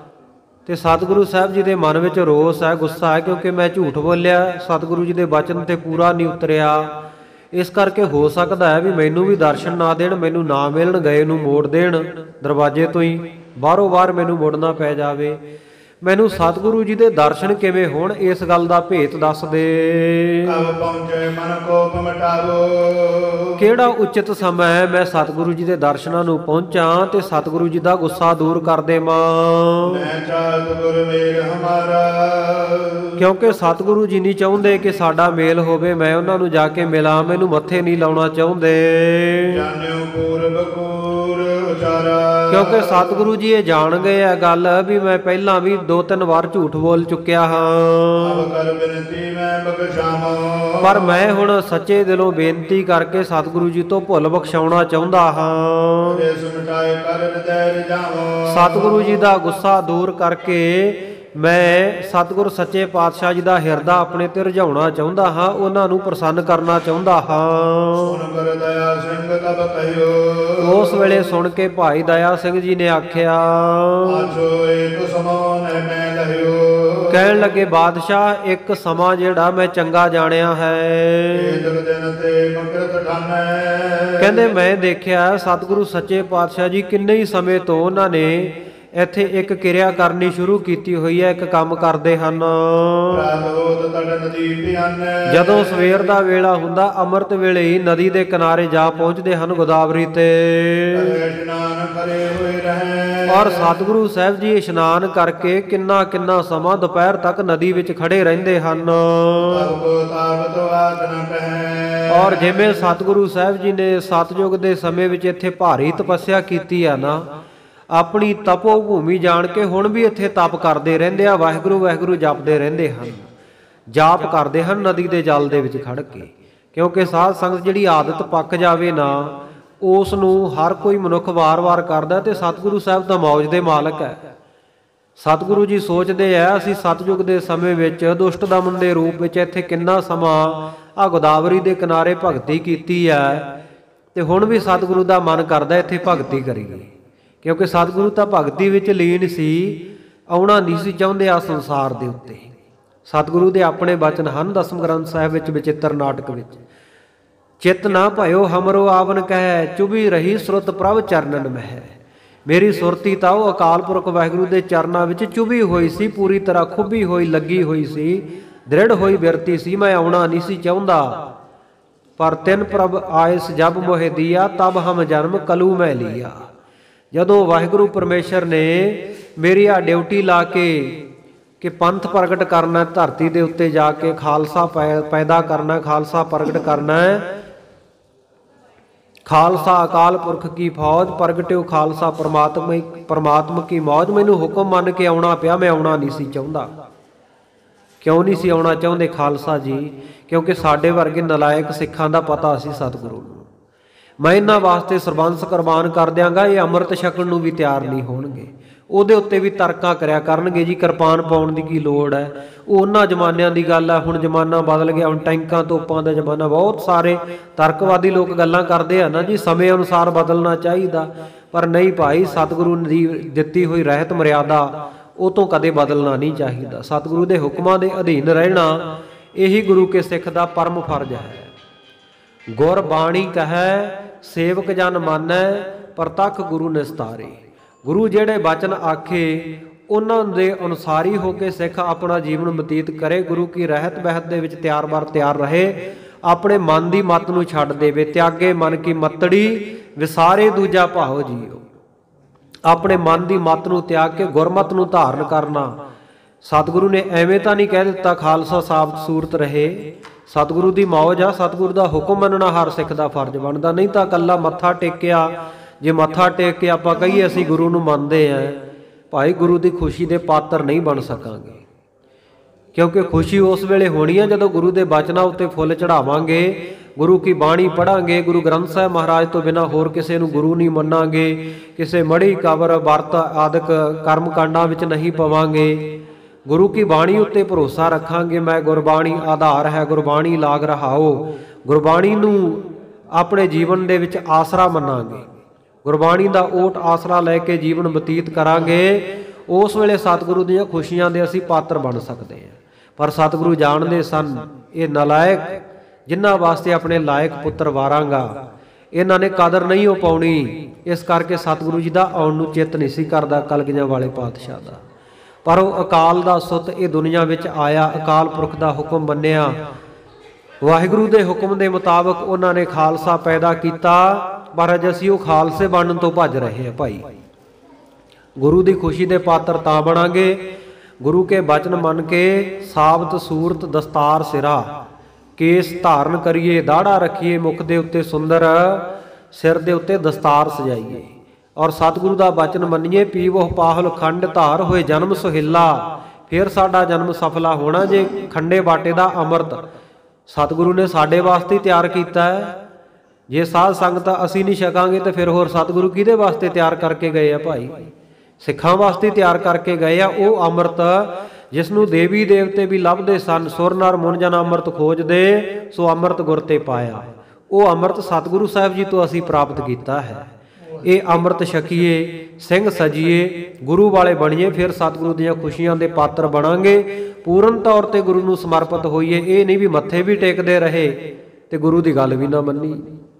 ਤੇ ਸਤਿਗੁਰੂ ਸਾਹਿਬ ਜੀ ਦੇ ਮਨ ਵਿੱਚ ਰੋਸ ਹੈ, ਗੁੱਸਾ ਹੈ, ਕਿਉਂਕਿ ਮੈਂ ਝੂਠ ਬੋਲਿਆ, ਸਤਿਗੁਰੂ ਜੀ ਦੇ ਬਚਨ ਤੇ ਪੂਰਾ ਨਹੀਂ ਉਤਰਿਆ। ਇਸ ਕਰਕੇ ਹੋ ਸਕਦਾ ਹੈ ਵੀ ਮੈਨੂੰ ਵੀ ਦਰਸ਼ਨ ਨਾ ਦੇਣ, ਮੈਨੂੰ ਨਾ ਮਿਲਣ, ਗਏ ਨੂੰ ਮੋੜ ਦੇਣ, ਦਰਵਾਜ਼ੇ ਤੋਂ ਹੀ ਬਾਹਰੋਂ ਬਾਹਰ ਮੈਨੂੰ ਮੁੜਨਾ ਪੈ ਜਾਵੇ। ਮੈਨੂੰ ਸਤਿਗੁਰੂ ਜੀ ਦੇ ਦਰਸ਼ਨ ਕਿਵੇਂ ਹੋਣ, ਇਸ ਗੱਲ ਦਾ ਭੇਤ ਦੱਸ ਦੇ। ਕਬ ਪਹੁੰਚੇ ਮਨ ਕੋਪ ਮਿਟਾਵੋ, ਕਿਹੜਾ ਉਚਿਤ ਸਮਾਂ ਹੈ ਮੈਂ ਸਤਿਗੁਰੂ ਜੀ ਦੇ ਦਰਸ਼ਨਾਂ ਨੂੰ ਪਹੁੰਚਾਂ ਤੇ ਸਤਿਗੁਰੂ ਜੀ ਦਾ ਗੁੱਸਾ ਦੂਰ ਕਰ ਦੇਵਾਂ। ਮੈਂ ਚਾਹਤ ਗੁਰ ਮੇਲ ਹਮਾਰਾ, ਕਿਉਂਕਿ ਸਤਿਗੁਰੂ ਜੀ ਨਹੀਂ ਚਾਹੁੰਦੇ ਕਿ ਸਾਡਾ ਮੇਲ ਹੋਵੇ, ਮੈਂ ਉਹਨਾਂ ਨੂੰ ਜਾ ਕੇ ਮਿਲਾਂ, ਮੈਨੂੰ ਮੱਥੇ ਨਹੀਂ ਲਾਉਣਾ ਚਾਹੁੰਦੇ। ਜਾਣਿਓ ਪੂਰਬ ਕੂਰ ਉਚਾਰਾ, ਕਿਉਂਕਿ ਸਤਿਗੁਰੂ ਜੀ ਇਹ ਜਾਣ ਗਏ ਆ ਗੱਲ ਵੀ ਮੈਂ ਪਹਿਲਾਂ ਵੀ ਦੋ ਤਿੰਨ ਵਾਰ ਝੂਠ ਬੋਲ ਚੁੱਕਿਆ ਹਾਂ, ਅਬ ਕਰ ਬਿਨਤੀ ਮੈਂ ਬਖਸ਼ਾਵਾਂ। ਪਰ ਮੈਂ ਹੁਣ ਸੱਚੇ ਦਿਲੋਂ ਬੇਨਤੀ ਕਰਕੇ ਸਤਿਗੁਰੂ ਜੀ ਤੋਂ ਭੁੱਲ ਬਖਸ਼ਾਉਣਾ ਚਾਹੁੰਦਾ ਹਾਂ। ਜਿਸ ਮਿਟਾਏ ਕਰ ਹਿਰਦੈ ਰਜਾਵਾਂ, ਸਤਿਗੁਰੂ ਜੀ ਦਾ ਗੁੱਸਾ ਦੂਰ ਕਰਕੇ ਮੈਂ ਸਤਿਗੁਰ ਸੱਚੇ ਪਾਤਸ਼ਾਹ ਜੀ ਦਾ ਹਿਰਦਾ ਆਪਣੇ ਤੇ ਰਝਾਉਣਾ ਚਾਹੁੰਦਾ ਹਾਂ, ਉਹਨਾਂ ਨੂੰ ਪ੍ਰਸੰਨ ਕਰਨਾ ਚਾਹੁੰਦਾ ਹਾਂ। ਸੁਨ ਕਰ ਦਇਆ ਸਿੰਘ ਤਬ ਕਹਿਓ, ਉਸ ਵੇਲੇ ਸੁਣ ਕੇ ਭਾਈ ਦਇਆ ਸਿੰਘ ਜੀ ਨੇ ਆਖਿਆ, ਆਜੋ ਏਕ ਸਮਾਨ ਮੈਂ ਲਹਿਓ, ਕਹਿਣ ਲੱਗੇ ਬਾਦਸ਼ਾਹ ਇੱਕ ਸਮਾਂ ਜਿਹੜਾ ਮੈਂ ਚੰਗਾ ਜਾਣਿਆ ਹੈ। ਏਕ ਦਿਨ ਤੇ ਮਕਰਤ ਠਾਨੈ, ਕਹਿੰਦੇ ਮੈਂ ਦੇਖਿਆ ਸਤਿਗੁਰੂ ਸੱਚੇ ਪਾਤਸ਼ਾਹ ਜੀ ਕਿੰਨੇ ਹੀ ਸਮੇਂ ਤੋਂ ਉਹਨਾਂ ਨੇ ਇੱਥੇ ਇੱਕ ਕਿਰਿਆ ਕਰਨੀ ਸ਼ੁਰੂ ਕੀਤੀ ਹੋਈ ਹੈ, ਇੱਕ ਕੰਮ ਕਰਦੇ ਹਨ। ਜਦੋਂ ਸਵੇਰ ਦਾ ਵੇਲਾ ਹੁੰਦਾ ਅੰਮ੍ਰਿਤ ਵੇਲੇ ਹੀ ਨਦੀ ਦੇ ਕਿਨਾਰੇ ਜਾ ਪਹੁੰਚਦੇ ਹਨ ਗੋਦਾਵਰੀ ਤੇ, ਔਰ ਸਤਿਗੁਰੂ ਸਾਹਿਬ ਜੀ ਇਸ਼ਨਾਨ ਕਰਕੇ ਕਿੰਨਾ ਕਿੰਨਾ ਸਮਾਂ ਦੁਪਹਿਰ ਤੱਕ ਨਦੀ ਵਿੱਚ ਖੜੇ ਰਹਿੰਦੇ ਹਨ। ਔਰ ਜਿਵੇਂ ਸਤਿਗੁਰੂ ਸਾਹਿਬ ਜੀ ਨੇ ਸਤਿਯੁਗ ਦੇ ਸਮੇਂ ਵਿੱਚ ਇੱਥੇ ਭਾਰੀ ਤਪੱਸਿਆ ਕੀਤੀ ਆ ਨਾ, ਆਪਣੀ ਤਪੋ ਭੂਮੀ ਜਾਣ ਕੇ ਹੁਣ ਵੀ ਇੱਥੇ ਤਪ ਕਰਦੇ ਰਹਿੰਦੇ ਆ, ਵਾਹਿਗੁਰੂ ਵਾਹਿਗੁਰੂ ਜਪਦੇ ਰਹਿੰਦੇ ਹਨ, ਜਾਪ ਕਰਦੇ ਹਨ ਨਦੀ ਦੇ ਜਲ ਦੇ ਵਿੱਚ ਖੜ ਕੇ। ਕਿਉਂਕਿ ਸਾਧ ਸੰਗਤ ਜਿਹੜੀ ਆਦਤ ਪੱਕ ਜਾਵੇ ਨਾ, ਉਸ ਨੂੰ ਹਰ ਕੋਈ ਮਨੁੱਖ ਵਾਰ-ਵਾਰ ਕਰਦਾ, ਤੇ ਸਤਿਗੁਰੂ ਸਾਹਿਬ ਤਾਂ ਮੌਜ ਦੇ ਮਾਲਕ ਹੈ। ਸਤਿਗੁਰੂ ਜੀ ਸੋਚਦੇ ਆ ਅਸੀਂ ਸਤਿਯੁਗ ਦੇ ਸਮੇਂ ਵਿੱਚ ਦੁਸ਼ਟ ਦਮਨ ਦੇ ਰੂਪ ਵਿੱਚ ਇੱਥੇ ਕਿੰਨਾ ਸਮਾਂ ਆ ਗੋਦਾਵਰੀ ਦੇ ਕਿਨਾਰੇ ਭਗਤੀ ਕੀਤੀ ਹੈ, ਤੇ ਹੁਣ ਵੀ ਸਤਿਗੁਰੂ ਦਾ ਮਨ ਕਰਦਾ ਇੱਥੇ ਭਗਤੀ ਕਰੀਏ। ਕਿਉਂਕਿ ਸਤਿਗੁਰੂ ਤਾਂ ਭਗਤੀ ਵਿੱਚ ਲੀਨ ਸੀ, ਆਉਣਾ ਨਹੀਂ ਸੀ ਚਾਹੁੰਦੇ ਆ ਸੰਸਾਰ ਦੇ ਉੱਤੇ। ਸਤਿਗੁਰੂ ਦੇ ਆਪਣੇ ਬਚਨ ਹਨ ਦਸਮ ਗ੍ਰੰਥ ਸਾਹਿਬ ਵਿੱਚ ਵਿਚਿੱਤਰ ਨਾਟਕ ਵਿੱਚ, ਚਿੱਤ ਨਾ ਭਇਓ ਹਮਰੋ ਆਵਨ ਕਹਿ, ਚੁਭੀ ਰਹੀ ਸੁਰਤ ਪ੍ਰਭ ਚਰਨਨ ਮਹਿ। ਮੇਰੀ ਸੁਰਤੀ ਤਾਂ ਉਹ ਅਕਾਲ ਪੁਰਖ ਵਾਹਿਗੁਰੂ ਦੇ ਚਰਨਾਂ ਵਿੱਚ ਚੁਭੀ ਹੋਈ ਸੀ, ਪੂਰੀ ਤਰ੍ਹਾਂ ਖੁੱਭੀ ਹੋਈ ਲੱਗੀ ਹੋਈ ਸੀ, ਦ੍ਰਿੜ ਹੋਈ ਬਿਰਤੀ ਸੀ, ਮੈਂ ਆਉਣਾ ਨਹੀਂ ਸੀ ਚਾਹੁੰਦਾ। ਪਰ ਤਿੰਨ ਪ੍ਰਭ ਆਇਸ ਜਬ ਮੋਹਿ ਦੀਆ, ਤਬ ਹਮ ਜਨਮ ਕਲੂ ਮੈਂ ਲੀਆ। ਜਦੋਂ ਵਾਹਿਗੁਰੂ ਪਰਮੇਸ਼ਰ ਨੇ ਮੇਰੀ ਆ ਡਿਊਟੀ ਲਾ ਕੇ ਕਿ ਪੰਥ ਪ੍ਰਗਟ ਕਰਨਾ, ਧਰਤੀ ਦੇ ਉੱਤੇ ਜਾ ਕੇ ਖਾਲਸਾ ਪੈਦਾ ਕਰਨਾ, ਖਾਲਸਾ ਪ੍ਰਗਟ ਕਰਨਾ ਹੈ, ਖਾਲਸਾ ਅਕਾਲ ਪੁਰਖ ਕੀ ਫੌਜ ਪ੍ਰਗਟਿਓ ਖਾਲਸਾ ਪਰਮਾਤਮਾ ਪਰਮਾਤਮਾ ਕੀ ਮੌਜ, ਮੈਨੂੰ ਹੁਕਮ ਮੰਨ ਕੇ ਆਉਣਾ ਪਿਆ। ਮੈਂ ਆਉਣਾ ਨਹੀਂ ਸੀ ਚਾਹੁੰਦਾ। ਕਿਉਂ ਨਹੀਂ ਸੀ ਆਉਣਾ ਚਾਹੁੰਦੇ ਖਾਲਸਾ ਜੀ? ਕਿਉਂਕਿ ਸਾਡੇ ਵਰਗੇ ਨਲਾਇਕ ਸਿੱਖਾਂ ਦਾ ਪਤਾ ਸੀ ਸਤਿਗੁਰੂ ਨੂੰ, ਮੈਂ ਇਹਨਾਂ ਵਾਸਤੇ ਸਰਬੰਸ ਕੁਰਬਾਨ ਕਰ ਦਿਆਂਗਾ, ਇਹ ਅੰਮ੍ਰਿਤ ਛਕਣ ਨੂੰ ਵੀ ਤਿਆਰ ਨਹੀਂ ਹੋਣਗੇ। ਉਹਦੇ ਉੱਤੇ ਵੀ ਤਰਕਾਂ ਕਰਿਆ ਕਰਨਗੇ ਜੀ, ਕਿਰਪਾਨ ਪਾਉਣ ਦੀ ਕੀ ਲੋੜ ਹੈ। ਉਹ ਉਹਨਾਂ ਜ਼ਮਾਨਿਆਂ ਦੀ ਗੱਲ ਹੈ, ਹੁਣ ਜ਼ਮਾਨਾ ਬਦਲ ਗਿਆ, ਹੁਣ ਟੈਂਕਾਂ ਤੋਪਾਂ ਦਾ ਜ਼ਮਾਨਾ। ਬਹੁਤ ਸਾਰੇ ਤਰਕਵਾਦੀ ਲੋਕ ਗੱਲਾਂ ਕਰਦੇ ਆ ਨਾ ਜੀ, ਸਮੇਂ ਅਨੁਸਾਰ ਬਦਲਣਾ ਚਾਹੀਦਾ, ਪਰ ਨਹੀਂ ਭਾਈ, ਸਤਿਗੁਰੂ ਦੀ ਦਿੱਤੀ ਹੋਈ ਰਹਿਤ ਮਰਿਆਦਾ ਉਹ ਤੋਂ ਕਦੇ ਬਦਲਣਾ ਨਹੀਂ ਚਾਹੀਦਾ। ਸਤਿਗੁਰੂ ਦੇ ਹੁਕਮਾਂ ਦੇ ਅਧੀਨ ਰਹਿਣਾ ਇਹੀ ਗੁਰੂ ਕੇ ਸਿੱਖ ਦਾ ਪਰਮ ਫਰਜ਼ ਹੈ। ਗੁਰ ਬਾਣੀ ਕਹੈ ਸੇਵਕ ਜਨ ਮਾਨੈ, ਪ੍ਰਤੱਖ ਗੁਰੂ ਨਿਸਤਾਰੇ। ਗੁਰੂ ਜਿਹੜੇ ਬਚਨ ਆਖੇ ਉਹਨਾਂ ਦੇ ਅਨੁਸਾਰੀ ਹੋ ਕੇ ਸਿੱਖ ਆਪਣਾ ਜੀਵਨ ਬਤੀਤ ਕਰੇ, ਗੁਰੂ ਕੀ ਰਹਿਤ ਬਹਿਤ ਦੇ ਵਿੱਚ ਤਿਆਰ ਬਰ ਤਿਆਰ ਰਹੇ, ਆਪਣੇ ਮਨ ਦੀ ਮੱਤ ਨੂੰ ਛੱਡ ਦੇਵੇ। ਤਿਆਗੇ ਮਨ ਕੀ ਮੱਤੜੀ ਵਿਸਾਰੇ ਦੂਜਾ ਭਾਉ ਜੀਓ। ਆਪਣੇ ਮਨ ਦੀ ਮੱਤ ਨੂੰ ਤਿਆਗ ਕੇ ਗੁਰਮਤ ਨੂੰ ਧਾਰਨ ਕਰਨਾ। ਸਤਿਗੁਰੂ ਨੇ ਐਵੇਂ ਤਾਂ ਨਹੀਂ ਕਹਿ ਦਿੱਤਾ ਖਾਲਸਾ ਸਾਬਤ ਸੂਰਤ ਰਹੇ। ਸਤਿਗੁਰੂ ਦੀ ਮੌਜ ਆ, ਸਤਿਗੁਰੂ ਦਾ ਹੁਕਮ ਮੰਨਣਾ ਹਰ ਸਿੱਖ ਦਾ ਫਰਜ਼ ਬਣਦਾ। ਨਹੀਂ ਤਾਂ ਇਕੱਲਾ ਮੱਥਾ ਟੇਕਿਆ, ਜੇ ਮੱਥਾ ਟੇਕ ਕੇ ਆਪਾਂ ਕਹੀਏ ਅਸੀਂ ਗੁਰੂ ਨੂੰ ਮੰਨਦੇ ਹਾਂ, ਭਾਈ ਗੁਰੂ ਦੀ ਖੁਸ਼ੀ ਦੇ ਪਾਤਰ ਨਹੀਂ ਬਣ ਸਕਾਂਗੇ। ਕਿਉਂਕਿ ਖੁਸ਼ੀ ਉਸ ਵੇਲੇ ਹੋਣੀ ਹੈ ਜਦੋਂ ਗੁਰੂ ਦੇ ਬਚਨਾਂ ਉੱਤੇ ਫੁੱਲ ਚੜਾਵਾਂਗੇ, ਗੁਰੂ ਕੀ ਬਾਣੀ ਪੜਾਂਗੇ, ਗੁਰੂ ਗ੍ਰੰਥ ਸਾਹਿਬ ਮਹਾਰਾਜ ਤੋਂ ਬਿਨਾਂ ਹੋਰ ਕਿਸੇ ਨੂੰ ਗੁਰੂ ਨਹੀਂ ਮੰਨਾਂਗੇ, ਕਿਸੇ ਮੜੀ ਕਬਰ ਵਰਤ ਆਦਿਕ ਕਰਮ ਕਾਂਡਾਂ ਵਿੱਚ ਨਹੀਂ ਪਵਾਂਗੇ, ਗੁਰੂ ਕੀ ਬਾਣੀ ਉੱਤੇ ਭਰੋਸਾ ਰੱਖਾਂਗੇ। ਮੈਂ ਗੁਰਬਾਣੀ ਆਧਾਰ ਹੈ, ਗੁਰਬਾਣੀ ਲਾਗ ਰਹਾਓ, ਗੁਰਬਾਣੀ ਨੂੰ ਆਪਣੇ ਜੀਵਨ ਦੇ ਵਿੱਚ ਆਸਰਾ ਮੰਨਾਂਗੇ, ਗੁਰਬਾਣੀ ਦਾ ਓਟ ਆਸਰਾ ਲੈ ਕੇ ਜੀਵਨ ਬਤੀਤ ਕਰਾਂਗੇ। ਉਸ ਵੇਲੇ ਸਤਿਗੁਰੂ ਦੀਆਂ ਖੁਸ਼ੀਆਂ ਦੇ ਅਸੀਂ ਪਾਤਰ ਬਣ ਸਕਦੇ ਹਾਂ। ਪਰ ਸਤਿਗੁਰੂ ਜਾਣਦੇ ਸਨ ਇਹ ਨਲਾਇਕ ਜਿਨ੍ਹਾਂ ਵਾਸਤੇ ਆਪਣੇ ਲਾਇਕ ਪੁੱਤਰ ਵਾਰਾਂਗਾ, ਇਹਨਾਂ ਨੇ ਕਦਰ ਨਹੀਂ ਹੋ ਪਾਉਣੀ। ਇਸ ਕਰਕੇ ਸਤਿਗੁਰੂ ਜੀ ਦਾ ਆਉਣ ਨੂੰ ਚਿੱਤ ਨਹੀਂ ਸੀ ਕਰਦਾ ਕਲਗੀਆਂ ਵਾਲੇ ਪਾਤਸ਼ਾਹ ਦਾ। ਪਰ ਉਹ ਅਕਾਲ ਦਾ ਸੁੱਤ ਇਹ ਦੁਨੀਆ ਵਿੱਚ ਆਇਆ, ਅਕਾਲ ਪੁਰਖ ਦਾ ਹੁਕਮ ਮੰਨਿਆ, ਵਾਹਿਗੁਰੂ ਦੇ ਹੁਕਮ ਦੇ ਮੁਤਾਬਕ ਉਹਨਾਂ ਨੇ ਖਾਲਸਾ ਪੈਦਾ ਕੀਤਾ। ਪਰ ਅੱਜ ਅਸੀਂ ਉਹ ਖਾਲਸੇ ਬਣਨ ਤੋਂ ਭੱਜ ਰਹੇ ਹਾਂ ਭਾਈ। ਗੁਰੂ ਦੀ ਖੁਸ਼ੀ ਦੇ ਪਾਤਰ ਤਾਂ ਬਣਾਂਗੇ ਗੁਰੂ ਕੇ ਬਚਨ ਮੰਨ ਕੇ, ਸਾਬਤ ਸੂਰਤ ਦਸਤਾਰ ਸਿਰਾ, ਕੇਸ ਧਾਰਨ ਕਰੀਏ, ਦਾੜਾ ਰੱਖੀਏ ਮੁਖ ਦੇ ਉੱਤੇ ਸੁੰਦਰ, ਸਿਰ ਦੇ ਉੱਤੇ ਦਸਤਾਰ ਸਜਾਈਏ, ਔਰ ਸਤਿਗੁਰੂ ਦਾ ਬਚਨ ਮੰਨੀਏ, ਪੀਵੋ ਪਾਹਲ ਖੰਡ ਧਾਰ ਹੋਏ ਜਨਮ ਸੁਹੇਲਾ। ਫਿਰ ਸਾਡਾ ਜਨਮ ਸਫਲਾ ਹੋਣਾ ਜੇ ਖੰਡੇ ਬਾਟੇ ਦਾ ਅੰਮ੍ਰਿਤ ਸਤਿਗੁਰੂ ਨੇ ਸਾਡੇ ਵਾਸਤੇ ਤਿਆਰ ਕੀਤਾ ਹੈ। ਜੇ ਸਾਧ ਸੰਗਤ ਅਸੀਂ ਨਹੀਂ ਛਕਾਂਗੇ ਤਾਂ ਫਿਰ ਹੋਰ ਸਤਿਗੁਰੂ ਕਿਹਦੇ ਵਾਸਤੇ ਤਿਆਰ ਕਰਕੇ ਗਏ ਆ ਭਾਈ? ਸਿੱਖਾਂ ਵਾਸਤੇ ਤਿਆਰ ਕਰਕੇ ਗਏ ਆ। ਉਹ ਅੰਮ੍ਰਿਤ ਜਿਸ ਨੂੰ ਦੇਵੀ ਦੇਵਤੇ ਵੀ ਲੱਭਦੇ ਸਨ, ਸੁਰ ਨਰ ਮੁਨ ਜਨ ਅੰਮ੍ਰਿਤ ਖੋਜਦੇ, ਸੋ ਅੰਮ੍ਰਿਤ ਗੁਰ ਤੇ ਪਾਇਆ। ਉਹ ਅੰਮ੍ਰਿਤ ਸਤਿਗੁਰੂ ਸਾਹਿਬ ਜੀ ਤੋਂ ਅਸੀਂ ਪ੍ਰਾਪਤ ਕੀਤਾ ਹੈ। ਇਹ ਅੰਮ੍ਰਿਤ ਛਕੀਏ, ਸਿੰਘ ਸਜੀਏ, ਗੁਰੂ ਵਾਲੇ ਬਣੀਏ, ਫਿਰ ਸਤਿਗੁਰੂ ਦੀਆਂ ਖੁਸ਼ੀਆਂ ਦੇ ਪਾਤਰ ਬਣਾਂਗੇ। ਪੂਰਨ ਤੌਰ ਤੇ ਗੁਰੂ ਨੂੰ ਸਮਰਪਿਤ ਹੋਈਏ। ਇਹ ਨਹੀਂ ਵੀ ਮੱਥੇ ਵੀ ਟੇਕਦੇ ਰਹੇ ਤੇ ਗੁਰੂ ਦੀ ਗੱਲ ਵੀ ਨਾ ਮੰਨੀ।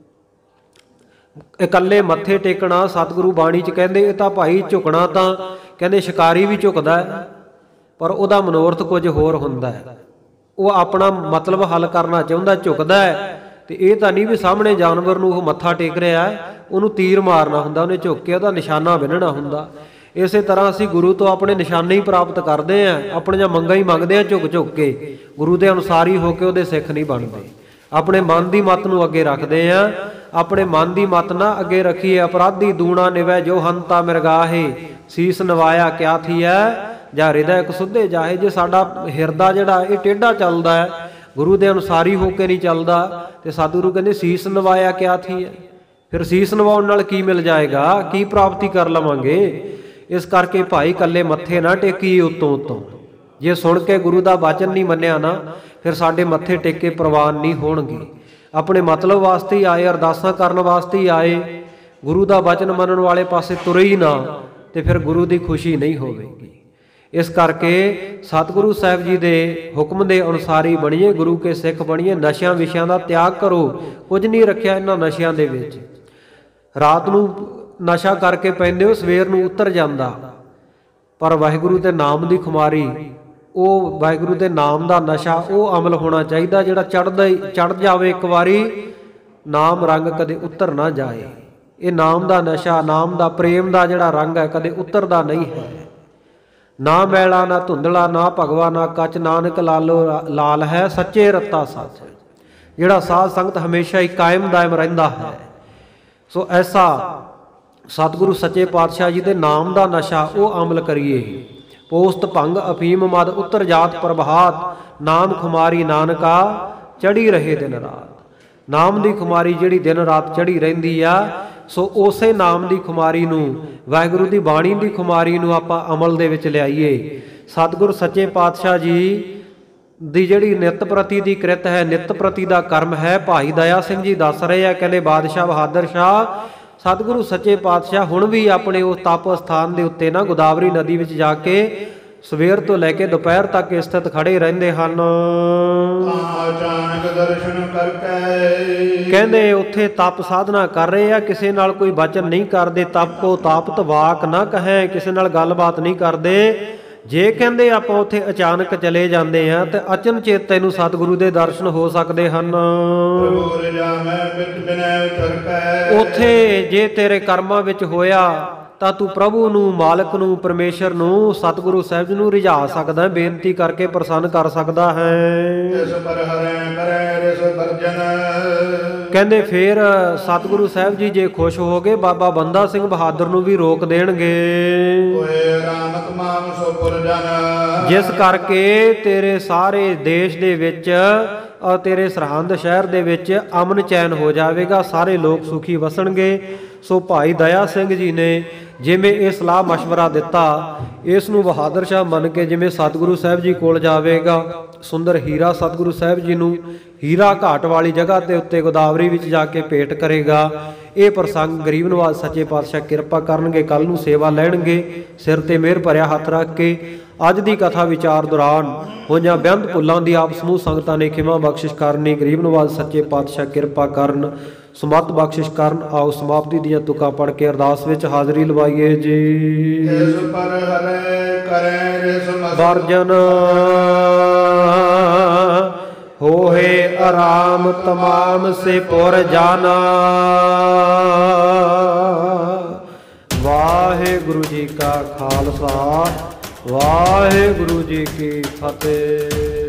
ਇਕੱਲੇ ਮੱਥੇ ਟੇਕਣਾ ਸਤਿਗੁਰੂ ਬਾਣੀ 'ਚ ਕਹਿੰਦੇ ਇਹ ਤਾਂ ਭਾਈ ਝੁਕਣਾ ਤਾਂ ਕਹਿੰਦੇ ਸ਼ਿਕਾਰੀ ਵੀ ਝੁਕਦਾ ਹੈ, ਪਰ ਉਹਦਾ ਮਨੋਰਥ ਕੁਝ ਹੋਰ ਹੁੰਦਾ ਹੈ। ਉਹ ਆਪਣਾ ਮਤਲਬ ਹੱਲ ਕਰਨਾ ਚਾਹੁੰਦਾ, ਝੁਕਦਾ ਹੈ। ਤੇ ਇਹ ਤਾਂ ਨਹੀਂ ਵੀ ਸਾਹਮਣੇ ਜਾਨਵਰ ਨੂੰ ਉਹ ਮੱਥਾ ਟੇਕ ਰਿਹਾ, ਉਹਨੂੰ ਤੀਰ ਮਾਰਨਾ ਹੁੰਦਾ, ਉਹਨੇ ਝੁੱਕ ਕੇ ਉਹਦਾ ਨਿਸ਼ਾਨਾ ਵਿੰਨਣਾ ਹੁੰਦਾ। ਇਸੇ ਤਰ੍ਹਾਂ ਅਸੀਂ ਗੁਰੂ ਤੋਂ ਆਪਣੇ ਨਿਸ਼ਾਨੇ ਹੀ ਪ੍ਰਾਪਤ ਕਰਦੇ ਹਾਂ, ਆਪਣੀਆਂ ਮੰਗਾਂ ਹੀ ਮੰਗਦੇ ਹਾਂ ਝੁਕ ਝੁਕ ਕੇ। ਗੁਰੂ ਦੇ ਅਨੁਸਾਰੀ ਹੋ ਕੇ ਉਹਦੇ ਸਿੱਖ ਨਹੀਂ ਬਣਦੇ। ਆਪਣੇ ਮਨ ਦੀ ਮੱਤ ਨੂੰ ਅੱਗੇ ਰੱਖਦੇ ਹਾਂ। ਆਪਣੇ ਮਨ ਦੀ ਮੱਤ ਨਾ ਅੱਗੇ ਰੱਖੀਏ। ਅਪਰਾਧੀ ਦੂਣਾ ਨਿਵੈ ਜੋ ਹੰਤਾ ਮਿਰਗਾਹੇ, ਸੀਸ ਨਵਾਇਆ ਕਿਆ ਥੀਐ, ਜਾਂ ਹਿਰਦਾ ਇੱਕ ਸੁੱਧੇ ਜਾਹੇ। ਜੇ ਸਾਡਾ ਹਿਰਦਾ ਜਿਹੜਾ ਇਹ ਟੇਢਾ ਚੱਲਦਾ ਹੈ, ਗੁਰੂ ਦੇ ਅਨੁਸਾਰੀ ਹੋ ਕੇ ਨਹੀਂ ਚੱਲਦਾ, ਤੇ ਸਤਿਗੁਰੂ ਕਹਿੰਦੇ ਸੀਸ ਨਵਾਇਆ ਕਿਆ ਥੀਐ। ਫਿਰ ਸੀਸ ਨਵਾਉਣ ਨਾਲ ਕੀ ਮਿਲ ਜਾਏਗਾ? ਕੀ ਪ੍ਰਾਪਤੀ ਕਰ ਲਵਾਂਗੇ? ਇਸ ਕਰਕੇ ਭਾਈ ਇਕੱਲੇ ਮੱਥੇ ਨਾ ਟੇਕੀਏ ਉੱਤੋਂ ਉੱਤੋਂ। ਜੇ ਸੁਣ ਕੇ ਗੁਰੂ ਦਾ ਵਚਨ ਨਹੀਂ ਮੰਨਿਆ ਨਾ, ਫਿਰ ਸਾਡੇ ਮੱਥੇ ਟੇਕੇ ਪ੍ਰਵਾਨ ਨਹੀਂ ਹੋਣਗੇ। ਆਪਣੇ ਮਤਲਬ ਵਾਸਤੇ ਹੀ ਆਏ, ਅਰਦਾਸਾਂ ਕਰਨ ਵਾਸਤੇ ਹੀ ਆਏ, ਗੁਰੂ ਦਾ ਵਚਨ ਮੰਨਣ ਵਾਲੇ ਪਾਸੇ ਤੁਰੇ ਹੀ ਨਾ, ਤੇ ਫਿਰ ਗੁਰੂ ਦੀ ਖੁਸ਼ੀ ਨਹੀਂ ਹੋਵੇਗੀ। ਇਸ ਕਰਕੇ ਸਤਿਗੁਰੂ ਸਾਹਿਬ ਜੀ ਦੇ ਹੁਕਮ ਦੇ ਅਨੁਸਾਰੀ ਬਣੀਏ, ਗੁਰੂ ਕੇ ਸਿੱਖ ਬਣੀਏ। ਨਸ਼ਿਆਂ ਵਿਸ਼ਿਆਂ ਦਾ ਤਿਆਗ ਕਰੋ। ਕੁਝ ਨਹੀਂ ਰੱਖਿਆ ਇਹਨਾਂ ਨਸ਼ਿਆਂ ਦੇ ਵਿੱਚ। ਰਾਤ ਨੂੰ ਨਸ਼ਾ ਕਰਕੇ ਪੈਂਦੇ ਹੋ, ਸਵੇਰ ਨੂੰ ਉਤਰ ਜਾਂਦਾ। ਪਰ ਵਾਹਿਗੁਰੂ ਦੇ ਨਾਮ ਦੀ ਖੁਮਾਰੀ, ਉਹ ਵਾਹਿਗੁਰੂ ਦੇ ਨਾਮ ਦਾ ਨਸ਼ਾ ਉਹ ਅਮਲ ਹੋਣਾ ਚਾਹੀਦਾ ਜਿਹੜਾ ਚੜ੍ਹਦਾ ਚੜ੍ਹ ਜਾਵੇ ਇੱਕ ਵਾਰੀ, ਨਾਮ ਰੰਗ ਕਦੇ ਉਤਰ ਨਾ ਜਾਏ। ਇਹ ਨਾਮ ਦਾ ਨਸ਼ਾ, ਨਾਮ ਦਾ ਪ੍ਰੇਮ ਦਾ ਜਿਹੜਾ ਰੰਗ ਹੈ, ਕਦੇ ਉਤਰਦਾ ਨਹੀਂ ਹੈ। ਨਾ ਮੈਲਾ ਨਾ ਧੁੰਦਲਾ, ਨਾ ਭਗਵਾ ਨਾ ਕੱਚ, ਨਾਨਕ ਲਾਲੋ ਲਾਲ ਹੈ ਸੱਚੇ ਰੱਤਾ ਸੱਚ। ਜਿਹੜਾ ਸਾਧ ਸੰਗਤ ਹਮੇਸ਼ਾ ਹੀ ਕਾਇਮ ਦਾਇਮ ਰਹਿੰਦਾ ਹੈ। ਸੋ ਐਸਾ ਸਤਿਗੁਰੂ ਸੱਚੇ ਪਾਤਸ਼ਾਹ ਜੀ ਦੇ ਨਾਮ ਦਾ ਨਸ਼ਾ ਉਹ ਅਮਲ ਕਰੀਏ। ਪੋਸਤ ਭੰਗ ਅਫੀਮ ਮਦ ਉਤਰ ਜਾਤ ਪ੍ਰਭਾਤ, ਨਾਮ ਖੁਮਾਰੀ ਨਾਨਕਾ ਚੜੀ ਰਹੇ ਦਿਨ ਰਾਤ। ਨਾਮ ਦੀ ਖੁਮਾਰੀ ਜਿਹੜੀ ਦਿਨ ਰਾਤ ਚੜੀ ਰਹਿੰਦੀ ਆ, ਸੋ ਉਸੇ ਨਾਮ ਦੀ ਖੁਮਾਰੀ ਨੂੰ, ਵਾਹਿਗੁਰੂ ਦੀ ਬਾਣੀ ਦੀ ਖੁਮਾਰੀ ਨੂੰ ਆਪਾਂ ਅਮਲ ਦੇ ਵਿੱਚ ਲਿਆਈਏ। ਸਤਿਗੁਰ ਸੱਚੇ ਪਾਤਸ਼ਾਹ ਜੀ ਦੀ ਜਿਹੜੀ ਨਿਤ ਪ੍ਰਤੀ ਦੀ ਕ੍ਰਿਤ ਹੈ, ਨਿਤ ਪ੍ਰਤੀ ਦਾ ਕਰਮ ਹੈ, ਭਾਈ ਦਇਆ ਸਿੰਘ ਜੀ ਦੱਸ ਰਹੇ ਆ। ਕਹਿੰਦੇ ਬਾਦਸ਼ਾਹ ਬਹਾਦਰ ਸ਼ਾਹ ਸਤਿਗੁਰੂ ਸੱਚੇ ਪਾਤਸ਼ਾਹ ਹੁਣ ਵੀ ਆਪਣੇ ਉਸ ਤਪ ਸਥਾਨ ਦੇ ਉੱਤੇ ਨਾ ਗੋਦਾਵਰੀ ਨਦੀ ਵਿੱਚ ਜਾ ਕੇ ਸਵੇਰ ਤੋਂ ਲੈ ਕੇ ਦੁਪਹਿਰ ਤੱਕ ਸਥਿਤ ਖੜੇ ਰਹਿੰਦੇ ਹਨ। ਅਚਾਨਕ ਦਰਸ਼ਨ ਕਰਕੇ ਕਹਿੰਦੇ ਉੱਥੇ ਤਪ ਸਾਧਨਾ ਕਰ ਰਹੇ ਆ, ਕਿਸੇ ਨਾਲ ਕੋਈ ਬਚਨ ਨਹੀਂ ਕਰਦੇ। ਤਪੋ ਤਾਪਤ ਵਾਕ ਨਾ ਕਹੈ, ਕਿਸੇ ਨਾਲ ਗੱਲਬਾਤ ਨਹੀਂ ਕਰਦੇ। ਜੇ ਕਹਿੰਦੇ ਆਪਾਂ ਉੱਥੇ ਅਚਾਨਕ ਚਲੇ ਜਾਂਦੇ ਆ ਤੇ ਅਚਨਚੇਤ ਤੈਨੂੰ ਸਤਿਗੁਰੂ ਦੇ ਦਰਸ਼ਨ ਹੋ ਸਕਦੇ ਹਨ। ਉੱਥੇ ਜੇ ਤੇਰੇ ਕਰਮਾਂ ਵਿੱਚ ਹੋਇਆ ਤਾਂ ਤੂੰ ਪ੍ਰਭੂ ਨੂੰ, ਮਾਲਕ ਨੂੰ, ਪਰਮੇਸ਼ਰ ਨੂੰ, ਸਤਿਗੁਰੂ ਸਾਹਿਬ ਜੀ ਨੂੰ ਰਿਝਾ ਸਕਦਾ, ਬੇਨਤੀ ਕਰਕੇ ਪ੍ਰਸੰਨ ਕਰ ਸਕਦਾ ਹੈ। ਕਹਿੰਦੇ ਫਿਰ ਸਤਿਗੁਰੂ ਸਾਹਿਬ ਜੀ ਜੇ ਖੁਸ਼ ਹੋ ਗਏ, ਬਾਬਾ ਬੰਦਾ ਸਿੰਘ ਬਹਾਦਰ ਨੂੰ ਵੀ ਰੋਕ ਦੇਣਗੇ। ਜਿਸ ਕਰਕੇ ਤੇਰੇ ਸਾਰੇ ਦੇਸ਼ ਦੇ ਵਿੱਚ ਔਰ ਤੇਰੇ ਸਰਹੰਦ ਸ਼ਹਿਰ ਦੇ ਵਿੱਚ ਅਮਨ ਚੈਨ ਹੋ ਜਾਵੇਗਾ, ਸਾਰੇ ਲੋਕ ਸੁਖੀ ਵਸਣਗੇ। ਸੋ ਭਾਈ ਦਇਆ ਸਿੰਘ ਜੀ ਨੇ ਜਿਵੇਂ ਇਹ ਸਲਾਹ ਮਸ਼ਵਰਾ ਦਿੱਤਾ, ਇਸ ਨੂੰ ਬਹਾਦਰ ਸ਼ਾਹ ਮੰਨ ਕੇ ਜਿਵੇਂ ਸਤਿਗੁਰੂ ਸਾਹਿਬ ਜੀ ਕੋਲ ਜਾਵੇਗਾ, ਸੁੰਦਰ ਹੀਰਾ ਸਤਿਗੁਰੂ ਸਾਹਿਬ ਜੀ ਨੂੰ ਹੀਰਾ ਘਾਟ ਵਾਲੀ ਜਗ੍ਹਾ ਦੇ ਉੱਤੇ ਗੋਦਾਵਰੀ ਵਿੱਚ ਜਾ ਕੇ ਭੇਟ ਕਰੇਗਾ। ਇਹ ਪ੍ਰਸੰਗ ਗਰੀਬ ਨਵਾਜ਼ ਸੱਚੇ ਪਾਤਸ਼ਾਹ ਕਿਰਪਾ ਕਰਨਗੇ, ਕੱਲ ਨੂੰ ਸੇਵਾ ਲੈਣਗੇ ਸਿਰ ਤੇ ਮਿਹਰ ਭਰਿਆ ਹੱਥ ਰੱਖ ਕੇ। ਅੱਜ ਦੀ ਕਥਾ ਵਿਚਾਰ ਦੌਰਾਨ ਹੋਈਆਂ ਬੇਅੰਤ ਭੁੱਲਾਂ ਦੀ ਆਪ ਸਮੂਹ ਸੰਗਤਾਂ ਨੇ ਖਿਮਾ ਬਖਸ਼ਿਸ਼ ਕਰਨੀ। ਗਰੀਬ ਨਵਾਜ਼ ਸੱਚੇ ਪਾਤਸ਼ਾਹ ਕਿਰਪਾ ਕਰਨ, ਸਮਤ ਬਖਸ਼ਿਸ਼ ਕਰਨ। ਆਓ ਸਮਾਪਤੀ ਦੀਆਂ ਤੁਕਾਂ ਪੜ੍ਹ ਕੇ ਅਰਦਾਸ ਵਿੱਚ ਹਾਜ਼ਰੀ ਲਵਾਈਏ ਜੀ। ਕਰੇ ਰਿਸ ਮਸ ਵਰਜਨ ਹੋਏ ਆਰਾਮ ਤਮਾਮ ਸੇ ਪੁਰ ਜਾਨਾ। ਵਾਹਿਗੁਰੂ ਜੀ ਕਾ ਖਾਲਸਾ ਵਾਹਿਗੁਰੂ ਜੀ ਕੀ ਫਤਿਹ।